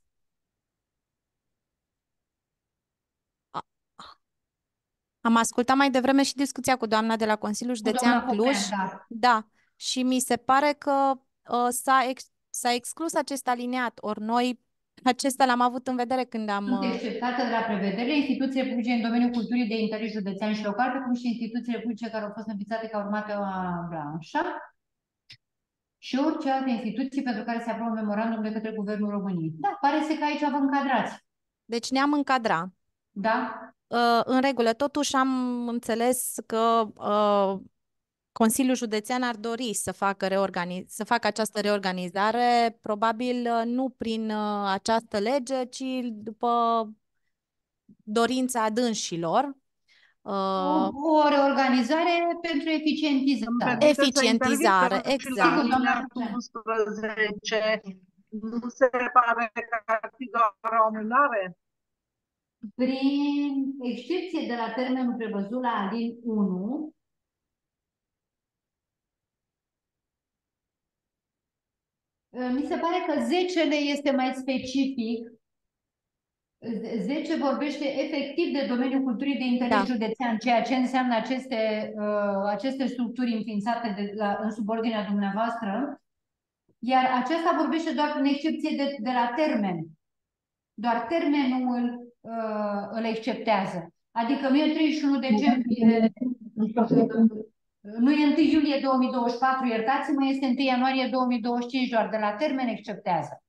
Am ascultat mai devreme și discuția cu doamna de la Consiliul Județean Cluj. Da. Da. Și mi se pare că uh, s-a, ex s-a exclus acest aliniat, ori noi acesta l-am avut în vedere când am... Sunt exceptate de la prevedere instituțiile publice în domeniul culturii de interes județean și local, precum și instituțiile publice care au fost înființate ca urmate a Blanșa și orice alte instituții pentru care se aprobă memorandum de către Guvernul României. Da, pare să că aici vă încadrați. Deci ne-am încadrat. Da. Uh, în regulă, totuși am înțeles că uh, Consiliul Județean ar dori să facă, reorganiz să facă această reorganizare, probabil nu prin uh, această lege, ci după dorința adânșilor. Uh, o, o reorganizare pentru eficientizare. Eficientizare, exact. unsprezece, nu se pare că ar fi doar o amânare? Prin excepție de la termenul prevăzut la alin unu, mi se pare că zece este mai specific. zece vorbește efectiv de domeniul culturii de interes da. județean, ceea ce înseamnă aceste, uh, aceste structuri înființate de la, în subordinea dumneavoastră, iar acesta vorbește doar în excepție de, de la termen. Doar termenul îl, uh, îl exceptează. Adică nu e treizeci și unu decembrie, nu e întâi iulie două mii douăzeci și patru, iertați-mă, este întâi ianuarie două mii douăzeci și cinci, doar de la termen exceptează.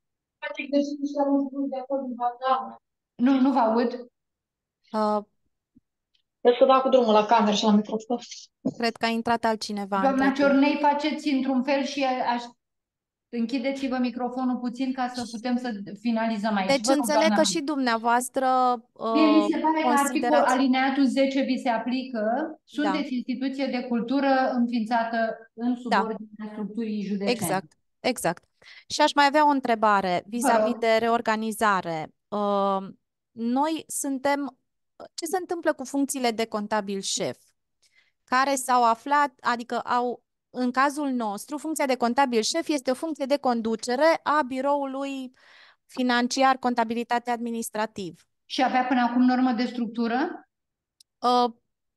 Nu, nu vă aud. Uh, Cred că da cu drumul la cameră și la microfon. Cred că a intrat altcineva. Doamna Ciornei, faceți într-un fel și aș... Închideți-vă microfonul puțin ca să putem să finalizăm aici. Deci Vă rog, înțeleg doamna. că și dumneavoastră uh, Mie mi se pare că articol, considerați... alineatul zece vi se aplică. Sunteți Da. instituție de cultură înființată în subordinea Da. structurii județene. Exact, exact. Și aș mai avea o întrebare vis-a-vis rog. de reorganizare. Uh, noi suntem... Ce se întâmplă cu funcțiile de contabil șef? Care s-au aflat, adică au... În cazul nostru, funcția de contabil șef este o funcție de conducere a biroului financiar, contabilitate, administrativ. Și avea până acum normă de structură? Uh,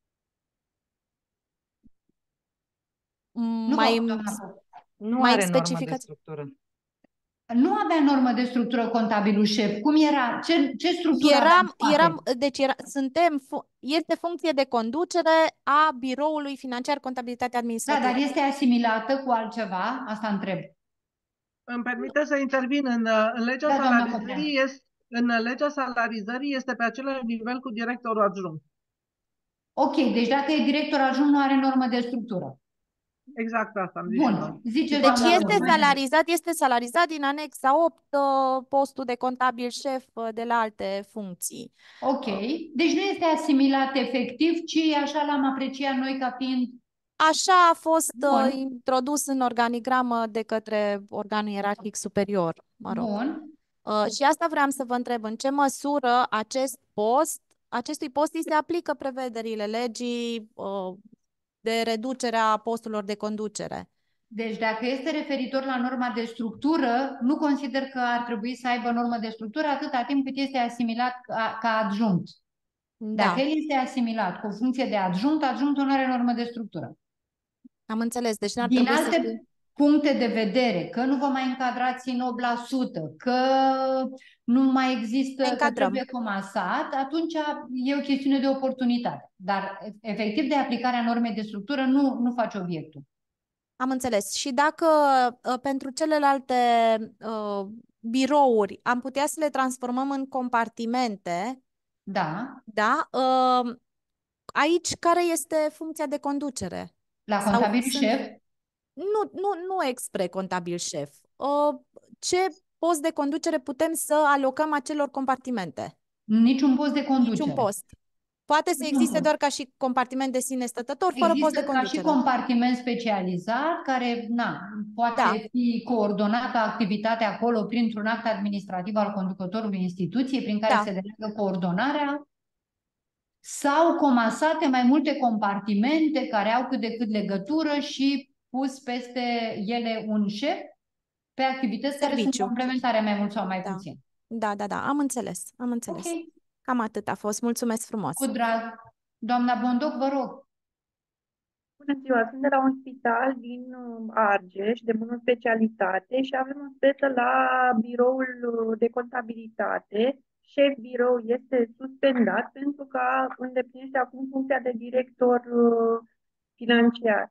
Nu mai vă, doamna. Nu mai are normă de specificați? structură. Nu avea normă de structură contabilul șef. Cum era? Ce, ce structură avea în Eram, spate? eram, deci era, suntem, fu- este funcție de conducere a biroului financiar, contabilitate, Da, administrativ. dar este asimilată cu altceva? Asta întreb. Îmi permite să intervin în, în legea Da, doamna salarizării este, în legea salarizării este pe același nivel cu directorul adjunct. Ok, deci dacă e director adjunct, nu are normă de structură. Exact asta am zis. Bun, zice Deci doamna este Bun. salarizat, este salarizat din anexa opt, uh, postul de contabil șef uh, de la alte funcții. Ok, deci nu este asimilat efectiv, ci așa l-am apreciat noi ca fiind... Așa a fost uh, Bun. introdus în organigramă de către organul ierarhic superior, mă rog. Bun. Uh, și asta vreau să vă întreb, în ce măsură acest post, acestui post îi se aplică prevederile legii uh, de reducere a posturilor de conducere? Deci dacă este referitor la norma de structură, nu consider că ar trebui să aibă normă de structură atâta timp cât este asimilat ca, ca adjunct. Da. Dacă el este asimilat cu o funcție de adjunct, adjunctul nu are normă de structură. Am înțeles, deci n-ar Din trebui să alte fie... puncte de vedere, că nu vă mai încadrați în opt la sută, că nu mai există, că trebuie comasat, atunci e o chestiune de oportunitate. Dar efectiv de aplicarea normei de structură nu, nu face obiectul. Am înțeles. Și dacă uh, pentru celelalte uh, birouri am putea să le transformăm în compartimente, da, da, uh, aici care este funcția de conducere? La Sau contabil sunt... șef? Nu, nu, nu expre contabil șef. Uh, ce post de conducere putem să alocăm acelor compartimente? Niciun post de conducere. Niciun post. Poate să Niciun existe post. doar ca și compartiment de sine stătător, fără Există post de ca conducere. și compartiment specializat care na, poate Da. fi coordonată activitatea acolo printr-un act administrativ al conducătorului instituției prin care Da. se deleagă coordonarea, sau comasate mai multe compartimente care au cât de cât legătură și pus peste ele un șef pe activități care sunt Serviciu. complementare mai mult sau mai Da. puțin. Da, da, da, am înțeles, am înțeles. Ok. Cam atât a fost. Mulțumesc frumos. Cu drag. Doamna Bondoc, vă rog. Bună ziua, sunt de la un spital din Argeș, de monospecialitate și avem o speță la biroul de contabilitate. Șef birou este suspendat pentru că îndeplinește acum funcția de director financiar.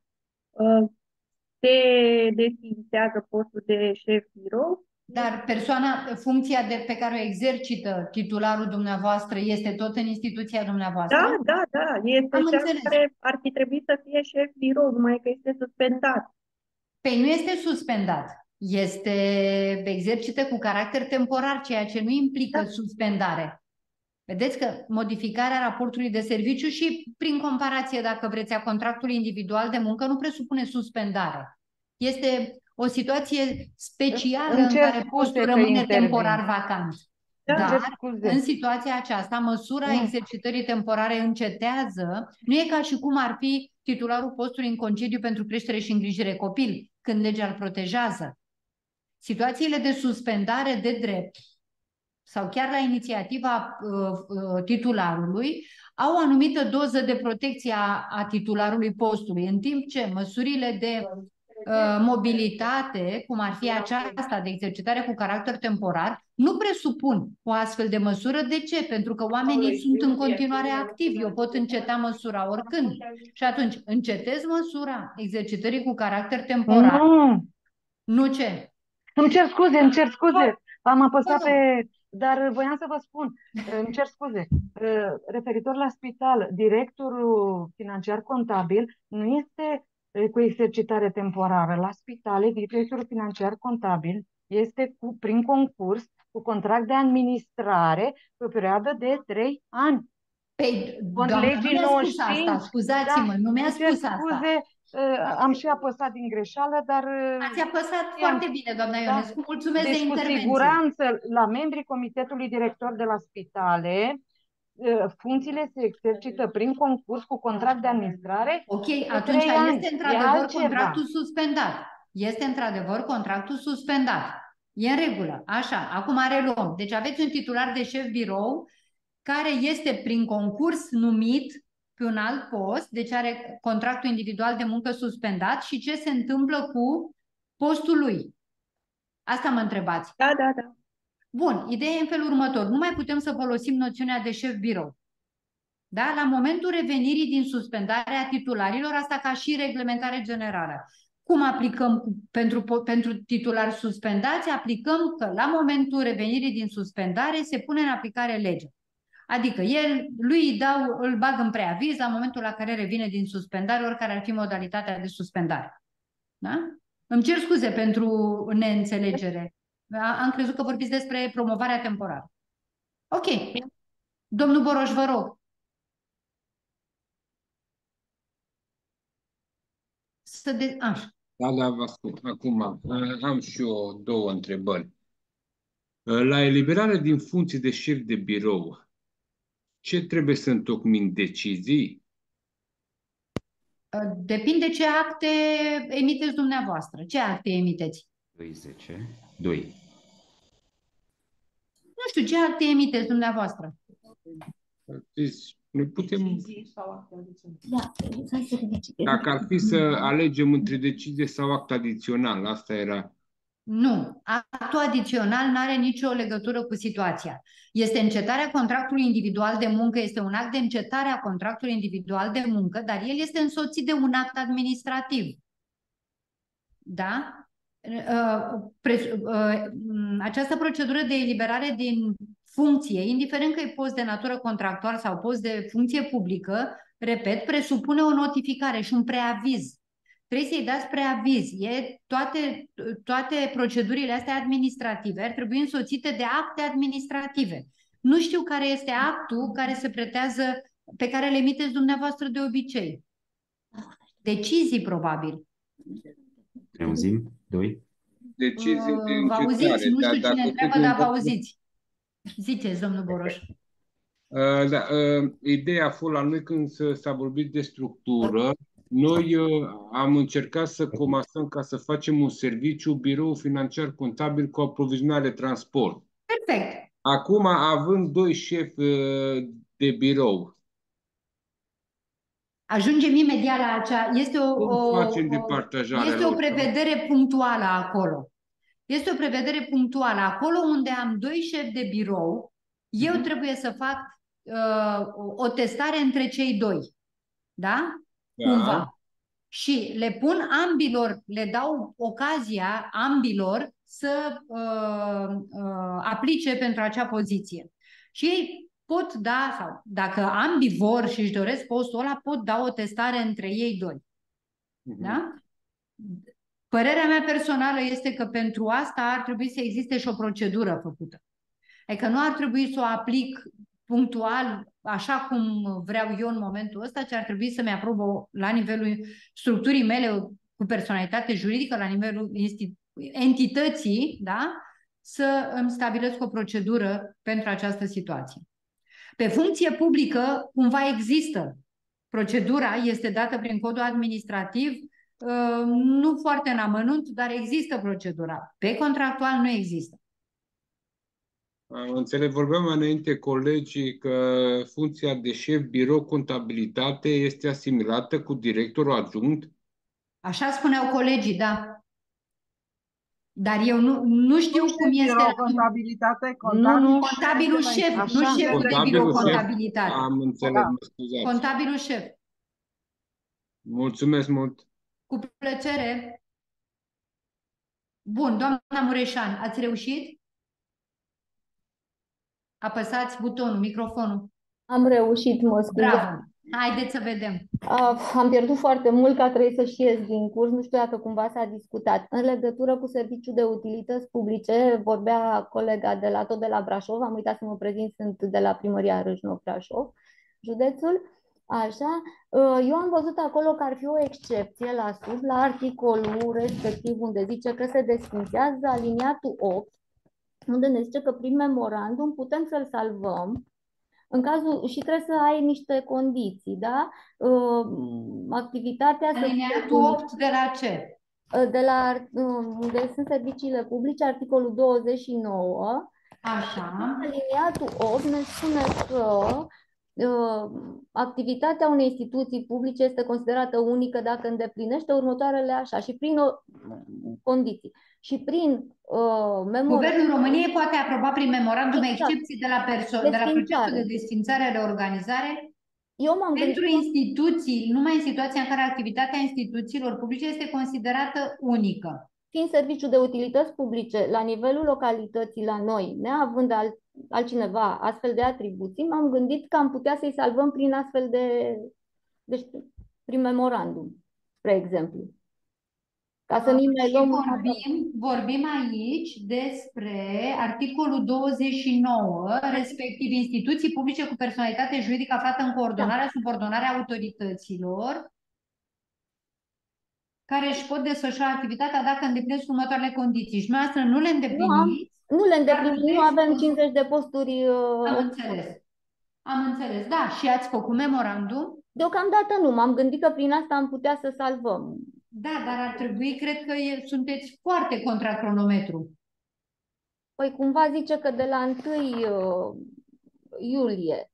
Se desfințează postul de șef birou. Dar persoana, funcția de, pe care o exercită titularul dumneavoastră este tot în instituția dumneavoastră? Da, da, da. Este Am cea înțeles. care ar fi trebuit să fie șef birou, numai că este suspendat. Păi nu este suspendat. Este exercită cu caracter temporar, ceea ce nu implică da. suspendare. Vedeți că modificarea raportului de serviciu și prin comparație, dacă vreți, a contractului individual de muncă nu presupune suspendare. Este o situație specială în care postul rămâne temporar vacant. Da, Dar în situația aceasta, măsura nu. exercitării temporare încetează. Nu e ca și cum ar fi titularul postului în concediu pentru creștere și îngrijire copil, când legea îl protejează. Situațiile de suspendare de drept sau chiar la inițiativa uh, uh, titularului au o anumită doză de protecție a, a titularului postului, în timp ce măsurile de uh, mobilitate, cum ar fi aceasta de exercitare cu caracter temporar, nu presupun o astfel de măsură. De ce? Pentru că oamenii sunt în continuare activi. Eu pot înceta măsura oricând. Și atunci încetez măsura exercitării cu caracter temporar. Nu. Nu ce? Îmi cer scuze, îmi cer scuze. Am apăsat pe... Dar voiam să vă spun, îmi cer scuze, referitor la spital, directorul financiar contabil nu este cu exercitare temporară la spitale, directorul financiar contabil este cu, prin concurs cu contract de administrare pe o perioadă de trei ani. Păi, doamna, nu mi-a spus asta, scuzați-mă, da, nu mi-a spus scuze, asta. Am și apăsat din greșeală, dar... Ați apăsat foarte bine, doamna Ionescu, da. Mulțumesc deci, de intervenție. Deci, cu siguranță, la membrii Comitetului Director de la spitale, funcțiile se exercită prin concurs cu contract de administrare. Ok, atunci este într-adevăr contractul suspendat. Este într-adevăr contractul suspendat. E în regulă. Așa, acum reluăm. Deci aveți un titular de șef birou care este prin concurs numit pe un alt post, deci are contractul individual de muncă suspendat și ce se întâmplă cu postul lui? Asta mă întrebați. Da, da, da. Bun, ideea e în felul următor. Nu mai putem să folosim noțiunea de șef birou. Da? La momentul revenirii din suspendarea titularilor, asta ca și reglementare generală. Cum aplicăm pentru, pentru titulari suspendați? Aplicăm că la momentul revenirii din suspendare se pune în aplicare legea. Adică el, lui îi dau, îl bag în preaviz la momentul la care revine din suspendare, oricare ar fi modalitatea de suspendare. Da? Îmi cer scuze pentru neînțelegere. Am crezut că vorbiți despre promovarea temporară. Ok. Domnul Boroș, vă rog. Să de... Așa. Da, da, vă ascult. Acum am și eu două întrebări. La eliberare din funcție de șef de birou, ce trebuie să întocmim? Decizii? Depinde ce acte emiteți dumneavoastră. Ce acte emiteți? doi zece doi. Nu știu, ce acte emiteți dumneavoastră? Deci, noi putem... Dacă ar fi să alegem între decizie sau act adițional, asta era... Nu. Actul adițional nu are nicio legătură cu situația. Este încetarea contractului individual de muncă, este un act de încetare a contractului individual de muncă, dar el este însoțit de un act administrativ. Da? Această procedură de eliberare din funcție, indiferent că e post de natură contractual sau post de funcție publică, repet, presupune o notificare și un preaviz. Trebuie să-i dați preaviz. E toate, toate procedurile astea administrative ar trebui însoțite de acte administrative. Nu știu care este actul care se pretează, pe care le emiteți dumneavoastră de obicei. Decizii, probabil. Ne auzim? Doi? Decizii de încetare. Vă auziți? Nu știu cine întreabă, dar vă auziți. Ziceți, domnul Boroș. Uh, da, uh, ideea a fost la noi când s-a vorbit de structură. Noi uh, am încercat să comasăm ca să facem un serviciu, birou financiar contabil cu aprovizionare transport. Perfect. Acum, având doi șefi uh, de birou. Ajungem imediat la acea... Este o, o, facem de partajare este o prevedere punctuală acolo. Este o prevedere punctuală. Acolo unde am doi șefi de birou, eu mm-hmm. trebuie să fac uh, o testare între cei doi. Da? Da. Cumva. Și le pun ambilor, le dau ocazia ambilor să uh, uh, aplice pentru acea poziție. Și ei pot da, sau dacă ambii vor și își doresc postul ăla, pot da o testare între ei doi. Uh-huh. Da? Părerea mea personală este că pentru asta ar trebui să existe și o procedură făcută. Adică nu ar trebui să o aplic punctual, așa cum vreau eu în momentul ăsta, ci ar trebui să-mi aprob la nivelul structurii mele cu personalitate juridică, la nivelul entității, da? Să îmi stabilesc o procedură pentru această situație. Pe funcție publică, cumva există. Procedura este dată prin codul administrativ, nu foarte în amănunt, dar există procedura. Pe contractual nu există. Am înțeles, vorbeam mai înainte colegii că funcția de șef birou contabilitate este asimilată cu directorul adjunct? Așa spuneau colegii, da. Dar eu nu, nu știu cum este... Contabilitate, contabil, nu, nu, contabilul șef, așa, nu șeful de birou contabilitate. Am înțeles, mă scuzați. Contabilul șef. Mulțumesc mult. Cu plăcere. Bun, doamna Mureșan, ați reușit? Apăsați butonul, microfonul. Am reușit, mă scuze. Bravo. Haideți să vedem. Uh, am pierdut foarte mult, că a trebuit să și ies din curs. Nu știu dacă cumva s-a discutat. În legătură cu serviciul de utilități publice, vorbea colega de la tot de la Brașov, am uitat să mă prezint, sunt de la Primăria Râșnov-Brașov, județul. Așa, eu am văzut acolo că ar fi o excepție la sub, la articolul respectiv unde zice că se desfințează aliniatul opt, unde ne zice că prin memorandum putem să-l salvăm în cazul, și trebuie să ai niște condiții, da? Activitatea... Aliniatul opt de la ce? De la, unde sunt serviciile publice, articolul douăzeci și nouă. Așa. Aliniatul opt ne spune că activitatea unei instituții publice este considerată unică dacă îndeplinește următoarele așa și prin o, condiții. Și prin uh, memorandum... Guvernul României poate aproba prin memorandum exact. excepții de la, perso- de la procesul de desfințare, reorganizare Eu m-am pentru gândit... instituții, numai în situația în care activitatea instituțiilor publice este considerată unică. Fiind serviciu de utilități publice la nivelul localității la noi, neavând alt, altcineva astfel de atribuții, m-am gândit că am putea să-i salvăm prin astfel de... Deci, prin memorandum, spre exemplu. Ca să nu mai luăm... Vorbim, vorbim aici despre articolul douăzeci și nouă, respectiv instituții publice cu personalitate juridică aflată în coordonarea, da. subordonarea autorităților, care își pot desfășura activitatea dacă îndeplinesc următoarele condiții. Și noastră nu le îndepliniți. Nu, nu le îndeplinim, nu avem cincizeci de posturi. Uh... Am înțeles. Am înțeles, da. Și ați făcut memorandum? Deocamdată nu. M-am gândit că prin asta am putea să salvăm. Da, dar ar trebui, cred că e, sunteți foarte contra cronometru. Păi cumva zice că de la întâi uh, iulie.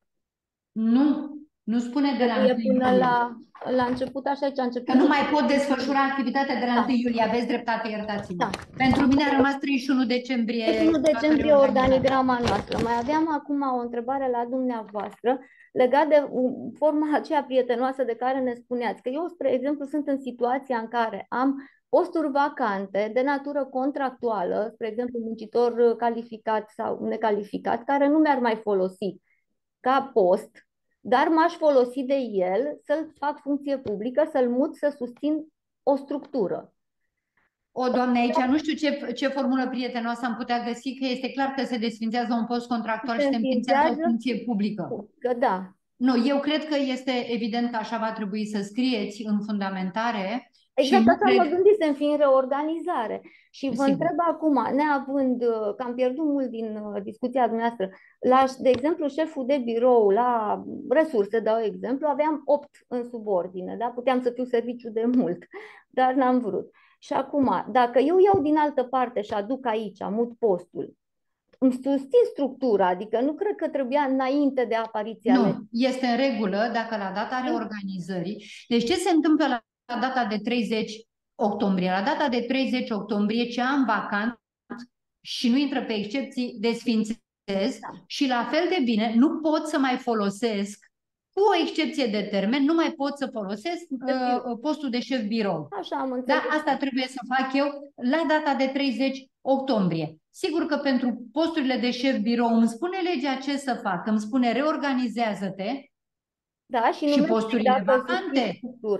Nu, nu spune de la întâi până iulie. La, la început, așa ce a început. Că nu mai pot desfășura activitatea de la da. întâi iulie, aveți dreptate, iertați-mă. Da. Pentru mine a rămas treizeci și unu decembrie. treizeci și unu decembrie organigrama noastră. Mai aveam acum o întrebare la dumneavoastră legat de forma aceea prietenoasă de care ne spuneați. Că eu, spre exemplu, sunt în situația în care am posturi vacante de natură contractuală, spre exemplu, muncitor calificat sau necalificat, care nu mi-ar mai folosi ca post, dar m-aș folosi de el să-l fac funcție publică, să-l mut, să susțin o structură. O, Doamne, aici nu știu ce, ce formulă prietenoasă am putea găsi, că este clar că se desfințează un post contractual se și se înființează o funcție publică. Că da. Nu, eu cred că este evident că așa va trebui să scrieți în fundamentare. Exact, asta cred... mă gândisem, fiind reorganizare. Și vă Sigur. întreb acum, neavând, că am pierdut mult din discuția dumneavoastră, la, de exemplu, șeful de birou, la resurse, dau exemplu, aveam opt în subordine, da? Puteam să fiu serviciu de mult, dar n-am vrut. Și acum, dacă eu iau din altă parte și aduc aici, mut postul, îmi susțin structura, adică nu cred că trebuia înainte de apariția Nu, legii. este în regulă dacă la data reorganizării. Deci ce se întâmplă la data de treizeci octombrie? La data de treizeci octombrie, ce am vacant și nu intră pe excepții, desfințez da. și la fel de bine nu pot să mai folosesc, cu o excepție de termen, nu mai pot să folosesc uh, postul de șef birou. Așa am înțeles. Da, asta trebuie să fac eu la data de treizeci octombrie. Sigur că pentru posturile de șef birou îmi spune legea ce să fac, îmi spune reorganizează-te da, și, și posturile vacante.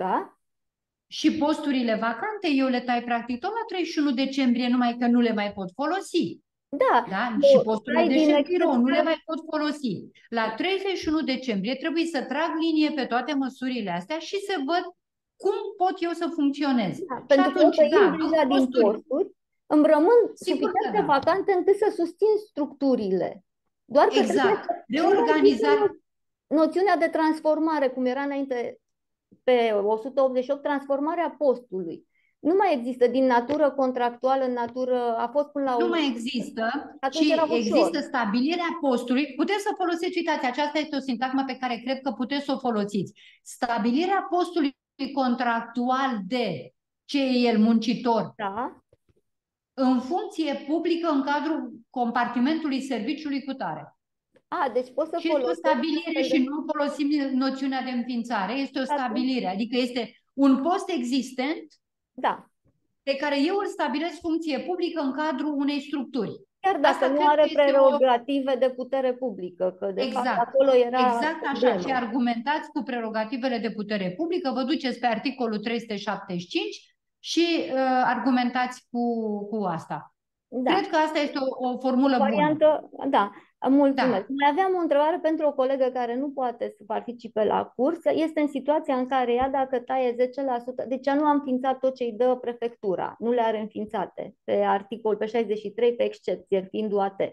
Și posturile vacante eu le tai practic tot la treizeci și unu decembrie, numai că nu le mai pot folosi. Da, da? Și posturile de șef birou nu le mai pot folosi. La treizeci și unu decembrie trebuie să trag linie pe toate măsurile astea și să văd cum pot eu să funcționez. Da, pentru atunci, că da, deja din posturi îmi rămân suficiente da. vacante încât să susțin structurile. Doar că exact. Reorganizare. Noțiunea de transformare, cum era înainte pe o sută optzeci și opt, transformarea postului. Nu mai există din natură contractuală în natură, a fost până la... Nu mai există, ci există stabilirea postului. Puteți să folosiți, uitați, aceasta este o sintagmă pe care cred că puteți să o folosiți. Stabilirea postului contractual de ce e el muncitor. Da. În funcție publică în cadrul compartimentului serviciului cu tare. A, deci poți să și folosești... Este o stabilire și nu folosim noțiunea de înființare. Este o stabilire, adică este un post existent da. pe care eu îl stabilesc funcție publică în cadrul unei structuri. Chiar dacă Asta nu cred are că este o... prerogative de putere publică, că de Exact. fapt acolo era Exact așa. problemă. Și argumentați cu prerogativele de putere publică, vă duceți pe articolul trei sute șaptezeci și cinci și uh, argumentați cu, cu asta. Da. Cred că asta este o, o formulă o variantă, bună. Da, mulțumesc. Da. Mai aveam o întrebare pentru o colegă care nu poate să participe la curs. Este în situația în care ea, dacă taie zece la sută, deci ea nu a înființat tot ce îi dă prefectura, nu le are înființate pe articol, pe șaizeci și trei, pe excepție, fiind U A T.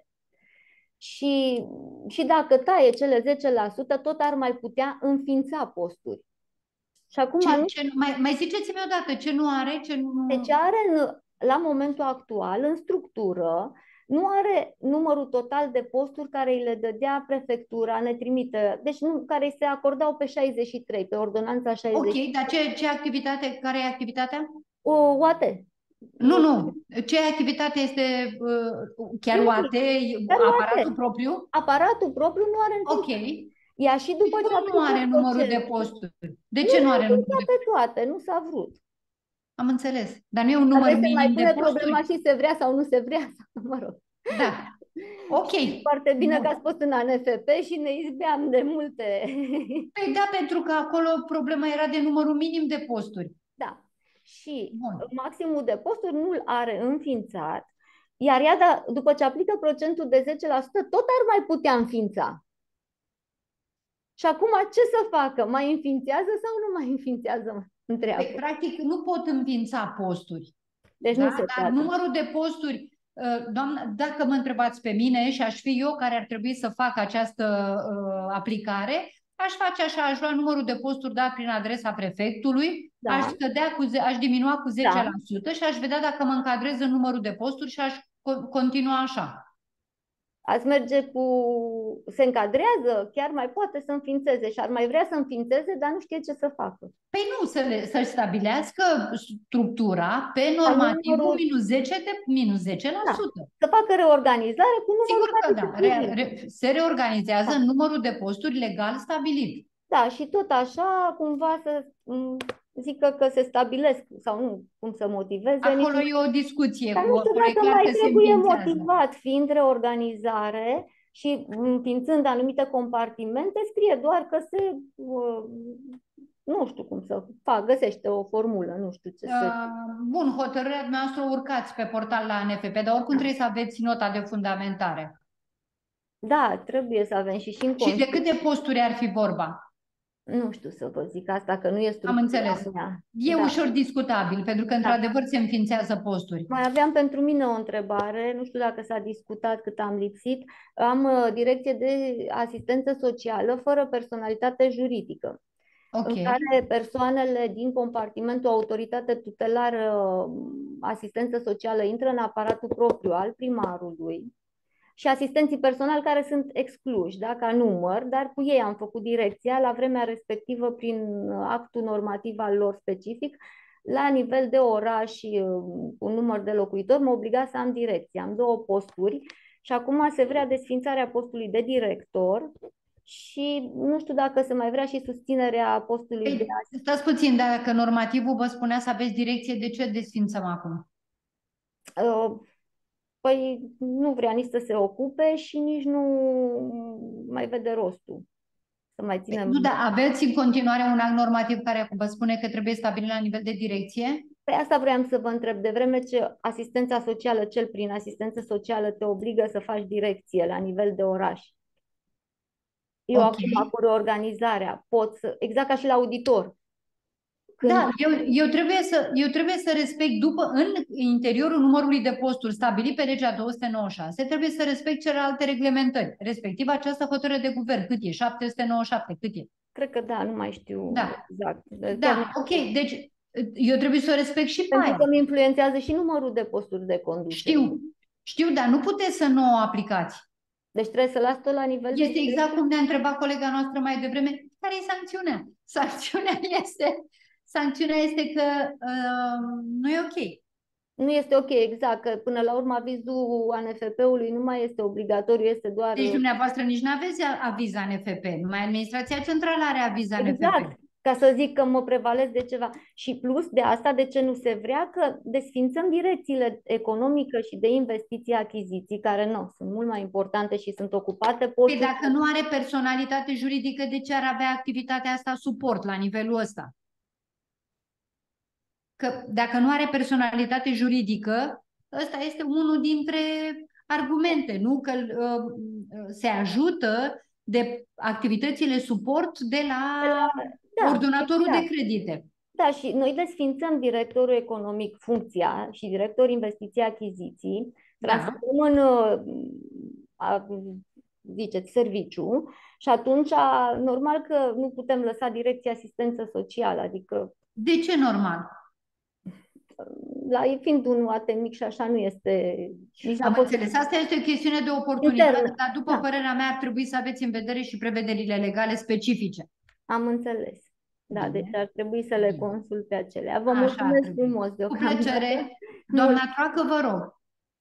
Și, și dacă taie cele zece la sută, tot ar mai putea înființa posturi. Și acum ce, nu... ce, mai, mai ziceți-mi odată ce nu are? Ce nu... Deci are în, la momentul actual, în structură, nu are numărul total de posturi care îi le dădea prefectura, ne trimite, deci nu, care îi se acordau pe șaizeci și trei, pe ordonanța șaizeci și trei. Ok, dar ce, ce activitate, care e activitatea? O U A T. Nu, nu. Ce activitate este uh, chiar U A T? Aparatul propriu? Aparatul propriu nu are Ok. Ea și după și ce nu are numărul de posturi. De ce nu, nu are numărul de posturi? Pe toate, nu s-a vrut. Am înțeles. Dar nu e un număr minim de posturi? mai pune problema și se vrea sau nu se vrea. Mă rog. Da. Ok. Foarte bine Bun. că ați fost în A N F P și ne izbeam de multe. Păi da, pentru că acolo problema era de numărul minim de posturi. Da. Și Bun. maximul de posturi nu-l are înființat, iar ea, da, după ce aplică procentul de zece la sută, tot ar mai putea înființa. Și acum ce să facă? Mai înființează sau nu mai înființează? Întreabă. Păi, practic nu pot înființa posturi. Deci da? nu se Dar poate. numărul de posturi, doamnă, dacă mă întrebați pe mine și aș fi eu care ar trebui să fac această uh, aplicare, aș face așa, aș lua numărul de posturi dat prin adresa prefectului, da. aș, scădea cu, aș diminua cu zece la sută da. și aș vedea dacă mă încadrez în numărul de posturi și aș continua așa. Ați merge cu... se încadrează, chiar mai poate să înființeze și ar mai vrea să înființeze, dar nu știe ce să facă. Păi nu, să le, să-și stabilească structura pe normativul numărul... minus zece de minus zece la sută. Da. Să facă reorganizare cu numărul. Sigur că da, re, re, se reorganizează da. în numărul de posturi legal stabilit. Da, și tot așa, cumva să zică că se stabilesc sau nu, cum să motiveze. Acolo nici... e o discuție dar cu nu știu dacă mai trebuie motivat, fiind reorganizare și înființând anumite compartimente, scrie doar că se, nu știu cum să fac, găsește o formulă, nu știu ce să... Uh, bun, hotărârea dumneavoastră urcați pe portal la A N F P, dar oricum trebuie să aveți nota de fundamentare. Da, trebuie să avem și și în Și de câte posturi ar fi vorba? Nu știu să vă zic asta, că nu este... Am înțeles. Mea. E da. ușor discutabil, pentru că, într-adevăr, da. se înființează posturi. Mai aveam pentru mine o întrebare, nu știu dacă s-a discutat cât am lipsit. Am uh, direcție de asistență socială fără personalitate juridică, okay. în care persoanele din compartimentul autoritate tutelară asistență socială intră în aparatul propriu al primarului, și asistenții personali care sunt excluși, da, ca număr, dar cu ei am făcut direcția la vremea respectivă prin actul normativ al lor specific. La nivel de oraș și un număr de locuitori mă obliga să am direcție. Am două posturi și acum se vrea desființarea postului de director și nu știu dacă se mai vrea și susținerea postului Ei, de asistent. Stați puțin, dacă normativul vă spunea să aveți direcție, de ce desființăm acum? Uh, Păi nu vrea nici să se ocupe și nici nu mai vede rostul. Să mai ținem... Nu, dar aveți în continuare un act normativ care vă spune că trebuie stabilit la nivel de direcție? Păi asta vreau să vă întreb. De vreme ce asistența socială, cel prin asistență socială, te obligă să faci direcție la nivel de oraș. Eu okay. acum cu reorganizarea pot să... Exact ca și la auditor. Când... Da, eu, eu, trebuie să, eu trebuie să respect, după, în interiorul numărului de posturi stabilit pe legea două sute nouăzeci și șase, trebuie să respect celelalte reglementări, respectiv această hotărâre de guvern. Cât e? șapte sute nouăzeci și șapte, cât e? Cred că da, nu mai știu da. exact. Da, nu... ok, deci eu trebuie să o respect și pe Pentru că îmi influențează și numărul de posturi de conducere. Știu, știu, dar nu puteți să nu o aplicați. Deci trebuie să las tot la nivel Este de... exact cum ne-a întrebat colega noastră mai devreme, care e sancțiunea? Sancțiunea este... Sancțiunea este că uh, nu e ok. Nu este ok, exact, că până la urmă avizul A N F P-ului nu mai este obligatoriu, este doar... Deci dumneavoastră nici nu aveți aviz A N F P, numai Administrația Centrală are aviz A N F P. Exact, ca să zic că mă prevalez de ceva. Și plus de asta, de ce nu se vrea? Că desfințăm direcțiile economică și de investiții, achiziții, care nu, sunt mult mai importante și sunt ocupate. Păi dacă nu are personalitate juridică, de ce ar avea activitatea asta suport la nivelul ăsta? Că dacă nu are personalitate juridică, ăsta este unul dintre argumente, nu? Că uh, se ajută de activitățile suport de la, de la da, ordonatorul exact. de credite. Da, și noi desfințăm directorul economic funcția și directorul investiții achiziții, transformăm da. în, ziceți, serviciu și atunci normal că nu putem lăsa direcția asistență socială, adică... De ce normal? La, fiind un U A T mic și așa nu este... Am înțeles. Asta este o chestiune de oportunitate, intern. Dar după da. părerea mea ar trebui să aveți în vedere și prevederile legale specifice. Am înțeles. Da, Bine. Deci ar trebui să le consult pe acelea. Vă așa mulțumesc frumos deocamdată. Cu plăcere. Doamna Troacă, vă rog.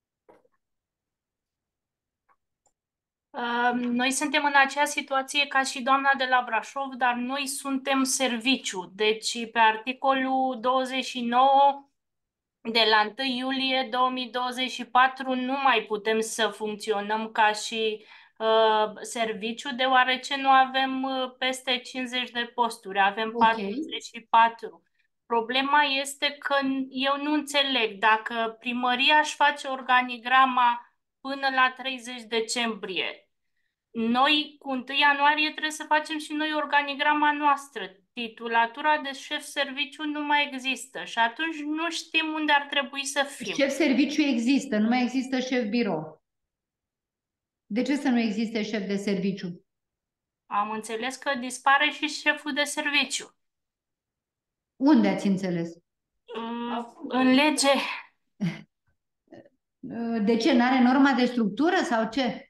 Noi suntem în aceeași situație ca și doamna de la Brașov, dar noi suntem serviciu. Deci pe articolul douăzeci și nouă de la întâi iulie două mii douăzeci și patru nu mai putem să funcționăm ca și uh, serviciu, deoarece nu avem uh, peste cincizeci de posturi, avem okay. patruzeci și patru. Problema este că eu nu înțeleg dacă primăria își face organigrama până la treizeci decembrie. Noi, cu întâi ianuarie, trebuie să facem și noi organigrama noastră. Titulatura de șef serviciu nu mai există și atunci nu știm unde ar trebui să fim. Șef serviciu există, nu mai există șef birou. De ce să nu existe șef de serviciu? Am înțeles că dispare și șeful de serviciu. Unde ați înțeles? În lege. De ce? N-are norma de structură sau ce?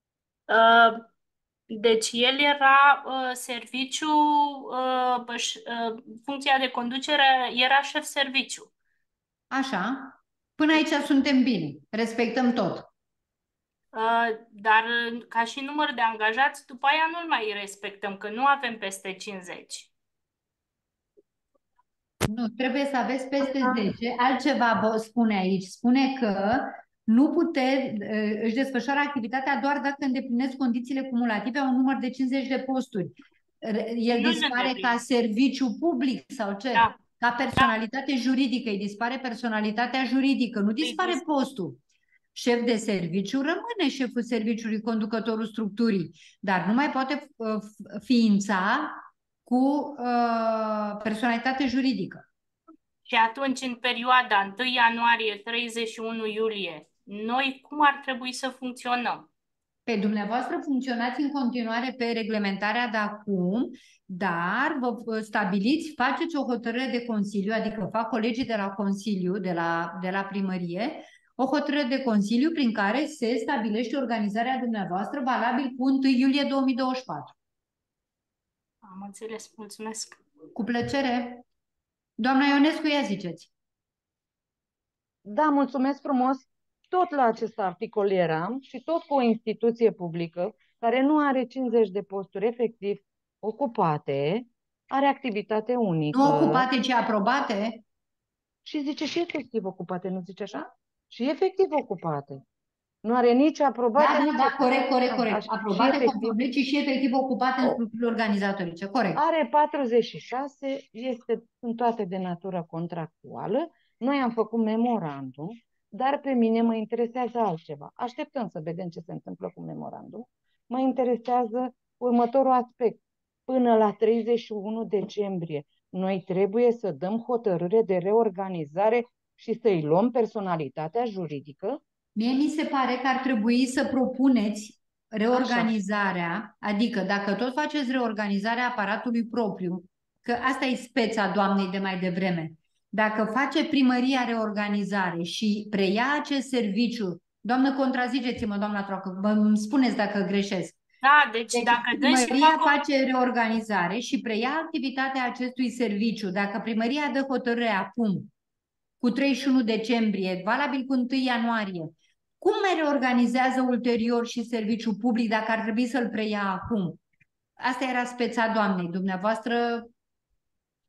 Deci el era uh, serviciu, uh, uh, funcția de conducere era șef serviciu. Așa. Până aici suntem bine. Respectăm tot. Uh, dar ca și număr de angajați, după aia nu-l mai respectăm, că nu avem peste cincizeci. Nu, trebuie să aveți peste zece. Altceva vă spune aici. Spune că nu puteți, își desfășoară activitatea doar dacă îndeplinesc condițiile cumulative a un număr de cincizeci de posturi. El nu dispare ca serviciu public sau ce? Da. Ca personalitate da. juridică. Îi dispare personalitatea juridică, nu dispare Îi postul. Șef de serviciu rămâne șeful serviciului, conducătorul structurii, dar nu mai poate ființa cu uh, personalitate juridică. Și atunci, în perioada întâi ianuarie - treizeci și unu iulie, noi cum ar trebui să funcționăm? Pe dumneavoastră funcționați în continuare pe reglementarea de acum, dar vă stabiliți, faceți o hotărâre de Consiliu, adică fac colegii de la Consiliu, de la, de la primărie, o hotărâre de Consiliu prin care se stabilește organizarea dumneavoastră valabil cu întâi iulie două mii douăzeci și patru. Am înțeles, mulțumesc. Cu plăcere. Doamna Ionescu, ia ziceți. Da, mulțumesc frumos. Tot la acest articol eram și tot cu o instituție publică care nu are cincizeci de posturi efectiv ocupate, are activitate unică. Nu ocupate, ci aprobate? Și zice și efectiv ocupate, nu zice așa? Și efectiv ocupate. Nu are nici aprobate. Da, da, da, corect, corect, corect. Așa, aprobate și efectiv, și efectiv ocupate în structurile organizatorice, corect. Are patruzeci și șase, este, sunt toate de natură contractuală. Noi am făcut memorandum, dar pe mine mă interesează altceva. Așteptăm să vedem ce se întâmplă cu memorandum. Mă interesează următorul aspect. Până la treizeci și unu decembrie, noi trebuie să dăm hotărâre de reorganizare și să-i luăm personalitatea juridică. Mie mi se pare că ar trebui să propuneți reorganizarea, așa. Adică dacă tot faceți reorganizarea aparatului propriu, că asta e speța doamnei de mai devreme, dacă face primăria reorganizare și preia acest serviciu, doamnă, contraziceți-mă, doamna Troacă, îmi spuneți dacă greșesc. Da, deci, deci dacă primăria fac... face reorganizare și preia activitatea acestui serviciu, dacă primăria dă hotărâre acum, cu treizeci și unu decembrie, valabil cu întâi ianuarie, cum mai reorganizează ulterior și serviciul public dacă ar trebui să-l preia acum? Asta era speța doamnei. Dumneavoastră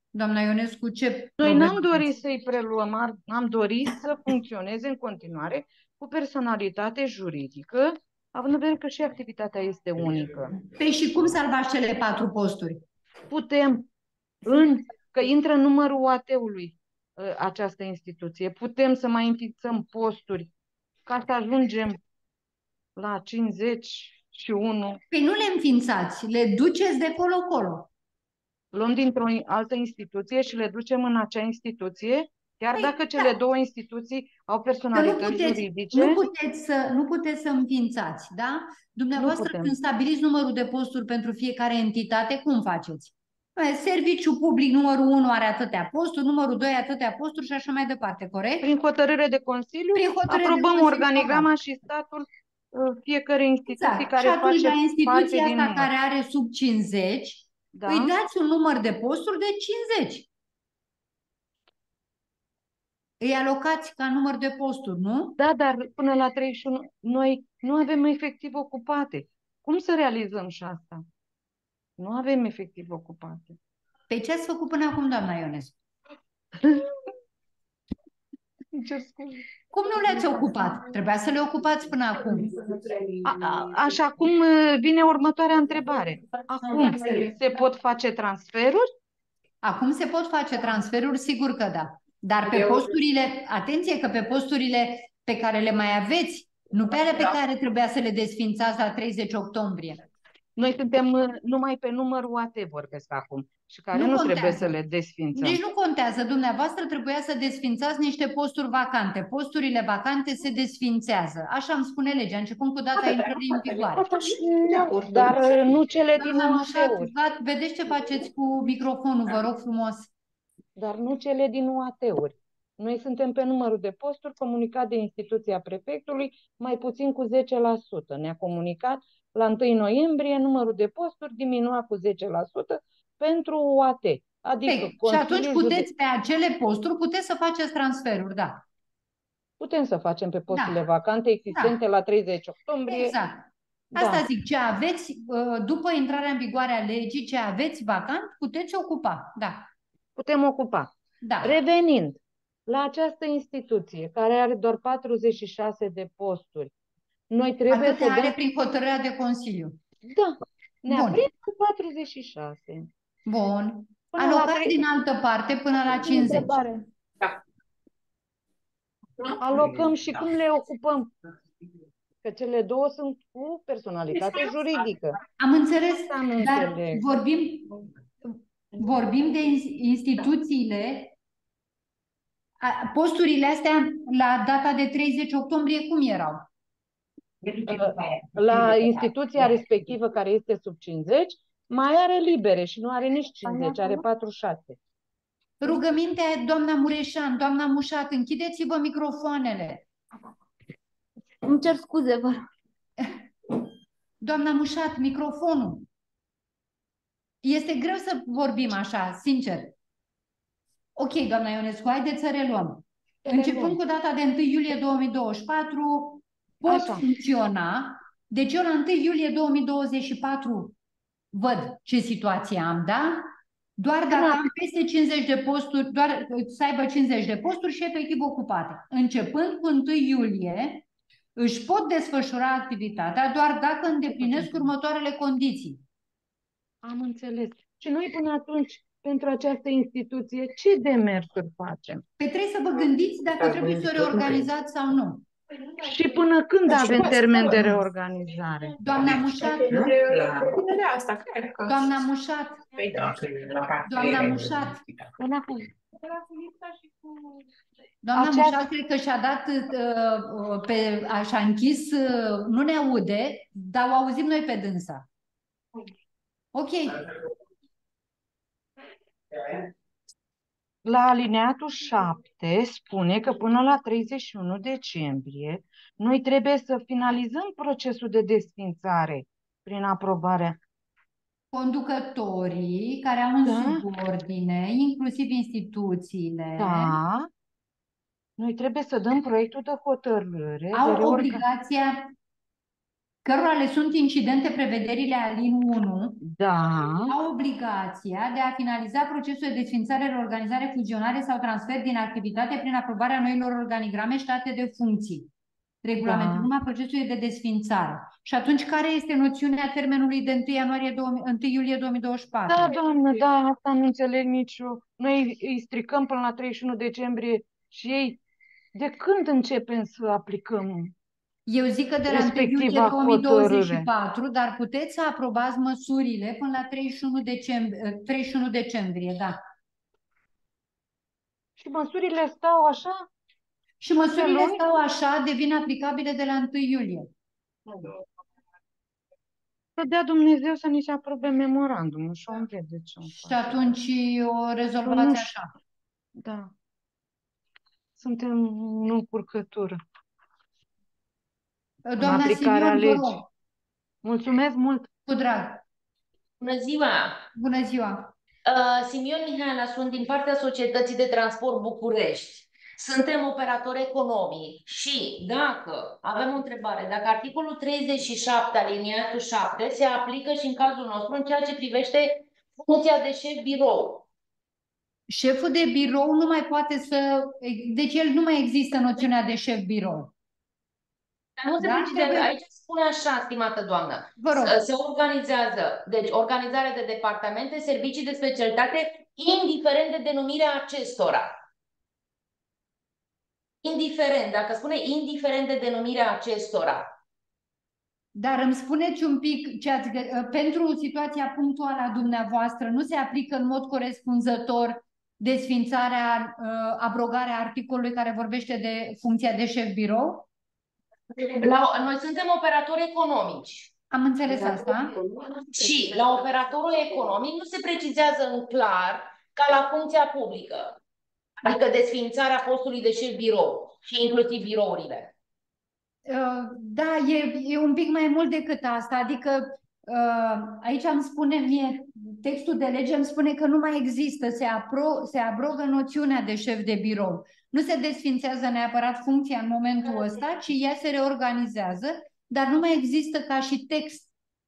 Doamna Ionescu, ce Noi n-am dorit să-i preluăm, ar- am dorit să funcționeze în continuare cu personalitate juridică, având în vedere că și activitatea este unică. Păi și cum salvați cele patru posturi? Putem, în, că intră în numărul U A T-ului această instituție, putem să mai înființăm posturi ca să ajungem la cincizeci și unu. Păi nu le înființați, le duceți de colo-colo. Luăm dintr-o altă instituție și le ducem în acea instituție, chiar Păi, dacă cele da. două instituții au Că personalități nu puteți, juridice. nu puteți să, nu puteți să înființați, da? Dumneavoastră, când stabiliți numărul de posturi pentru fiecare entitate, cum faceți? Serviciul public numărul unu are atâtea posturi, numărul doi atâtea posturi și așa mai departe, corect? Prin hotărâre de Consiliu, Prin hotărâre aprobăm de Consiliu organigrama local. și statul fiecare instituție Exact. care Și atunci face la instituția parte din asta număr. care are sub cincizeci, Da. îi dați un număr de posturi de cincizeci. Îi alocați ca număr de posturi, nu? Da, dar până la treizeci și unu noi nu avem efectiv ocupate. Cum să realizăm și asta? Nu avem efectiv ocupate. Pe ce ați făcut până acum, doamna Ionescu? Cum nu le-ați ocupat? Trebuia să le ocupați până acum. A, a, așa cum vine următoarea întrebare. Acum se pot face transferuri? Acum se pot face transferuri, sigur că da. Dar pe posturile, atenție că pe posturile pe care le mai aveți, nu pe ale pe care trebuia să le desfințați la treizeci octombrie. Noi suntem numai pe numărul U A T vorbesc acum și care nu, nu trebuie să le desfințăm. Deci nu contează. Dumneavoastră trebuia să desfințați niște posturi vacante. Posturile vacante se desfințează. Așa îmi spune legea, începând cu data intrării în vigoare. Dar nu cele din Doamna U A Mușat, T-uri. vedeți ce faceți cu microfonul, vă rog frumos. Dar nu cele din U A T-uri. Noi suntem pe numărul de posturi comunicat de instituția prefectului mai puțin cu zece la sută. Ne-a comunicat la întâi noiembrie numărul de posturi diminua cu zece la sută pentru U A T. Adică Păi, și atunci puteți pe acele posturi, puteți să faceți transferuri, da. Putem să facem pe posturile Da. vacante existente Da. la treizeci octombrie. Exact. Asta da. zic, ce aveți, după intrarea în vigoare a legii, ce aveți vacant, puteți ocupa, da. Putem ocupa. Da. Revenind la această instituție care are doar patruzeci și șase de posturi, noi trebuie Atâtea să are dăm... prin hotărârea de Consiliu. Da, ne-a Bun. prins cu patruzeci și șase. Bun. Până Alocați la trei- din altă parte până la cincizeci. Da. Alocăm și cum le ocupăm? Că cele două sunt cu personalitate juridică. Am înțeles, Asta nu dar înțeleg. vorbim, vorbim de ins- instituțiile, a- posturile astea la data de treizeci octombrie cum erau? La instituția respectivă care este sub cincizeci, mai are libere și nu are nici cincizeci, are patruzeci și șase. Rugăminte, doamna Mureșan, doamna Mușat, închideți-vă microfoanele. Îmi cer scuze, vă rog. Doamna Mușat, microfonul. Este greu să vorbim așa, sincer. Ok, doamna Ionescu, haideți să reluăm. Începând cu data de întâi iulie două mii douăzeci și patru, pot Așa. funcționa. Deci eu la întâi iulie două mii douăzeci și patru văd ce situație am, da? Doar dacă am peste cincizeci de posturi, doar să aibă cincizeci de posturi și efectiv ocupate. Începând cu întâi iulie, își pot desfășura activitatea doar dacă îndeplinesc următoarele condiții. Am înțeles. Și noi până atunci, pentru această instituție, ce demersuri facem? Pe trebuie să vă gândiți dacă trebuie să o reorganizați sau nu. Și până când avem termen de reorganizare? Doamna Mușat, doamna Mușat, doamna Mușat, doamna Aceasta- Mușat cred că și-a dat, uh, pe, așa închis, uh, nu ne aude, dar o auzim noi pe dânsa. Ok. La alineatul șapte spune că până la treizeci și unu decembrie noi trebuie să finalizăm procesul de desfințare prin aprobarea. Conducătorii care au în Da. subordine, inclusiv instituțiile, Da. Noi trebuie să dăm proiectul de hotărâre. de au reorga- obligația cărora le sunt incidente prevederile alin unu, da, au obligația de a finaliza procesul de desfințare, reorganizare, fuzionare sau transfer din activitate prin aprobarea noilor organigrame și state de funcții. Regulamentul Da. numai procesului de desfințare. Și atunci, care este noțiunea termenului de unu ianuarie unu iulie două mii douăzeci și patru? Da, doamnă, da, asta nu înțeleg nici eu. Noi îi stricăm până la treizeci și unu decembrie și ei, de când începem să aplicăm? Eu zic că de la unu iulie două mii douăzeci și patru, dar puteți să aprobați măsurile până la treizeci și unu decembrie, treizeci și unu decembrie, da. Și măsurile stau așa? Și măsurile stau așa, devin aplicabile de la unu iulie. Să dea Dumnezeu să ni se aprobe memorandumul și o împiedice. Și atunci o rezolvați așa. Da. Suntem în încurcătură. Doamna Simion, vă rog. Mulțumesc mult. Cu drag. Bună ziua! Bună ziua! Uh, Simion Mihaela, sunt din partea Societății de Transport București. Suntem operatori economici și dacă, avem o întrebare, dacă articolul treizeci și șapte aliniatul șapte se aplică și în cazul nostru în ceea ce privește funcția de șef birou. Șeful de birou nu mai poate să... Deci el nu mai există noțiunea de șef birou. Nu se Da? precizează. Trebuie- Aici spune așa, stimată doamnă. Vă rog. Se organizează, deci organizarea de departamente, servicii de specialitate, indiferent de denumirea acestora. Indiferent, dacă spune indiferent de denumirea acestora. Dar îmi spuneți un pic, ce ați, gă- pentru situația punctuală a dumneavoastră, nu se aplică în mod corespunzător desfințarea, uh, abrogarea articolului care vorbește de funcția de șef birou? La, noi suntem operatori economici. Am înțeles asta. Și la operatorul economic nu se precizează în clar ca la funcția publică. Adică desființarea postului de șef birou și inclusiv birourile. Uh, Da, e, e un pic mai mult decât asta, adică uh, aici îmi spune mie, textul de lege îmi spune că nu mai există, se, apro, se abrogă noțiunea de șef de birou. Nu se desfințează neapărat funcția în momentul ăsta, ci ea se reorganizează, dar nu mai există ca și text.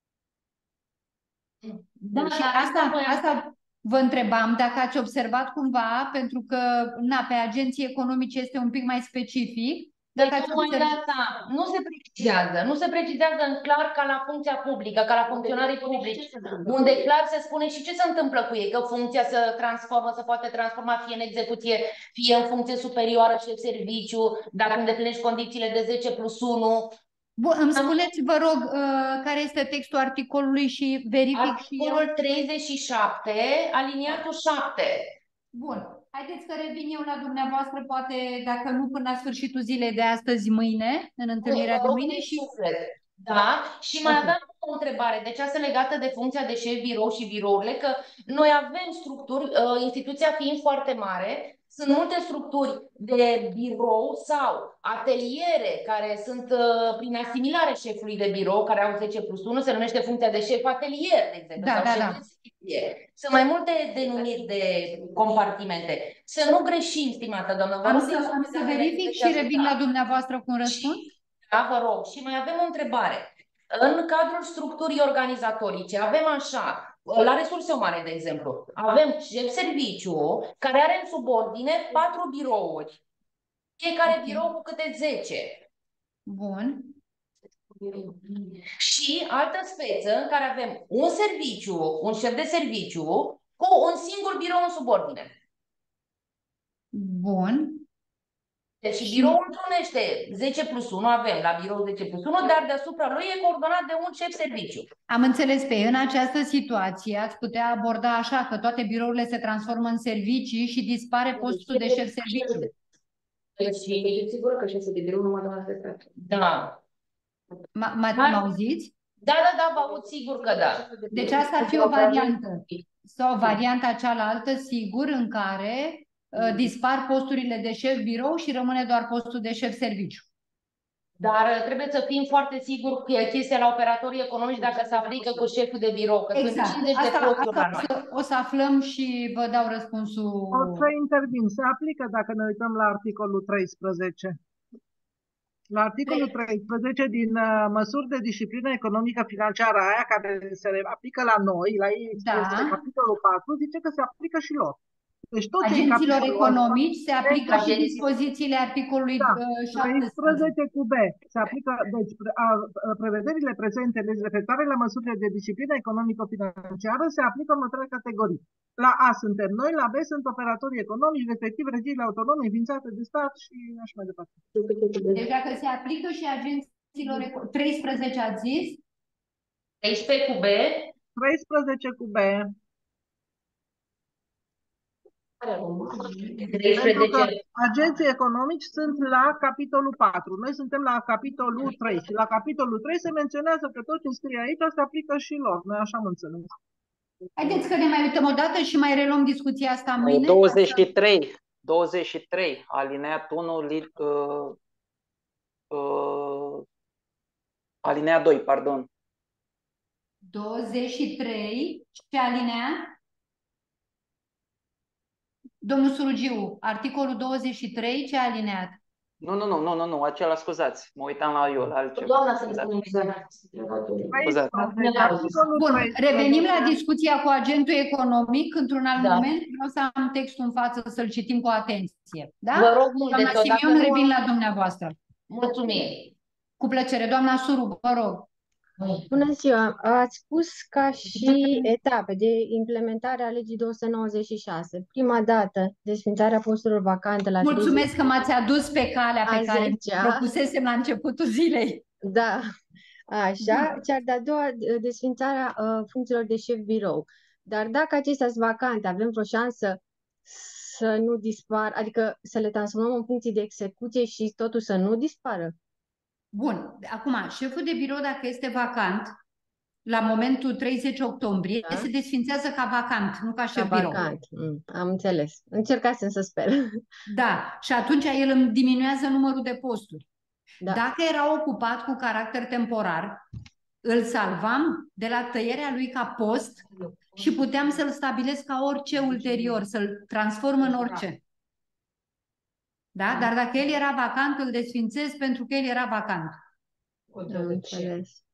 Da, Și dar asta, voiam- asta vă întrebam, dacă ați observat cumva, pentru că na, pe agenții economice este un pic mai specific, dacă Deci ați tocmai de observat... asta nu se precizează. Nu se precizează în clar ca la funcția publică, ca la funcționarii publici, unde clar se spune și ce se întâmplă cu ei, că funcția se transformă, se poate transforma fie în execuție, fie în funcție superioară, șef serviciu, dacă îndeplinești condițiile de zece plus unu. Bun, îmi spuneți, vă rog, uh, care este textul articolului și verific și eu. Articolul treizeci și șapte, aliniatul șapte. Bun. Haideți că revin eu la dumneavoastră, poate, dacă nu până la sfârșitul zilei de astăzi, mâine, în întâlnirea de mâine și... Da, și mai Ok. aveam o întrebare, deci asta legată de funcția de șef birou și birourile, că noi avem structuri, uh, instituția fiind foarte mare, sunt multe structuri de birou sau ateliere care sunt uh, prin asimilare șefului de birou, care au zece plus unu, se numește funcția de șef atelier, de exemplu, Da, sau da, șef da. de secție. Sunt mai multe denumiri de compartimente. Să nu greșim, stimată doamnă. vă Am rog să, din am să suflet verific să și ne revin la ajutați. dumneavoastră cu un răspuns. Da, vă rog. Și mai avem o întrebare. În cadrul structurii organizatorice avem așa, la resurse umane, de exemplu, avem șef serviciu care are în subordine patru birouri, fiecare Ok. birou cu câte zece. Bun. Și altă speță în care avem un serviciu, un șef de serviciu cu un singur birou în subordine. Bun. Deci Și- biroul întrunește zece plus unu, avem la birou zece plus unu, dar deasupra lui e coordonat de un șef serviciu. Am înțeles pe în această situație ați putea aborda așa că toate birourile se transformă în servicii și dispare postul de șef serviciu. Deci e sigură că șeful de birou nu mă dă Da. M- m- Dar- Mă auziți? Da, da, da, vă aud sigur că da. Deci asta ar fi o variantă. Sau varianta cealaltă, sigur, în care uh, dispar posturile de șef birou și rămâne doar postul de șef serviciu. Dar uh, trebuie să fim foarte siguri că e chestia la operatorii economici dacă se aplică cu șeful de birou, că sunt Exact. cincizeci de Asta, posturi la asta o, noi. să, o să aflăm și vă dau răspunsul. O să intervin. Se aplică dacă ne uităm la articolul treisprezece. La articolul treisprezece din uh, măsuri de disciplină economică financiară, aia care se aplică la noi, la ei Da. este capitolul patru, zice că se aplică și lor. Deci tot ce Agenților capitolul economici ăsta, se aplică și agenții- dispozițiile articolului Da, uh, șaptesprezece. treisprezece cu B. Se aplică, deci, pre- a, a, prevederile prezente, deci referitoare la măsurile de disciplină economico-financiară, se aplică în următoarele categorii. La A suntem noi, la B sunt operatorii economici, respectiv regiile autonome înființate de stat și așa mai departe. Deci dacă se aplică și agenților eco- treisprezece ați zis? treisprezece cu B. treisprezece cu B. Pentru că agenții economici sunt la capitolul patru. Noi suntem la capitolul trei și la capitolul trei se menționează că tot ce scrie aici se aplică și lor. Noi așa am înțeles. Haideți că ne mai uităm o dată și mai reluăm discuția asta mâine. douăzeci și trei, douăzeci și trei, alineat unu, li, uh, uh, alineat doi, pardon. douăzeci și trei, ce alineat? Domnul Surugiu, articolul douăzeci și trei, ce alineat? Nu, nu, nu, nu, nu, nu, acela, scuzați, mă uitam la eu, la altceva. Doamna să ne Scuzați. Bun, revenim la discuția cu agentul economic. Într-un alt Da. moment vreau să am textul în față să-l citim cu atenție. Da? Vă rog mult Doamna de tot, Simion, dacă nu- revin la dumneavoastră. Mulțumim. Cu plăcere. Doamna Suru, vă rog. Bună ziua! Ați spus ca și etape de implementare a legii două sute nouăzeci și șase. Prima dată, desfințarea posturilor vacante la Mulțumesc că m-ați adus pe calea pe A care zecea. propusesem la începutul zilei. Da, așa. Cea de-a doua, desfințarea uh, funcțiilor de șef birou. Dar dacă acestea sunt vacante, avem vreo șansă să nu dispară, adică să le transformăm în funcții de execuție și totul să nu dispară? Bun. Acum, șeful de birou, dacă este vacant, la momentul treizeci octombrie, Da. se desfințează ca vacant, nu ca Ca șef birou. vacant. Mm, am înțeles. Încercasem să sper. Da, și atunci el îmi diminuează numărul de posturi. Da. Dacă era ocupat cu caracter temporar, îl salvam de la tăierea lui ca post și puteam să-l stabilesc ca orice ulterior, să-l transform în orice. Da? Dar dacă el era vacant, îl desfințez pentru că el era vacant. Am înțeles.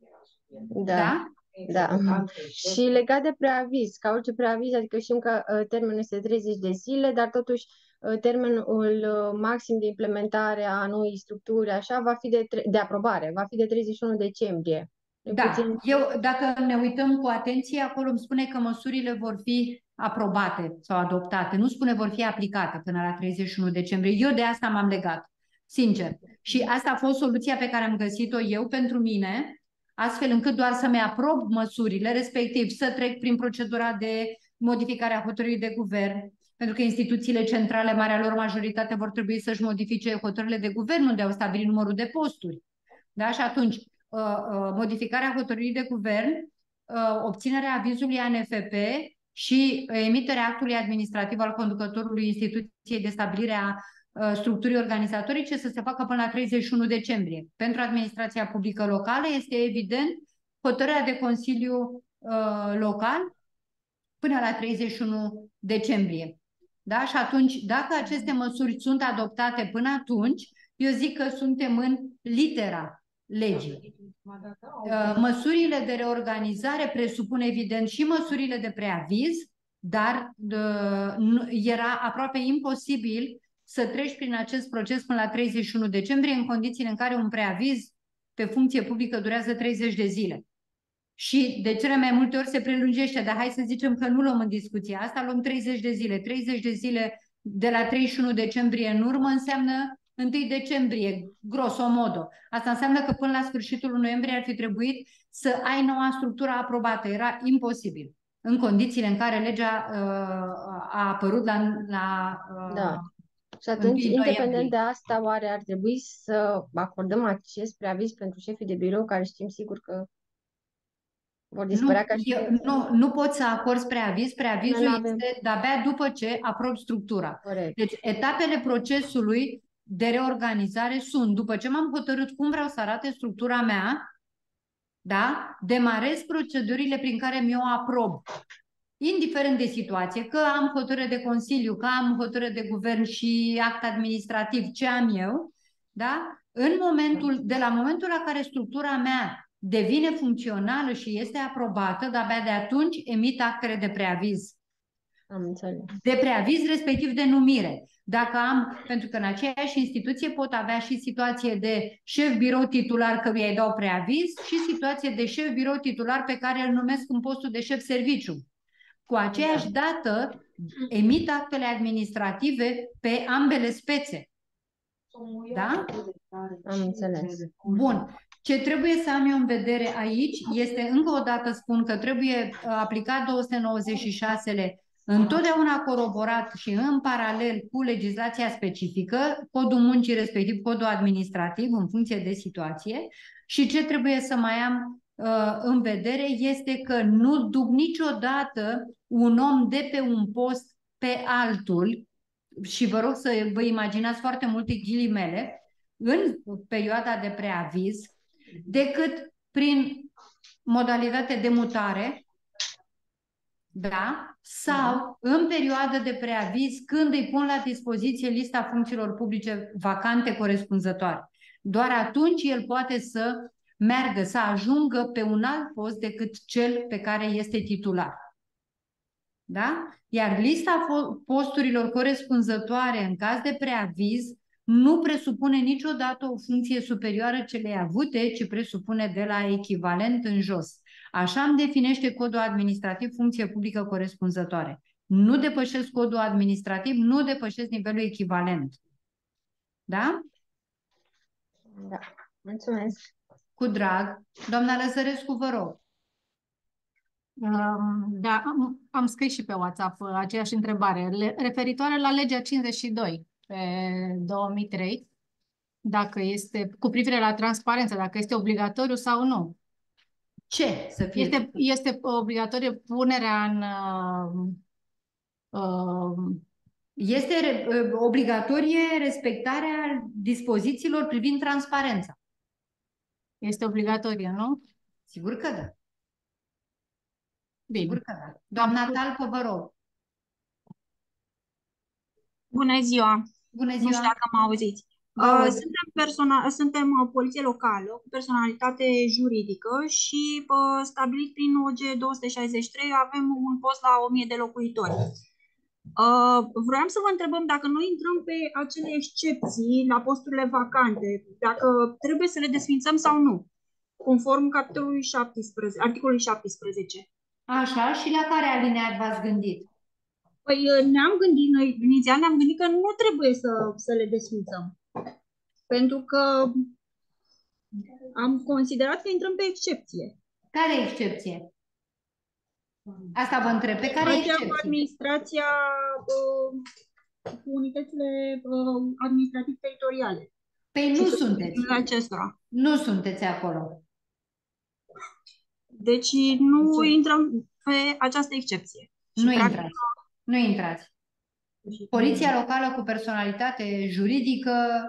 Da. Da? Da. Și legat de preaviz, ca orice preaviz, adică știm că uh, termenul este treizeci de zile, dar totuși uh, termenul uh, maxim de implementare a noii structuri, așa, va fi de, tre- de aprobare, va fi de treizeci și unu decembrie. E Da, puțin- eu dacă ne uităm cu atenție, acolo îmi spune că măsurile vor fi aprobate sau adoptate. Nu spune vor fi aplicate până la treizeci și unu decembrie. Eu de asta m-am legat, sincer. Și asta a fost soluția pe care am găsit-o eu pentru mine, astfel încât doar să-mi aprob măsurile, respectiv să trec prin procedura de modificare a hotărârii de guvern, pentru că instituțiile centrale, marea lor majoritate, vor trebui să-și modifice hotărârile de guvern unde au stabilit numărul de posturi. Da? Și atunci, uh, uh, modificarea hotărârii de guvern, uh, obținerea avizului A N F P și emiterea actului administrativ al conducătorului instituției de stabilire a uh, structurii organizatorice să se facă până la treizeci și unu decembrie. Pentru administrația publică locală este evident hotărârea de Consiliu uh, local până la treizeci și unu decembrie. Da? Și atunci, dacă aceste măsuri sunt adoptate până atunci, eu zic că suntem în litera legii. Uh, Măsurile de reorganizare presupun evident și măsurile de preaviz, dar uh, nu- era aproape imposibil să treci prin acest proces până la treizeci și unu decembrie în condițiile în care un preaviz pe funcție publică durează treizeci de zile. Și de cele mai multe ori se prelungește, dar hai să zicem că nu luăm în discuție asta, luăm treizeci de zile. treizeci de zile de la treizeci și unu decembrie în urmă înseamnă întâi decembrie, grosomodo. Asta înseamnă că până la sfârșitul noiembrie ar fi trebuit să ai noua structură aprobată. Era imposibil, în condițiile în care legea uh, a apărut la... la uh, Da. Și atunci, întâi independent noiembrie. de asta, oare ar trebui să acordăm acest preaviz pentru șefii de birou, care știm sigur că vor dispărea Nu, ca și... eu, nu, nu poți să acorzi preaviz. Preavizul Noi n-avem. este de-abia după ce aprobi structura. Corect. Deci etapele procesului de reorganizare sunt, după ce m-am hotărât cum vreau să arate structura mea, da? Demarez procedurile prin care mi-o aprob. Indiferent de situație, că am hotărâre de Consiliu, că am hotărâre de Guvern și act administrativ, ce am eu, Da? În momentul, de la momentul la care structura mea devine funcțională și este aprobată, de-abia de atunci emit actele de preaviz. Am înțeles. De preaviz, respectiv de numire. Dacă am, pentru că în aceeași instituție pot avea și situație de șef birou titular căruia îi dau preaviz și situație de șef birou titular pe care îl numesc în postul de șef serviciu. Cu aceeași dată emit actele administrative pe ambele spețe. Da? Am înțeles. Bun. Ce trebuie să am eu în vedere aici este, încă o dată spun că trebuie aplicat două sute nouăzeci și șase-le întotdeauna coroborat și în paralel cu legislația specifică, codul muncii, respectiv codul administrativ, în funcție de situație. Și ce trebuie să mai am uh, în vedere este că nu duc niciodată un om de pe un post pe altul, și vă rog să vă imaginați foarte multe ghilimele, în perioada de preaviz, decât prin modalitate de mutare, da? Sau în perioadă de preaviz, când îi pun la dispoziție lista funcțiilor publice vacante corespunzătoare. Doar atunci el poate să meargă, să ajungă pe un alt post decât cel pe care este titular. Da? Iar lista posturilor corespunzătoare în caz de preaviz nu presupune niciodată o funcție superioară celei avute, ci presupune de la echivalent în jos. Așa îmi definește codul administrativ funcție publică corespunzătoare. Nu depășesc codul administrativ, nu depășesc nivelul echivalent. Da? Da. Mulțumesc. Cu drag. Doamna Lăzărescu, vă rog. Da, am, am scris și pe WhatsApp aceeași întrebare, referitoare la legea cincizeci și doi pe două mii trei, dacă este, cu privire la transparență, dacă este obligatoriu sau nu. Ce să fie? Este, este obligatorie punerea în... Uh, uh, este obligatorie respectarea dispozițiilor privind transparența. Este obligatorie, nu? Sigur că da. Bine. Sigur că da. Doamna Talcă, vă rog. Bună ziua! Bună ziua! Nu știu dacă mă auziți. Uh, suntem, persona, suntem uh, poliție locală cu personalitate juridică și uh, stabilit prin O G două sute șaizeci și trei avem un post la o mie de locuitori. Uh, vroiam să vă întrebăm dacă noi intrăm pe acele excepții la posturile vacante, dacă trebuie să le desfințăm sau nu, conform capitolului șaptesprezece, articolului șaptesprezece. Așa, și la care alineat v-ați gândit? Păi ne-am gândit, noi inițial ne-am gândit că nu trebuie să, să le desfințăm. Pentru că am considerat că intrăm pe excepție. Care excepție? Asta vă întreb. Pe care excepție? Cu administrația, uh, cu unitățile uh, administrativ-teritoriale. Păi nu sunteți. Acestora. Nu sunteți acolo. Deci nu intrăm pe această excepție. Nu intrați. Nu intrați. Poliția locală cu personalitate juridică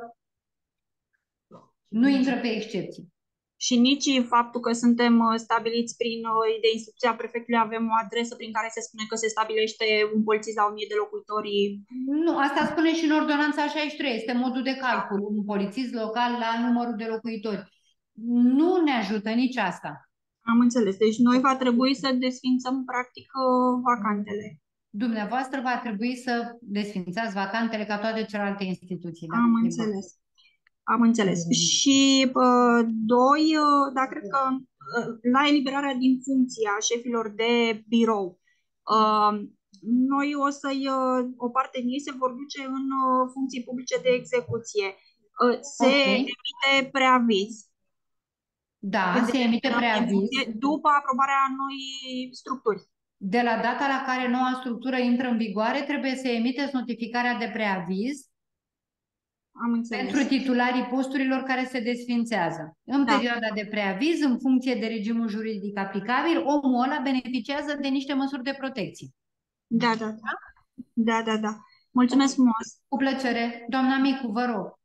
nu intră pe excepții. Și nici faptul că suntem stabiliți prin de instrucția prefectului, avem o adresă prin care se spune că se stabilește un polițist la o mie de locuitori. Nu, asta spune și în ordonanța șaizeci și trei, este modul de calcul, un polițist local la numărul de locuitori. Nu ne ajută nici asta. Am înțeles. Deci noi va trebui să desfințăm practic vacantele. Dumneavoastră va trebui să desfințați vacantele ca toate celelalte instituții. Am da? înțeles. Am înțeles. Mm. Și uh, doi, uh, dar cred că uh, la eliberarea din funcție a șefilor de birou, uh, noi o să-i, uh, o parte din ei se vor duce în uh, funcții publice de execuție. Uh, se okay. emite preaviz. Da, se emite preaviz. După aprobarea noii structuri. De la data la care noua structură intră în vigoare, trebuie să emiteți notificarea de preaviz. Am înțeles. Pentru titularii posturilor care se desfințează. În da. perioada de preaviz, în funcție de regimul juridic aplicabil, omul ăla beneficiază de niște măsuri de protecție. Da, da, da. Da, da, da. Mulțumesc frumos. Cu plăcere. Doamna Micu, vă rog.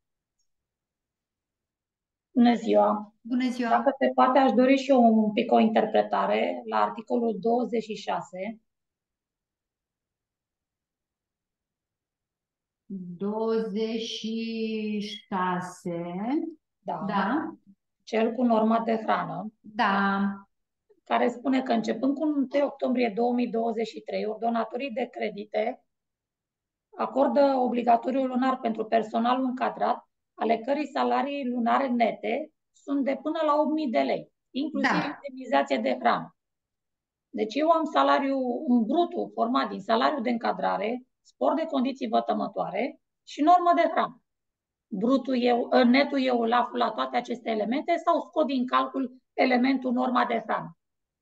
Bună ziua. Bună ziua. Dacă se poate, aș dori și eu un pic o interpretare la articolul douăzeci și șase. douăzeci și șase. Da. Da. Cel cu norma de hrană. Da. Care spune că începând cu întâi octombrie două mii douăzeci și trei, ordonatorii de credite acordă obligatoriu lunar pentru personalul încadrat, ale cărei salarii lunare nete sunt de până la opt mii de lei, inclusiv da. indemnizație de hrană. Deci eu am salariu, un brutul format din salariu de încadrare, spor de condiții vătămătoare și normă de hrană. Brutul eu, netul eu îl aflu la toate aceste elemente sau scot din calcul elementul norma de hrană?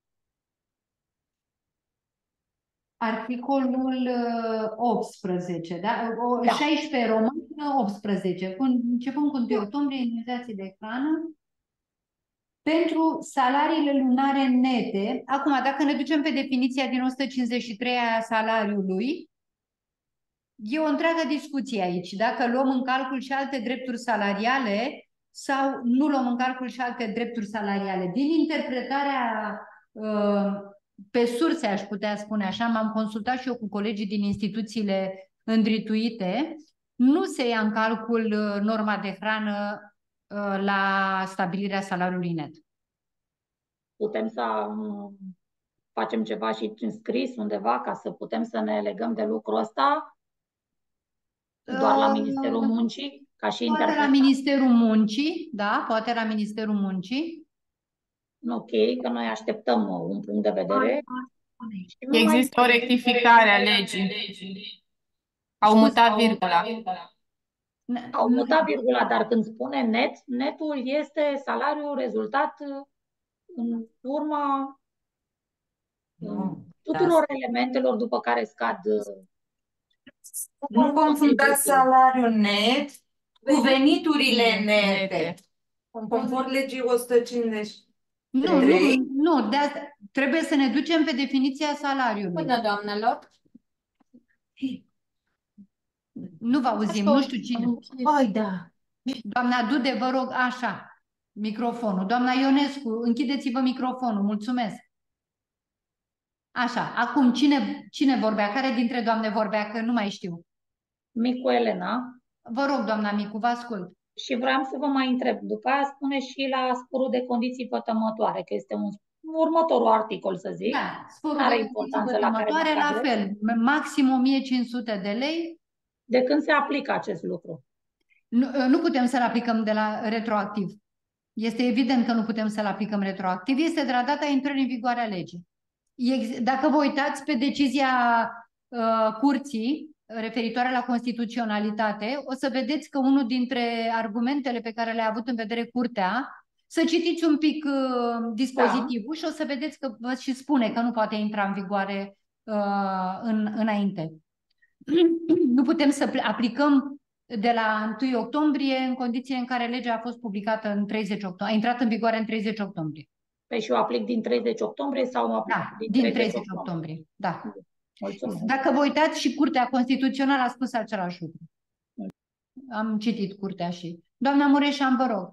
Articolul optsprezece, da? Da. șaisprezece roman, optsprezece. Începând cu întâi octombrie, indemnizații de hrană pentru salariile lunare nete. Acum, dacă ne ducem pe definiția din o sută cincizeci și trei a salariului, e o întreagă discuție aici. Dacă luăm în calcul și alte drepturi salariale sau nu luăm în calcul și alte drepturi salariale. Din interpretarea uh, pe surse, aș putea spune așa, m-am consultat și eu cu colegii din instituțiile îndrituite, nu se ia în calcul uh, norma de hrană uh, la stabilirea salariului net. Putem să um, facem ceva și în scris undeva ca să putem să ne legăm de lucrul ăsta? Doar la Ministerul Muncii? Ca și poate la Ministerul Muncii, da, poate la Ministerul Muncii. Ok, că noi așteptăm un punct de vedere. Există o rectificare a legii. Au mutat virgula. Au mutat virgula, dar când spune net, netul este salariul rezultat în urma nu, tuturor da. elementelor după care scad. Nu confundați salariul net cu veniturile nete. Conform legii o sută cincizeci. Nu, nu, nu, de asta trebuie să ne ducem pe definiția salariului. Până, doamnelor. Nu vă auzim, nu știu cine. Ai, da. Doamna Dude, vă rog, așa, microfonul. Doamna Ionescu, închideți-vă microfonul, mulțumesc. Așa, acum, cine, cine vorbea? Care dintre doamne vorbea? Că nu mai știu. Micu Elena. Vă rog, doamna Micu, vă ascult. Și vreau să vă mai întreb. După aia spune și la sporul de condiții vătămătoare, că este un următorul articol, să zic. Da, sporul de condiții vătămătoare, la, la fel, maxim o mie cinci sute de lei. De când se aplică acest lucru? Nu, nu putem să-l aplicăm de la retroactiv. Este evident că nu putem să-l aplicăm retroactiv. Este de la data intrării în vigoare a legii. Dacă vă uitați pe decizia uh, curții referitoare la constituționalitate, o să vedeți că unul dintre argumentele pe care le-a avut în vedere curtea, să citiți un pic uh, dispozitivul da. Și o să vedeți că vă și spune că nu poate intra în vigoare uh, în, înainte. Nu putem să aplicăm de la întâi octombrie în condițiile în care legea a fost publicată în treizeci octombrie, a intrat în vigoare în treizeci octombrie. Păi și eu aplic din treizeci octombrie sau nu aplic da, din treizeci, treizeci octombrie? octombrie. Da. Mulțumesc. Dacă vă uitați, și Curtea Constituțională a spus același lucru. Am citit Curtea și... Doamna Mureșan, vă rog.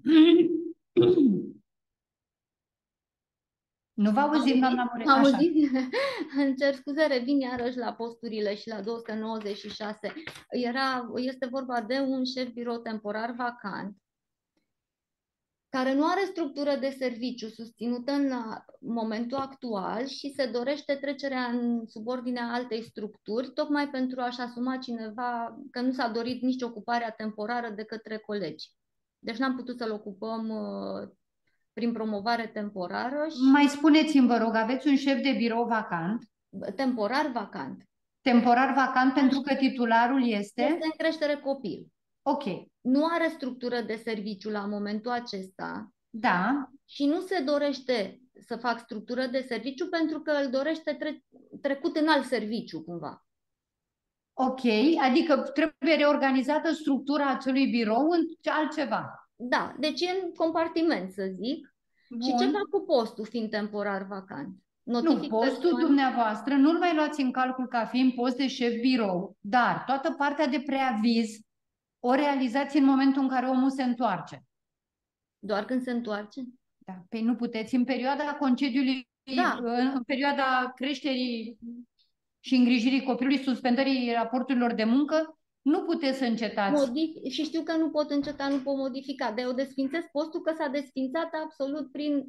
Nu vă auzim, doamna Mureșan? Auziți? Îmi cer scuze, revin iarăși la posturile și la două sute nouăzeci și șase. Era, este vorba de un șef birou temporar vacant care nu are structură de serviciu susținută în momentul actual și se dorește trecerea în subordinea altei structuri, tocmai pentru a-și asuma cineva, că nu s-a dorit nici ocuparea temporară de către colegi. Deci n-am putut să-l ocupăm uh, prin promovare temporară. Și... Mai spuneți-mi, vă rog, aveți un șef de birou vacant? Temporar vacant. Temporar vacant pentru că titularul este? Este în creștere copil. Ok. Nu are structură de serviciu la momentul acesta. Da. Și nu se dorește să fac structură de serviciu pentru că îl dorește tre trecut în alt serviciu cumva. Ok, adică trebuie reorganizată structura acelui birou în altceva. Da, deci e în compartiment, să zic. Bun. Și ce fac cu postul fiind temporar vacant? Nu, postul dumneavoastră nu-l mai luați în calcul ca fiind post de șef birou, dar toată partea de preaviz o realizați în momentul în care omul se întoarce. Doar când se întoarce? Da. Păi nu puteți în perioada concediului, da. în perioada creșterii și îngrijirii copilului, suspendării raporturilor de muncă, nu puteți să încetați. Modif- și știu că nu pot înceta, nu pot modifica, dar eu desfințez postul că s-a desfințat absolut prin...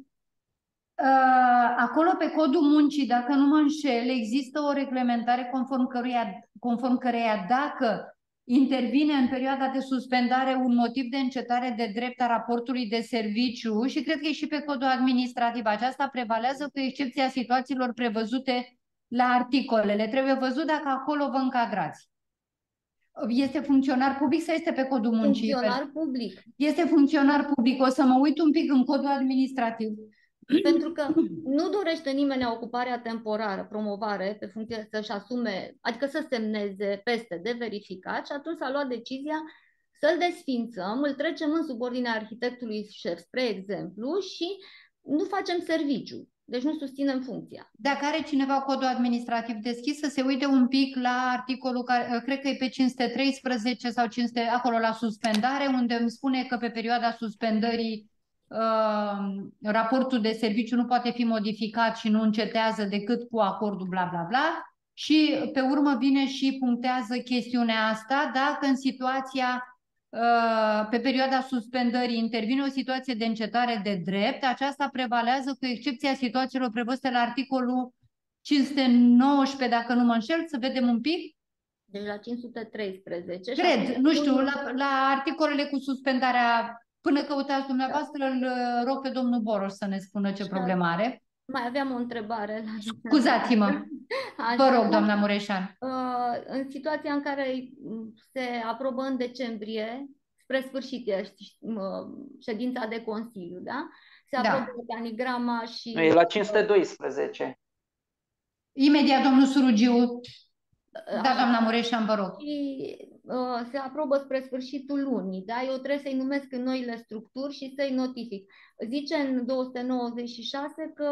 Uh, acolo pe codul muncii, dacă nu mă înșel, există o reglementare conform căruia, conform căreia dacă intervine în perioada de suspendare un motiv de încetare de drept a raportului de serviciu, și cred că e și pe codul administrativ, aceasta prevalează cu excepția situațiilor prevăzute la articolele. Trebuie văzut dacă acolo vă încadrați. Este funcționar public sau este pe codul muncii? Funcționar public. Este funcționar public. O să mă uit un pic în codul administrativ. Pentru că nu dorește nimeni ocuparea temporară, promovare pe funcție să-și asume, adică să semneze peste de verificat, și atunci s-a luat decizia să-l desfințăm, îl trecem în subordinea arhitectului șef, spre exemplu, și nu facem serviciu. Deci nu susținem funcția. Dacă are cineva codul administrativ deschis, să se uite un pic la articolul, care cred că e pe cinci sute treisprezece sau cinci sute, acolo la suspendare, unde îmi spune că pe perioada suspendării uh, raportul de serviciu nu poate fi modificat și nu încetează decât cu acordul bla bla bla, și pe urmă vine și punctează chestiunea asta, dacă în situația pe perioada suspendării intervine o situație de încetare de drept, aceasta prevalează cu excepția situațiilor prevăzute la articolul cinci sute nouăsprezece, dacă nu mă înșel, să vedem un pic. Deci la cinci sute treisprezece. Cred, nu știu, la, la articolele cu suspendarea, până căutați dumneavoastră, îl rog pe domnul Boroș să ne spună ce problemă are. Mai aveam o întrebare. Scuzați-mă. Vă rog, doamna Mureșan. În situația în care se aprobă în decembrie, spre sfârșit, ședința de Consiliu, da? Se aprobă da. Organigrama și... E la cinci sute doisprezece. Imediat, domnul Surugiu. Da, doamna Mureșan, vă rog. Și uh, se aprobă spre sfârșitul lunii, da? Eu trebuie să-i numesc în noile structuri și să-i notific. Zice în două sute nouăzeci și șase că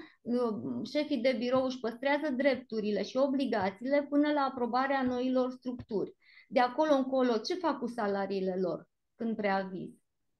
uh, șefii de birou își păstrează drepturile și obligațiile până la aprobarea noilor structuri. De acolo încolo, ce fac cu salariile lor în preaviz?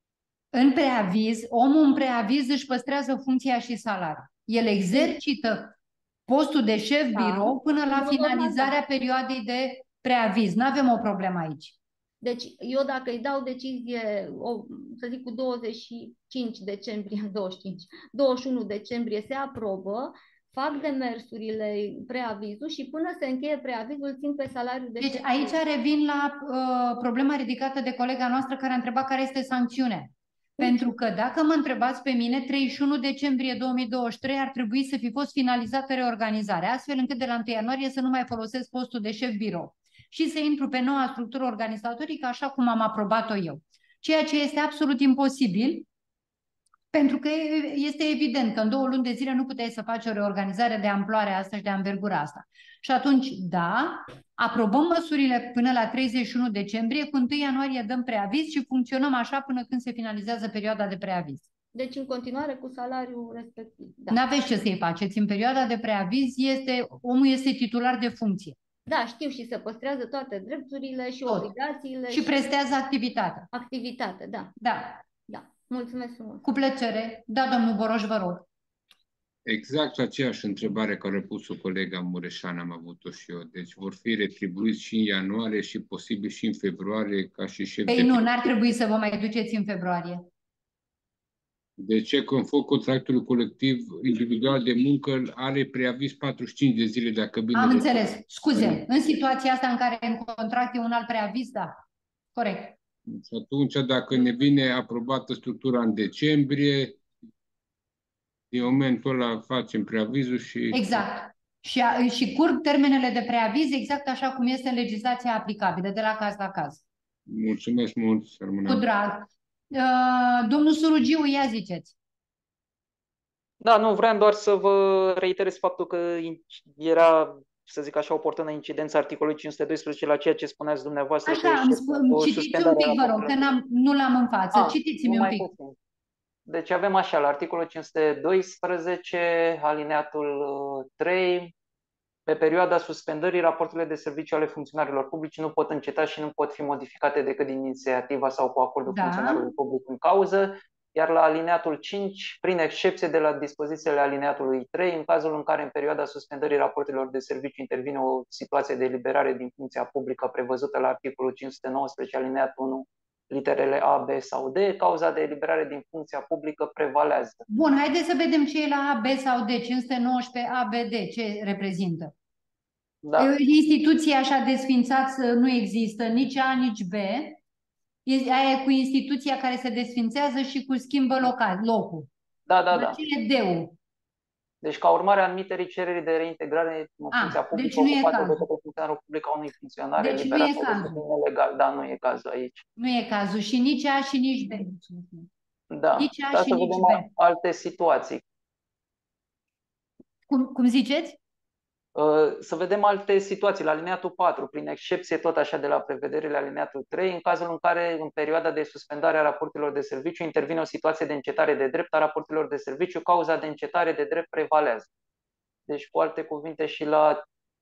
În preaviz, omul în preaviz își păstrează funcția și salariul. El exercită postul de șef da. birou până la finalizarea perioadei de preaviz. Nu avem o problemă aici. Deci eu dacă îi dau decizie, o, să zic cu douăzeci și cinci decembrie, douăzeci și cinci, douăzeci și unu decembrie se aprobă, fac demersurile, preavizul și până se încheie preavizul țin pe salariul de Deci șef. aici revin la uh, problema ridicată de colega noastră care a întrebat care este sancțiunea. Pentru că dacă mă întrebați pe mine, treizeci și unu decembrie două mii douăzeci și trei ar trebui să fi fost finalizată reorganizarea, astfel încât de la întâi ianuarie să nu mai folosesc postul de șef birou și să intru pe noua structură organizatorică așa cum am aprobat-o eu. Ceea ce este absolut imposibil, pentru că este evident că în două luni de zile nu puteai să faci o reorganizare de amploare asta și de anvergura asta. Și atunci, da, aprobăm măsurile până la treizeci și unu decembrie, cu întâi ianuarie dăm preaviz și funcționăm așa până când se finalizează perioada de preaviz. Deci în continuare cu salariul respectiv. Da. N-aveți ce să-i faceți. În perioada de preaviz este, omul este titular de funcție. Da, știu, și se păstrează toate drepturile și Tot. obligațiile. Și, și prestează activitatea. Activitate, da. Da. Da. Mulțumesc frumos. Cu plăcere. Da, domnul Boroș, vă rog. Exact aceeași întrebare care a pus-o colega Mureșan am avut-o și eu. Deci vor fi retribuiți și în ianuarie și posibil și în februarie ca și șef. Păi nu, n-ar trebui să vă mai duceți în februarie. De ce? Conform contractului colectiv individual de muncă are preaviz patruzeci și cinci de zile dacă bine... Am înțeles. Scuze. În situația asta în care în contract e un alt preaviz, da. Corect. Și atunci, dacă ne vine aprobată structura în decembrie, din momentul ăla facem preavizul și... Exact. Și, a, și curg termenele de preaviz exact așa cum este în legislația aplicabilă, de la caz la caz. Mulțumesc mult, Cu drag. Uh, domnul Surugiu, ia ziceți. Da, nu, vreau doar să vă reiterez faptul că era, să zic așa, oportună incidența articolului cinci sute doisprezece la ceea ce spuneați dumneavoastră. Așa, am spus, citiți un pic, vă rog, că nu l-am în față. Ah, citiți-mi un pic. Puțin. Deci avem așa, la articolul cinci sute doisprezece, alineatul trei, pe perioada suspendării, raporturile de serviciu ale funcționarilor publici nu pot înceta și nu pot fi modificate decât din inițiativa sau cu acordul da. funcționarului public în cauză. Iar la alineatul cinci, prin excepție de la dispozițiile alineatului trei, în cazul în care în perioada suspendării raportelor de serviciu intervine o situație de eliberare din funcția publică prevăzută la articolul cinci sute nouăsprezece, alineatul unu, literele A, B sau D, cauza de eliberare din funcția publică prevalează. Bun, haideți să vedem ce e la A, B sau D, cinci sute nouăsprezece A, B, D, ce reprezintă. Da. Instituție așa desfințați nu există, nici A, nici B. Aia e cu instituția care se desfințează și cu schimbă local, locul. Da, da, da. Ce e D-ul? Deci ca urmare a admiterii cererii de reintegrare în funcția publică deci nu e ocupată de cazul. către funcționarul public a unui funcționar Deci nu eliberat e sau cazul. desemnat legal. Da, nu e cazul aici. Nu e cazul. Și nici A și nici B. Da. Nici A Dar și să nici vedem B. alte situații. Cum, cum ziceți? Să vedem alte situații. La alineatul patru, prin excepție tot așa de la prevederile alineatul trei, în cazul în care în perioada de suspendare a raportelor de serviciu intervine o situație de încetare de drept a raportelor de serviciu, cauza de încetare de drept prevalează. Deci, cu alte cuvinte, și la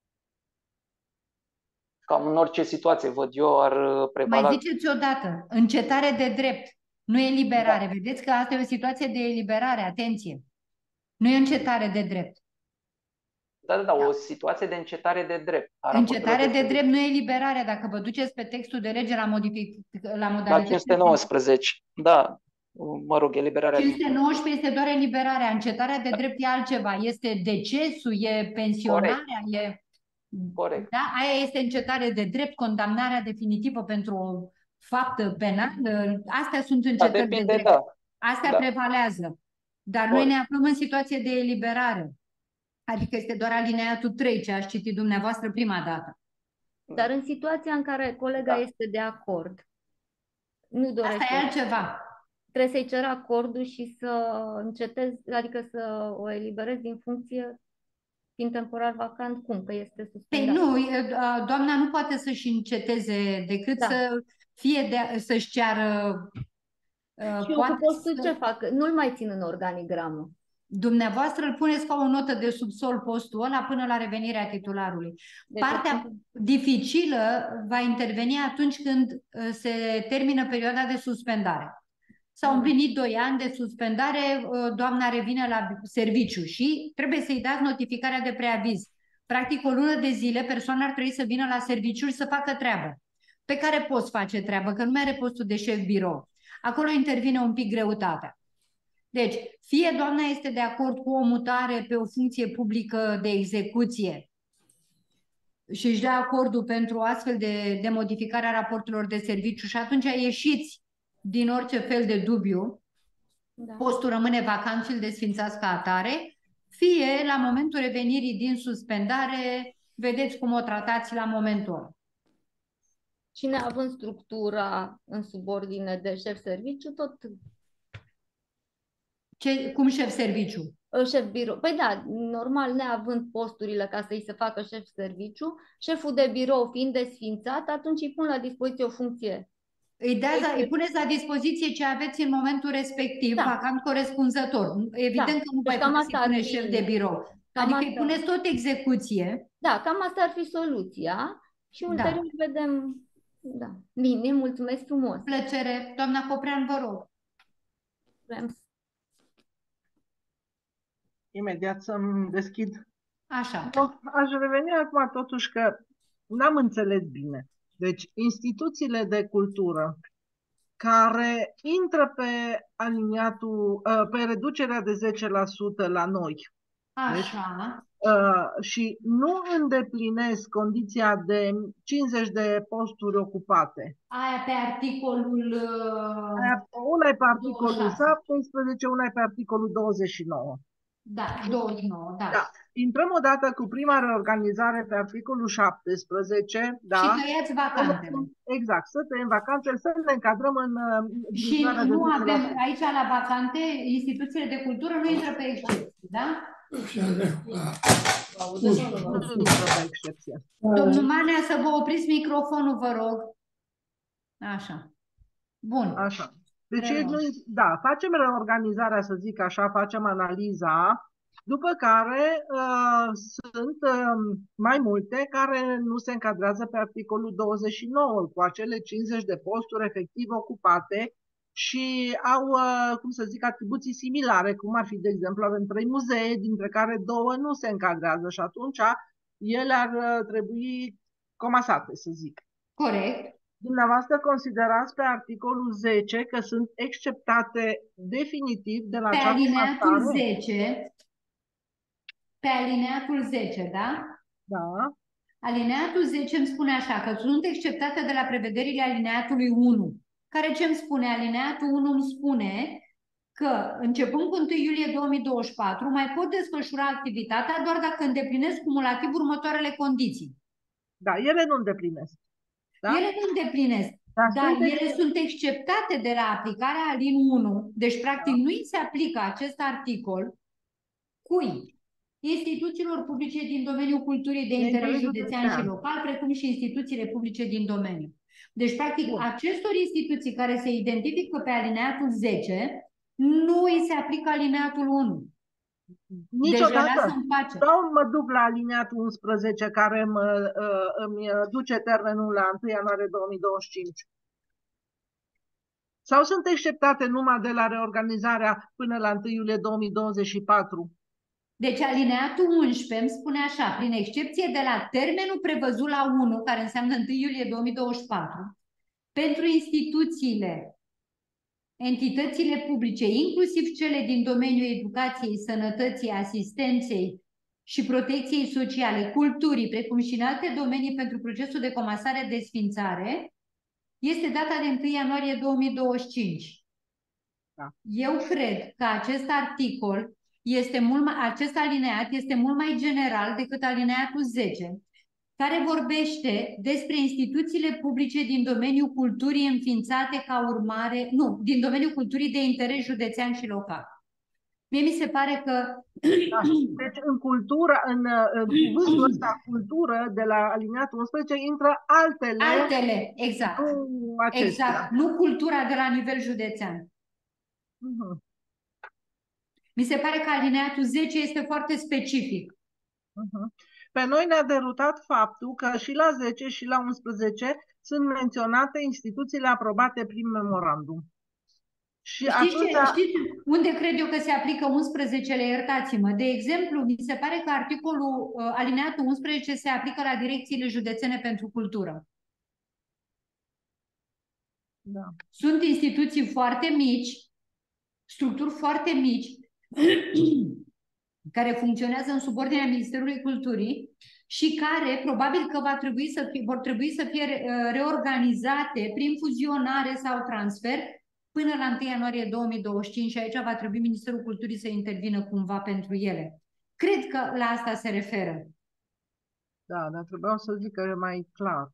cam în orice situație, văd eu, ar prevala. Mai ziceți odată, încetare de drept, nu eliberare. Da. Vedeți că asta e o situație de eliberare, atenție. Nu e încetare de drept. Da, da, da, o situație de încetare de drept. Încetare de drept nu e eliberarea. Dacă vă duceți pe textul de lege la, modific... la modalitate... La cinci sute nouăsprezece, da, mă rog, eliberarea... cinci sute nouăsprezece este doar eliberarea. Încetarea de drept e altceva. Este decesul, e pensionarea, Corect. e... Corect. Da? Aia este încetare de drept, condamnarea definitivă pentru o faptă penală. Astea sunt încetări da, depinde, de drept. Da. Astea da. prevalează. Dar Corect. Noi ne aflăm în situație de eliberare. Adică este doar alineatul trei, ce ați citit dumneavoastră prima dată. Dar în situația în care colega da. este de acord, nu dorește... Asta e altceva. Trebuie să-i cer acordul și să încetezi, adică să o eliberezi din funcție fiind temporar vacant, cum? Că este suspendat. Păi nu, doamna nu poate să-și înceteze decât da. să fie de, să-și ceară... Și eu cu postul să... ce fac? Nu-l mai țin în organigramă. Dumneavoastră îl puneți ca o notă de subsol postul ăla până la revenirea titularului. Deci partea dificilă va interveni atunci când se termină perioada de suspendare. S-au împlinit doi ani de suspendare, doamna revine la serviciu și trebuie să-i dați notificarea de preaviz. Practic o lună de zile persoana ar trebui să vină la serviciu și să facă treabă pe care poți face treabă, că nu mai are postul de șef birou. Acolo intervine un pic greutatea. Deci, fie doamna este de acord cu o mutare pe o funcție publică de execuție și își dă acordul pentru astfel de, de modificare a raportelor de serviciu și atunci ieșiți din orice fel de dubiu, da. Postul rămâne vacant și îl desfințați ca atare, fie la momentul revenirii din suspendare, vedeți cum o tratați la momentul ăla. Și neavând structura în subordine de șef serviciu, tot... Ce, cum șef serviciu? Șef birou. Păi da, normal, neavând posturile ca să-i se facă șef serviciu, șeful de birou fiind desfințat, atunci îi pun la dispoziție o funcție. Îi, dați, îi puneți la dispoziție ce aveți în momentul respectiv, da. Vacant corespunzător. Evident da. că nu deci mai puteți să puneți șef de birou. Adică asta... îi puneți tot execuție. Da, cam asta ar fi soluția și ulterior da. vedem... Da. Bine, mulțumesc frumos. Plăcere. Doamna Coprean, vă rog. Vrem Imediat să-mi deschid. Așa. Aș reveni acum totuși că n-am înțeles bine. Deci, instituțiile de cultură care intră pe aliniatul, pe reducerea de zece la sută la noi. Așa. Deci, și nu îndeplinesc condiția de cincizeci de posturi ocupate. Aia pe articolul... Aia, una e pe articolul șaptesprezece, una e pe articolul douăzeci și nouă. Da, douăzeci și nouă, da. da. Intrăm odată cu prima reorganizare pe articolul șaptesprezece. Da? Și tăiați vacantele. Exact, să tăiem vacantele, să ne încadrăm în... Și nu avem, aici la vacante, instituțiile de cultură nu intră pe excepție, da? Domnul Manea, să vă opriți microfonul, vă rog. Așa. Bun. Așa. Deci, noi, da, facem reorganizarea, să zic așa, facem analiza, după care uh, sunt uh, mai multe care nu se încadrează pe articolul douăzeci și nouă, cu acele cincizeci de posturi efectiv ocupate și au, cum să zic, atribuții similare, cum ar fi, de exemplu, avem trei muzee, dintre care două nu se încadrează și atunci ele ar trebui comasate, să zic. Corect. Dumneavoastră considerați pe articolul zece că sunt exceptate definitiv de la pe acea alineatul comasare? zece, pe alineatul zece, da? Da. Alineatul zece îmi spune așa, că sunt exceptate de la prevederile alineatului unu. Care ce îmi spune? Alineatul unu îmi spune că, începând cu întâi iulie două mii douăzeci și patru, mai pot desfășura activitatea doar dacă îndeplinesc cumulativ următoarele condiții. Da, ele nu îndeplinesc. Da? Ele nu îndeplinesc, dar, dar sunt ele sunt exceptate de la aplicarea alin unu, deci practic da. Nu îi se aplică acest articol cui? Instituțiilor publice din domeniul culturii de, de interes județean și local, precum și instituțiile publice din domeniu. Deci, practic, Bun. Acestor instituții care se identifică pe alineatul zece, nu îi se aplică alineatul unu. Niciodată. Deci sau mă duc la alineatul unsprezece care îmi, îmi duce termenul la întâi ianuarie două mii douăzeci și cinci. Sau sunt exceptate numai de la reorganizarea până la întâi iulie două mii douăzeci și patru? Deci alineatul unsprezece îmi spune așa, prin excepție de la termenul prevăzut la unu, care înseamnă întâi iulie două mii douăzeci și patru, pentru instituțiile, entitățile publice, inclusiv cele din domeniul educației, sănătății, asistenței și protecției sociale, culturii, precum și în alte domenii pentru procesul de comasare-desfințare, este data de întâi ianuarie două mii douăzeci și cinci. Da. Eu cred că acest articol este mult mai, acest alineat este mult mai general decât alineatul zece, care vorbește despre instituțiile publice din domeniul culturii înființate ca urmare, nu, din domeniul culturii de interes județean și local. Mie mi se pare că... Da. Deci în cultură, în, în cuvântul ăsta cultură, de la alineatul unsprezece, intră altele. Altele, exact. Nu exact, nu cultura de la nivel județean. Uh-huh. Mi se pare că alineatul zece este foarte specific. Uh-huh. Pe noi ne-a derutat faptul că și la zece și la unsprezece sunt menționate instituțiile aprobate prin memorandum. Și știți, atunci... ce, știți unde cred eu că se aplică unsprezecele? Iertați-mă. De exemplu, mi se pare că articolul alineatul unsprezece se aplică la direcțiile județene pentru cultură. Da. Sunt instituții foarte mici, structuri foarte mici, care funcționează în subordinea Ministerului Culturii și care probabil că va trebui să fie, vor trebui să fie reorganizate prin fuzionare sau transfer până la întâi ianuarie două mii douăzeci și cinci și aici va trebui Ministerul Culturii să intervină cumva pentru ele. Cred că la asta se referă. Da, dar trebuia să zic că e mai clar.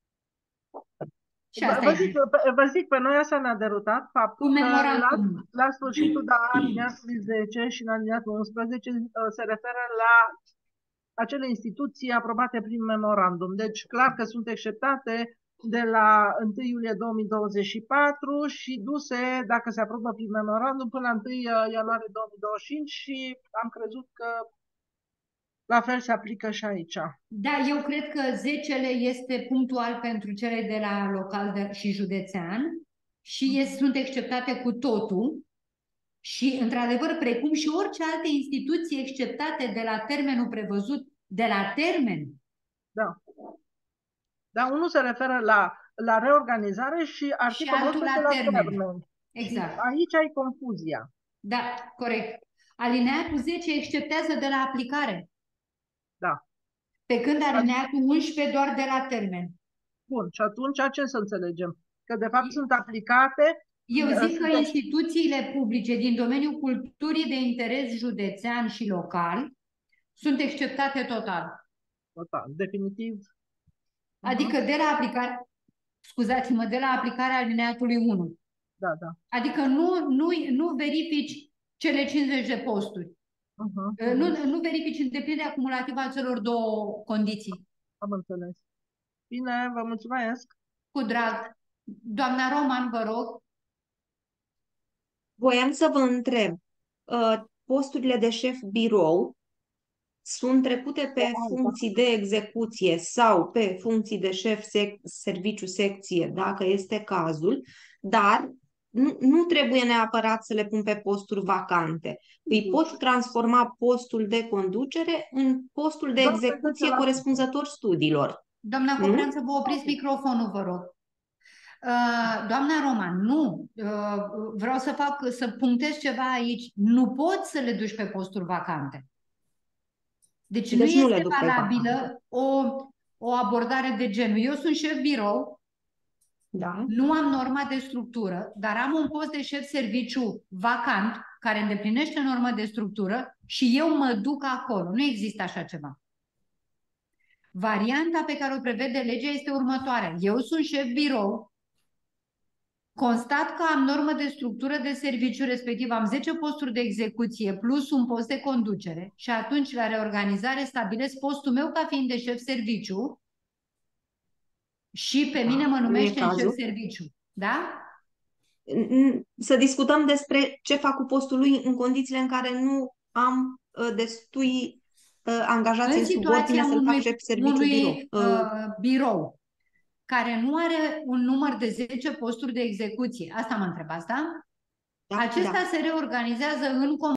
Vă zic, vă zic, pe noi asta ne-a derutat faptul că la, la sfârșitul da, alineatului zece și în alineatul unsprezece se referă la acele instituții aprobate prin memorandum. Deci clar că sunt exceptate de la întâi iulie două mii douăzeci și patru și duse, dacă se aprobă prin memorandum, până la întâi ianuarie două mii douăzeci și cinci și am crezut că la fel se aplică și aici. Da, eu cred că zecele este punctual pentru cele de la local de, și județean și este, sunt exceptate cu totul și, într-adevăr, precum și orice alte instituții exceptate de la termenul prevăzut, de la termen. Da. Dar unul se referă la, la reorganizare și articolul și la, la termen. termen. Exact. Aici ai confuzia. Da, corect. Alineatul zece exceptează de la aplicare. Da. Pe când alineatul unsprezece doar de la termen. Bun, și atunci ce să înțelegem? Că de fapt sunt aplicate... Eu zic că instituțiile publice din domeniul culturii de interes județean și local sunt exceptate total. Total, definitiv. Adică de la aplicare, scuzați-mă, de la aplicarea alineatului unu. Da, da. Adică nu, nu, nu verifici cele cincizeci de posturi. Uh-huh. Nu, nu verifici îndeplinirea cumulativă a celor două condiții. Am înțeles. Bine, vă mulțumesc. Cu drag. Doamna Roman, vă rog. Voiam să vă întreb, posturile de șef birou sunt trecute pe funcții de execuție sau pe funcții de șef sec serviciu secție, dacă este cazul, dar nu, nu trebuie neapărat să le pun pe posturi vacante. Îi pot transforma postul de conducere în postul de execuție corespunzător studiilor. Doamna Coprean, să vă opriți microfonul, vă rog. Doamna Roman, nu, vreau să fac, să punctez ceva aici. Nu poți să le duci pe posturi vacante. Deci, deci nu, nu este valabilă o, o abordare de genul. Eu sunt șef birou, da. Nu am norma de structură, dar am un post de șef serviciu vacant, care îndeplinește norma de structură și eu mă duc acolo. Nu există așa ceva. Varianta pe care o prevede legea este următoarea. Eu sunt șef birou, constat că am normă de structură de serviciu, respectiv am zece posturi de execuție plus un post de conducere și atunci la reorganizare stabilesc postul meu ca fiind de șef serviciu și pe mine mă numește în șef serviciu. Da? Să discutăm despre ce fac cu postul lui în condițiile în care nu am destui angajați în, în subordine să-l fac șef serviciu unui, birou. Uh, birou care nu are un număr de zece posturi de execuție. Asta mă întrebați, da? da Acesta da. se reorganizează în